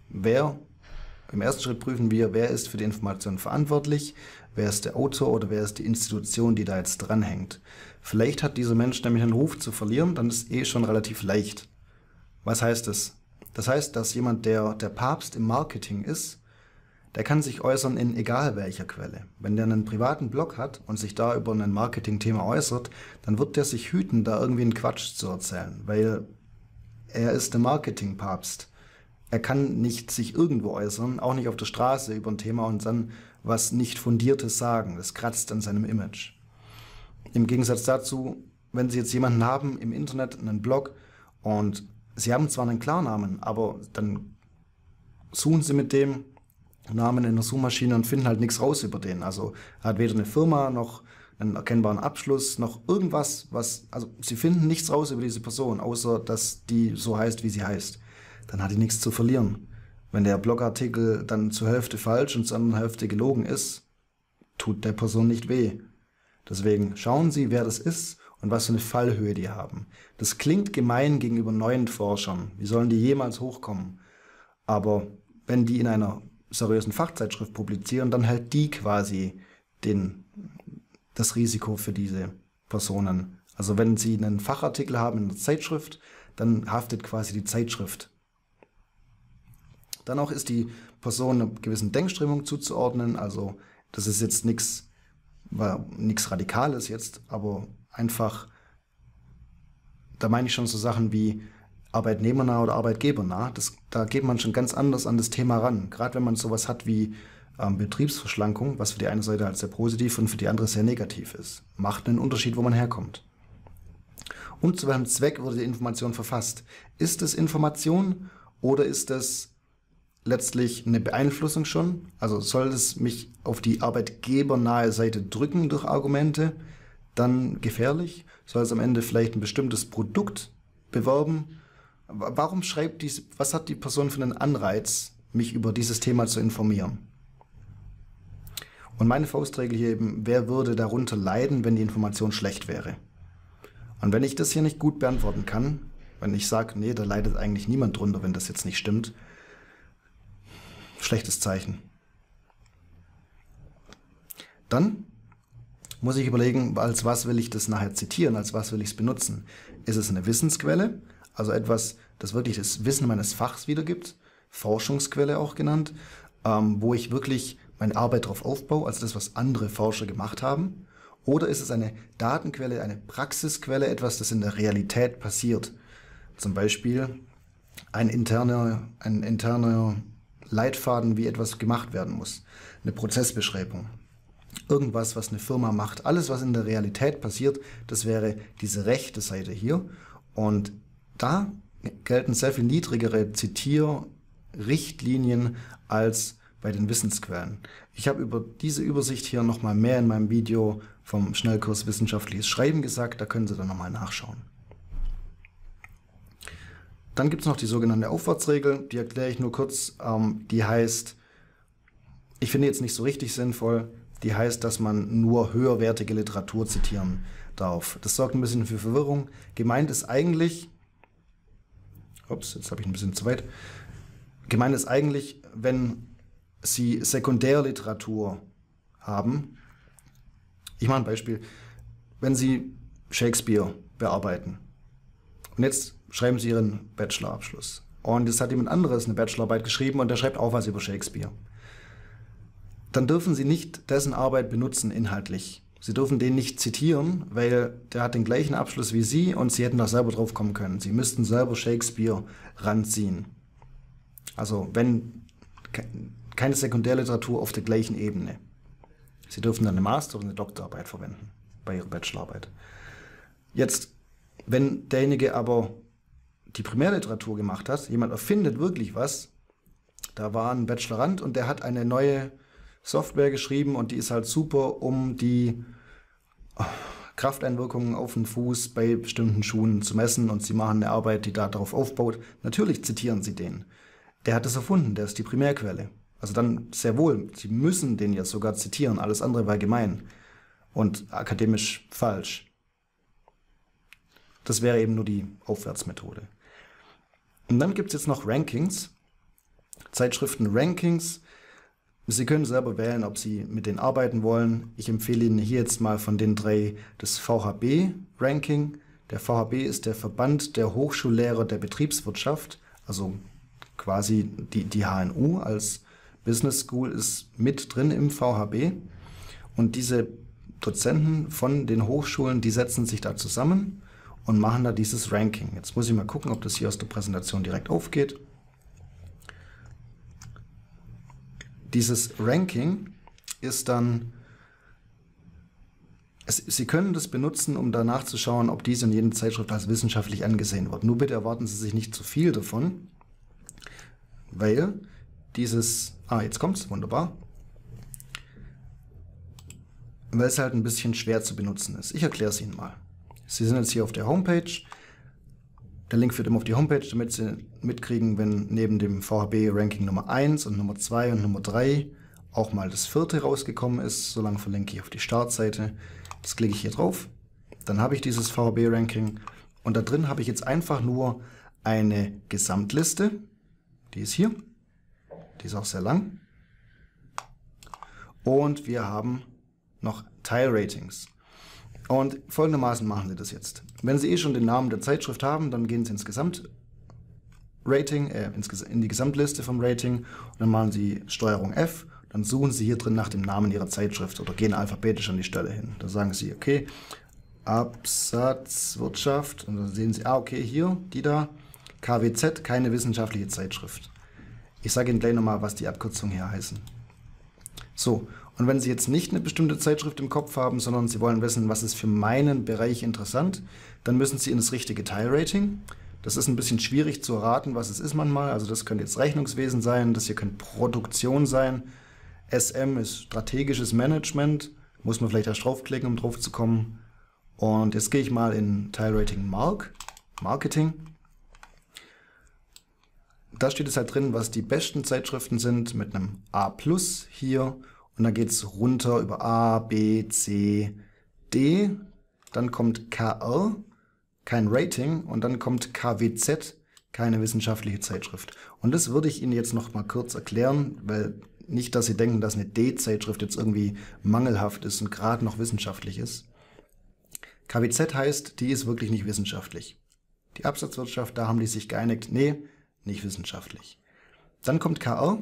prüfen wir, wer ist für die Information verantwortlich, wer ist der Autor oder wer ist die Institution, die da jetzt dranhängt. Vielleicht hat dieser Mensch nämlich einen Ruf zu verlieren, dann ist schon relativ leicht. Was heißt das? Das heißt, dass jemand, der Papst im Marketing ist, der kann sich äußern in egal welcher Quelle. Wenn der einen privaten Blog hat und sich da über ein Marketingthema äußert, dann wird der sich hüten, da irgendwie einen Quatsch zu erzählen, weil er ist der Marketingpapst. Er kann nicht sich irgendwo äußern, auch nicht auf der Straße über ein Thema und dann was nicht Fundiertes sagen. Das kratzt an seinem Image. Im Gegensatz dazu, wenn Sie jetzt jemanden haben im Internet, einen Blog und Sie haben zwar einen Klarnamen, aber dann suchen Sie mit dem Namen in der Suchmaschine und finden halt nichts raus über den. Also er hat weder eine Firma noch einen erkennbaren Abschluss noch irgendwas, also Sie finden nichts raus über diese Person, außer dass die so heißt, wie sie heißt. Dann hat die nichts zu verlieren. Wenn der Blogartikel dann zur Hälfte falsch und zur anderen Hälfte gelogen ist, tut der Person nicht weh. Deswegen schauen Sie, wer das ist und was für eine Fallhöhe die haben. Das klingt gemein gegenüber neuen Forschern. Wie sollen die jemals hochkommen? Aber wenn die in einer seriösen Fachzeitschrift publizieren, dann hält die quasi das Risiko für diese Personen. Also wenn Sie einen Fachartikel haben in der Zeitschrift, dann haftet quasi die Zeitschrift. Dann auch ist die Person einer gewissen Denkströmung zuzuordnen, also das ist jetzt nichts Radikales jetzt, aber einfach, da meine ich schon so Sachen wie arbeitnehmernah oder arbeitgebernah. Da geht man schon ganz anders an das Thema ran. Gerade wenn man sowas hat wie Betriebsverschlankung, was für die eine Seite halt sehr positiv und für die andere sehr negativ ist. Macht einen Unterschied, wo man herkommt. Und zu welchem Zweck wurde die Information verfasst? Ist es Information oder ist es letztlich eine Beeinflussung schon? Also soll es mich auf die arbeitgebernahe Seite drücken durch Argumente? Dann gefährlich? Soll es am Ende vielleicht ein bestimmtes Produkt bewerben? Warum was hat die Person für einen Anreiz, mich über dieses Thema zu informieren? Und meine Faustregel hier eben, wer würde darunter leiden, wenn die Information schlecht wäre? Und wenn ich das hier nicht gut beantworten kann, wenn ich sage, nee, da leidet eigentlich niemand drunter, wenn das jetzt nicht stimmt, schlechtes Zeichen. Dann muss ich überlegen, als was will ich das nachher zitieren, als was will ich es benutzen. Ist es eine Wissensquelle, also etwas, das wirklich das Wissen meines Fachs wiedergibt, Forschungsquelle auch genannt, wo ich wirklich meine Arbeit darauf aufbaue, also das, was andere Forscher gemacht haben? Oder ist es eine Datenquelle, eine Praxisquelle, etwas, das in der Realität passiert? Zum Beispiel ein interner Leitfaden, wie etwas gemacht werden muss, eine Prozessbeschreibung. Irgendwas, was eine Firma macht, alles, was in der Realität passiert, das wäre diese rechte Seite hier. Und da gelten sehr viel niedrigere Zitierrichtlinien als bei den Wissensquellen. Ich habe über diese Übersicht hier nochmal mehr in meinem Video vom Schnellkurs Wissenschaftliches Schreiben gesagt, da können Sie dann nochmal nachschauen. Dann gibt es noch die sogenannte Aufwärtsregel, die erkläre ich nur kurz. Die heißt, ich finde jetzt nicht so richtig sinnvoll, die heißt, dass man nur höherwertige Literatur zitieren darf. Das sorgt ein bisschen für Verwirrung. Gemeint ist eigentlich, jetzt habe ich ein bisschen zu weit. Gemeint ist eigentlich, wenn Sie Sekundärliteratur haben. Ich mache ein Beispiel. Wenn Sie Shakespeare bearbeiten und jetzt schreiben Sie Ihren Bachelorabschluss und es hat jemand anderes eine Bachelorarbeit geschrieben und der schreibt auch was über Shakespeare, dann dürfen Sie nicht dessen Arbeit benutzen inhaltlich. Sie dürfen den nicht zitieren, weil der hat den gleichen Abschluss wie Sie und Sie hätten da selber drauf kommen können. Sie müssten selber Shakespeare ranziehen. Also wenn keine Sekundärliteratur auf der gleichen Ebene. Sie dürfen dann eine Master- oder eine Doktorarbeit verwenden bei Ihrer Bachelorarbeit. Jetzt, wenn derjenige aber die Primärliteratur gemacht hat, jemand erfindet wirklich was, da war ein Bachelorand und der hat eine neue Software geschrieben und die ist halt super, um die Krafteinwirkungen auf den Fuß bei bestimmten Schuhen zu messen und Sie machen eine Arbeit, die darauf aufbaut. Natürlich zitieren Sie den. Der hat es erfunden, der ist die Primärquelle. Also dann sehr wohl, Sie müssen den ja sogar zitieren, alles andere war gemein und akademisch falsch. Das wäre eben nur die Aufwärtsmethode. Und dann gibt es jetzt noch Rankings, Zeitschriften-Rankings. Sie können selber wählen, ob Sie mit denen arbeiten wollen. Ich empfehle Ihnen hier jetzt mal von den 3 das VHB-Ranking. Der VHB ist der Verband der Hochschullehrer der Betriebswirtschaft, also quasi die HNU als Business School ist mit drin im VHB. Und diese Dozenten von den Hochschulen, die setzen sich da zusammen und machen da dieses Ranking. Jetzt muss ich mal gucken, ob das hier aus der Präsentation direkt aufgeht. Dieses Ranking ist dann, Sie können das benutzen, um danach zu schauen, ob diese und jene Zeitschrift als wissenschaftlich angesehen wird. Nur bitte erwarten Sie sich nicht zu viel davon, weil dieses, jetzt kommt's, wunderbar, weil es halt ein bisschen schwer zu benutzen ist. Ich erkläre es Ihnen mal. Sie sind jetzt hier auf der Homepage. Der Link führt immer auf die Homepage, damit Sie mitkriegen, wenn neben dem VHB-Ranking Nummer 1 und Nummer 2 und Nummer 3 auch mal das 4. rausgekommen ist. Solange verlinke ich auf die Startseite. Jetzt klicke ich hier drauf. Dann habe ich dieses VHB-Ranking. Und da drin habe ich jetzt einfach nur eine Gesamtliste. Die ist hier. Die ist auch sehr lang. Und wir haben noch Teilratings. Und folgendermaßen machen Sie das jetzt. Wenn Sie schon den Namen der Zeitschrift haben, dann gehen Sie ins Gesamtrating, in die Gesamtliste vom Rating und dann machen Sie Steuerung F. dann suchen Sie hier drin nach dem Namen Ihrer Zeitschrift oder gehen alphabetisch an die Stelle hin. Da sagen Sie, okay, Absatzwirtschaft und dann sehen Sie, okay, hier, die da, KWZ, keine wissenschaftliche Zeitschrift. Ich sage Ihnen gleich nochmal, was die Abkürzungen hier heißen. So, und wenn Sie jetzt nicht eine bestimmte Zeitschrift im Kopf haben, sondern Sie wollen wissen, was ist für meinen Bereich interessant, dann müssen Sie in das richtige Teilrating. Das ist ein bisschen schwierig zu erraten, was es ist manchmal. Also das könnte jetzt Rechnungswesen sein, das hier könnte Produktion sein. SM ist strategisches Management. Muss man vielleicht erst draufklicken, um drauf zu kommen. Und jetzt gehe ich mal in Teilrating Marketing. Da steht es halt drin, was die besten Zeitschriften sind mit einem A+ hier. Und dann geht es runter über A, B, C, D. Dann kommt KR, kein Rating. Und dann kommt KWZ, keine wissenschaftliche Zeitschrift. Und das würde ich Ihnen jetzt noch mal kurz erklären, weil nicht, dass Sie denken, dass eine D-Zeitschrift jetzt irgendwie mangelhaft ist und gerade noch wissenschaftlich ist. KWZ heißt, die ist wirklich nicht wissenschaftlich. Die Absatzwirtschaft, da haben die sich geeinigt, nee, nicht wissenschaftlich. Dann kommt KR,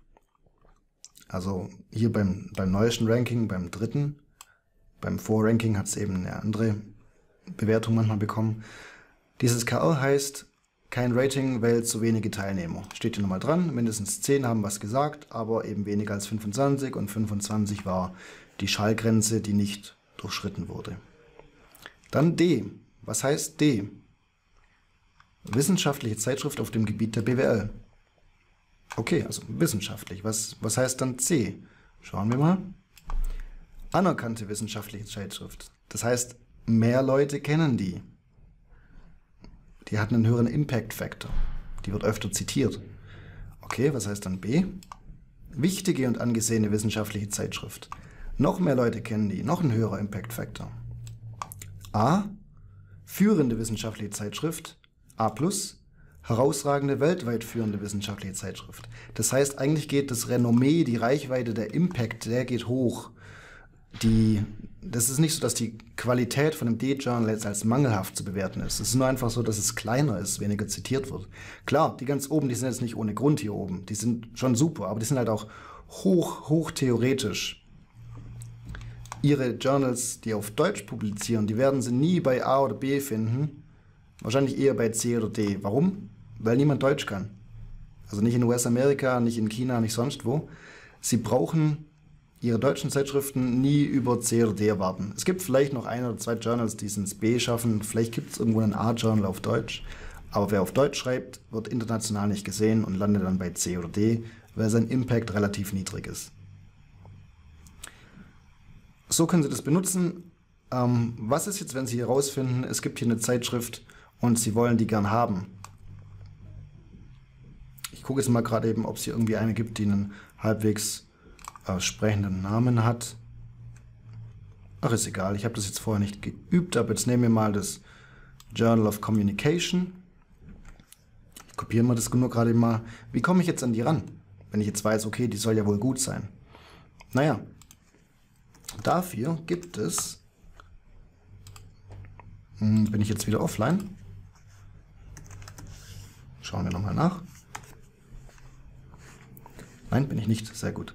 also hier beim neuesten Ranking, beim dritten. Beim Vorranking hat es eben eine andere Bewertung manchmal bekommen. Dieses KR heißt, kein Rating, weil zu wenige Teilnehmer. Steht hier nochmal dran, mindestens 10 haben was gesagt, aber eben weniger als 25 und 25 war die Schallgrenze, die nicht durchschritten wurde. Dann D. Was heißt D? Wissenschaftliche Zeitschrift auf dem Gebiet der BWL. Okay, also wissenschaftlich. Was heißt dann C? Schauen wir mal. Anerkannte wissenschaftliche Zeitschrift. Das heißt, mehr Leute kennen die. Die hat einen höheren Impact-Faktor. Die wird öfter zitiert. Okay, was heißt dann B? Wichtige und angesehene wissenschaftliche Zeitschrift. Noch mehr Leute kennen die, noch ein höherer Impact-Faktor. A. Führende wissenschaftliche Zeitschrift. A+. Herausragende, weltweit führende wissenschaftliche Zeitschrift. Das heißt, eigentlich geht das Renommee, die Reichweite, der Impact, der geht hoch. Das ist nicht so, dass die Qualität von einem D-Journal jetzt als mangelhaft zu bewerten ist. Es ist nur einfach so, dass es kleiner ist, weniger zitiert wird. Klar, die ganz oben, die sind jetzt nicht ohne Grund hier oben. Die sind schon super, aber die sind halt auch hoch theoretisch. Ihre Journals, die auf Deutsch publizieren, die werden sie nie bei A oder B finden. Wahrscheinlich eher bei C oder D. Warum? Weil niemand Deutsch kann. Also nicht in US-Amerika, nicht in China, nicht sonst wo. Sie brauchen ihre deutschen Zeitschriften nie über C oder D erwarten. Es gibt vielleicht noch 1 oder 2 Journals, die es ins B schaffen. Vielleicht gibt es irgendwo einen A-Journal auf Deutsch. Aber wer auf Deutsch schreibt, wird international nicht gesehen und landet dann bei C oder D, weil sein Impact relativ niedrig ist. So können Sie das benutzen. Was ist jetzt, wenn Sie herausfinden, es gibt hier eine Zeitschrift und Sie wollen die gern haben? Ich gucke jetzt mal gerade eben, ob es hier irgendwie eine gibt, die einen halbwegs sprechenden Namen hat. Ach, ist egal, ich habe das jetzt vorher nicht geübt, aber jetzt nehmen wir mal das Journal of Communication. Kopieren wir das nur gerade mal. Wie komme ich jetzt an die ran? Wenn ich jetzt weiß, okay, die soll ja wohl gut sein. Naja, dafür gibt es... Bin ich jetzt wieder offline? Schauen wir nochmal nach. Nein, bin ich nicht. Sehr gut.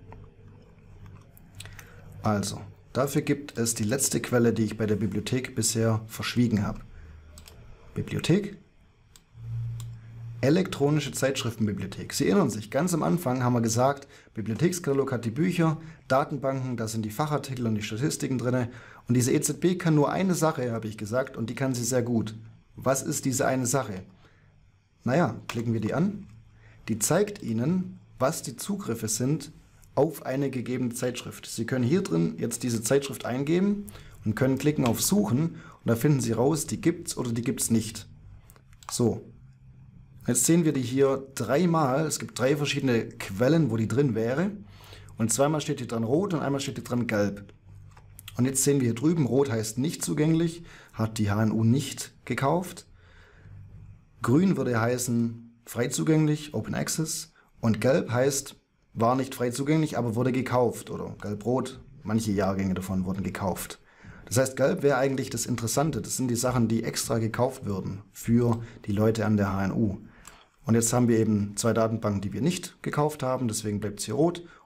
Also, dafür gibt es die letzte Quelle, die ich bei der Bibliothek bisher verschwiegen habe. Bibliothek. Elektronische Zeitschriftenbibliothek. Sie erinnern sich, ganz am Anfang haben wir gesagt, Bibliothekskatalog hat die Bücher, Datenbanken, da sind die Fachartikel und die Statistiken drin. Und diese EZB kann nur eine Sache, habe ich gesagt, und die kann sie sehr gut. Was ist diese eine Sache? Naja, klicken wir die an. Die zeigt Ihnen, was die Zugriffe sind auf eine gegebene Zeitschrift. Sie können hier drin jetzt diese Zeitschrift eingeben und können klicken auf Suchen und da finden Sie raus, die gibt's oder die gibt's nicht. So, jetzt sehen wir die hier dreimal. Es gibt 3 verschiedene Quellen, wo die drin wäre. Und zweimal steht hier dran rot und einmal steht hier dran gelb. Und jetzt sehen wir hier drüben, rot heißt nicht zugänglich, hat die HNU nicht gekauft. Grün würde heißen frei zugänglich, Open Access. Und gelb heißt, war nicht frei zugänglich, aber wurde gekauft. Oder gelb-rot, manche Jahrgänge davon wurden gekauft. Das heißt, gelb wäre eigentlich das Interessante. Das sind die Sachen, die extra gekauft würden für die Leute an der HNU. Und jetzt haben wir eben 2 Datenbanken, die wir nicht gekauft haben, deswegen bleibt es hier rot.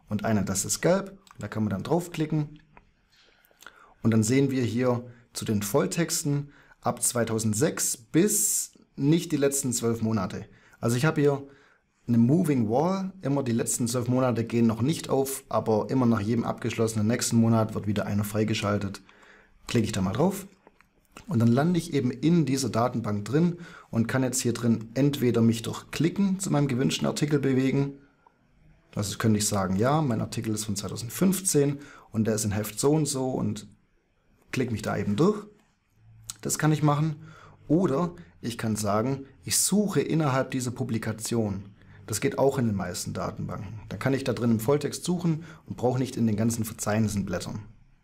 und eine, das ist gelb. Da kann man dann draufklicken und dann sehen wir hier zu den Volltexten ab 2006 bis nicht die letzten 12 Monate. Also ich habe hier eine Moving Wall, immer die letzten 12 Monate gehen noch nicht auf, aber immer nach jedem abgeschlossenen nächsten Monat wird wieder einer freigeschaltet. Klicke ich da mal drauf und dann lande ich eben in dieser Datenbank drin und kann jetzt hier drin entweder mich durch Klicken zu meinem gewünschten Artikel bewegen. Also könnte ich sagen, ja, mein Artikel ist von 2015 und der ist in Heft so und klicke mich da eben durch. Das kann ich machen. Oder ich kann sagen, ich suche innerhalb dieser Publikation. Das geht auch in den meisten Datenbanken. Da kann ich da drin im Volltext suchen und brauche nicht in den ganzen Verzeichnissen blättern.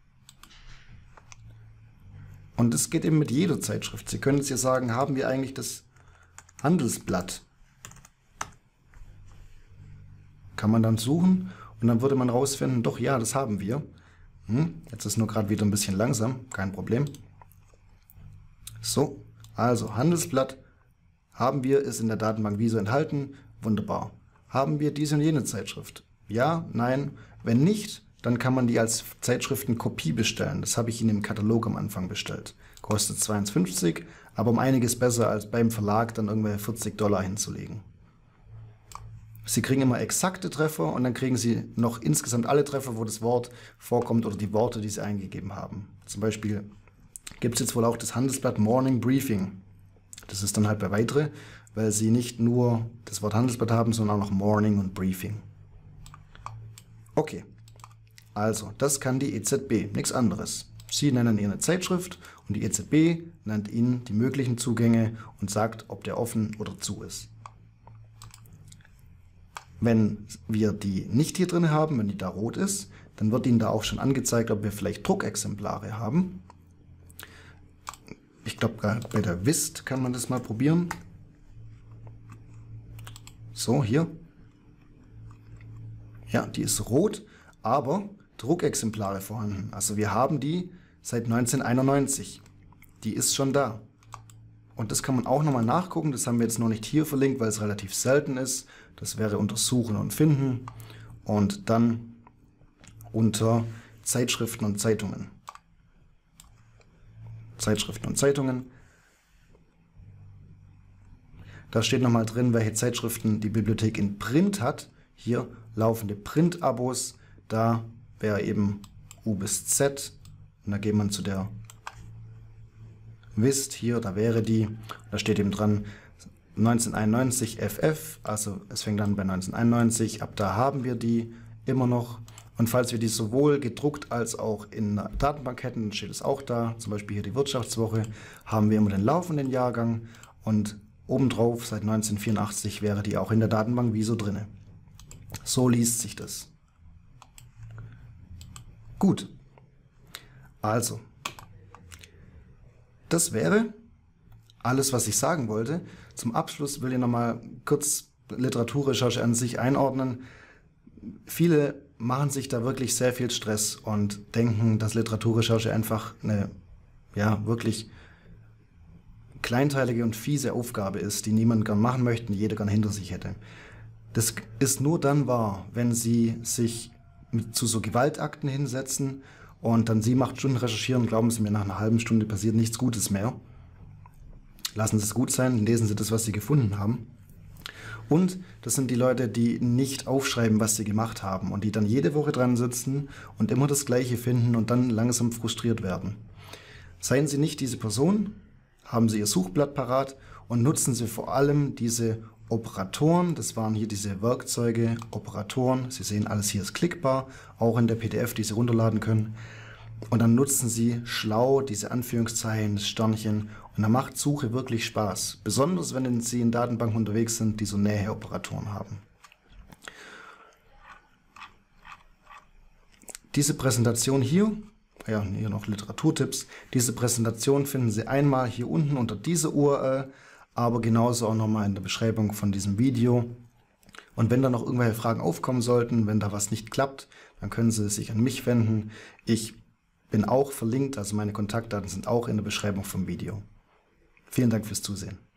Und das geht eben mit jeder Zeitschrift. Sie können jetzt hier sagen, haben wir eigentlich das Handelsblatt? Kann man dann suchen und dann würde man rausfinden, doch ja, das haben wir. Jetzt ist nur gerade wieder ein bisschen langsam, kein Problem. So, also Handelsblatt haben wir, ist in der Datenbank wie so enthalten. Wunderbar. Haben wir diese und jene Zeitschrift? Ja, nein. Wenn nicht, dann kann man die als Zeitschriftenkopie bestellen. Das habe ich Ihnen im Katalog am Anfang bestellt. Kostet 52, aber um einiges besser als beim Verlag dann irgendwelche $40 hinzulegen. Sie kriegen immer exakte Treffer und dann kriegen Sie noch insgesamt alle Treffer, wo das Wort vorkommt oder die Worte, die Sie eingegeben haben. Zum Beispiel gibt es jetzt wohl auch das Handelsblatt Morning Briefing. Das ist dann halt bei weitere, weil Sie nicht nur das Wort Handelsblatt haben, sondern auch noch Morning und Briefing. Okay, also das kann die EZB, nichts anderes. Sie nennen Ihre Zeitschrift und die EZB nennt Ihnen die möglichen Zugänge und sagt, ob der offen oder zu ist. Wenn wir die nicht hier drin haben, wenn die da rot ist, dann wird Ihnen da auch schon angezeigt, ob wir vielleicht Druckexemplare haben. Ich glaube, bei der WIST kann man das mal probieren. So, hier. Ja, die ist rot, aber Druckexemplare vorhanden. Also wir haben die seit 1991. Die ist schon da. Und das kann man auch nochmal nachgucken. Das haben wir jetzt noch nicht hier verlinkt, weil es relativ selten ist. Das wäre unter Suchen und Finden und dann unter Zeitschriften und Zeitungen. Zeitschriften und Zeitungen. Da steht nochmal drin, welche Zeitschriften die Bibliothek in Print hat. Hier laufende Print-Abos. Da wäre eben U bis Z. Und da geht man zu der WIST hier, da wäre die. Da steht eben dran 1991 FF. Also es fängt an bei 1991. Ab da haben wir die immer noch. Und falls wir die sowohl gedruckt als auch in der Datenbank hätten, dann steht es auch da. Zum Beispiel hier die Wirtschaftswoche. Haben wir immer den laufenden Jahrgang. Und obendrauf seit 1984 wäre die auch in der Datenbank wie so drinne. So liest sich das. Gut. Also, das wäre alles, was ich sagen wollte. Zum Abschluss will ich nochmal kurz Literaturrecherche an sich einordnen. Viele machen sich da wirklich sehr viel Stress und denken, dass Literaturrecherche einfach eine, ja, wirklich kleinteilige und fiese Aufgabe ist, die niemand gern machen möchte und jeder gern hinter sich hätte. Das ist nur dann wahr, wenn Sie sich zu so Gewaltakten hinsetzen und dann Sie 8 Stunden recherchieren, glauben Sie mir, nach einer halben Stunde passiert nichts Gutes mehr. Lassen Sie es gut sein, lesen Sie das, was Sie gefunden haben. Und das sind die Leute, die nicht aufschreiben, was sie gemacht haben und die dann jede Woche dran sitzen und immer das Gleiche finden und dann langsam frustriert werden. Seien Sie nicht diese Person, haben Sie Ihr Suchblatt parat und nutzen Sie vor allem diese Operatoren. Das waren hier diese Werkzeuge, Operatoren. Sie sehen, alles hier ist klickbar, auch in der PDF, die Sie runterladen können. Und dann nutzen Sie schlau diese Anführungszeichen, das Sternchen und dann macht Suche wirklich Spaß. Besonders wenn Sie in Datenbanken unterwegs sind, die so Näheoperatoren haben. Diese Präsentation hier, ja, hier noch Literaturtipps, diese Präsentation finden Sie einmal hier unten unter dieser URL, aber genauso auch nochmal in der Beschreibung von diesem Video. Und wenn da noch irgendwelche Fragen aufkommen sollten, wenn da was nicht klappt, dann können Sie sich an mich wenden. Ich bin auch verlinkt, also meine Kontaktdaten sind auch in der Beschreibung vom Video. Vielen Dank fürs Zusehen.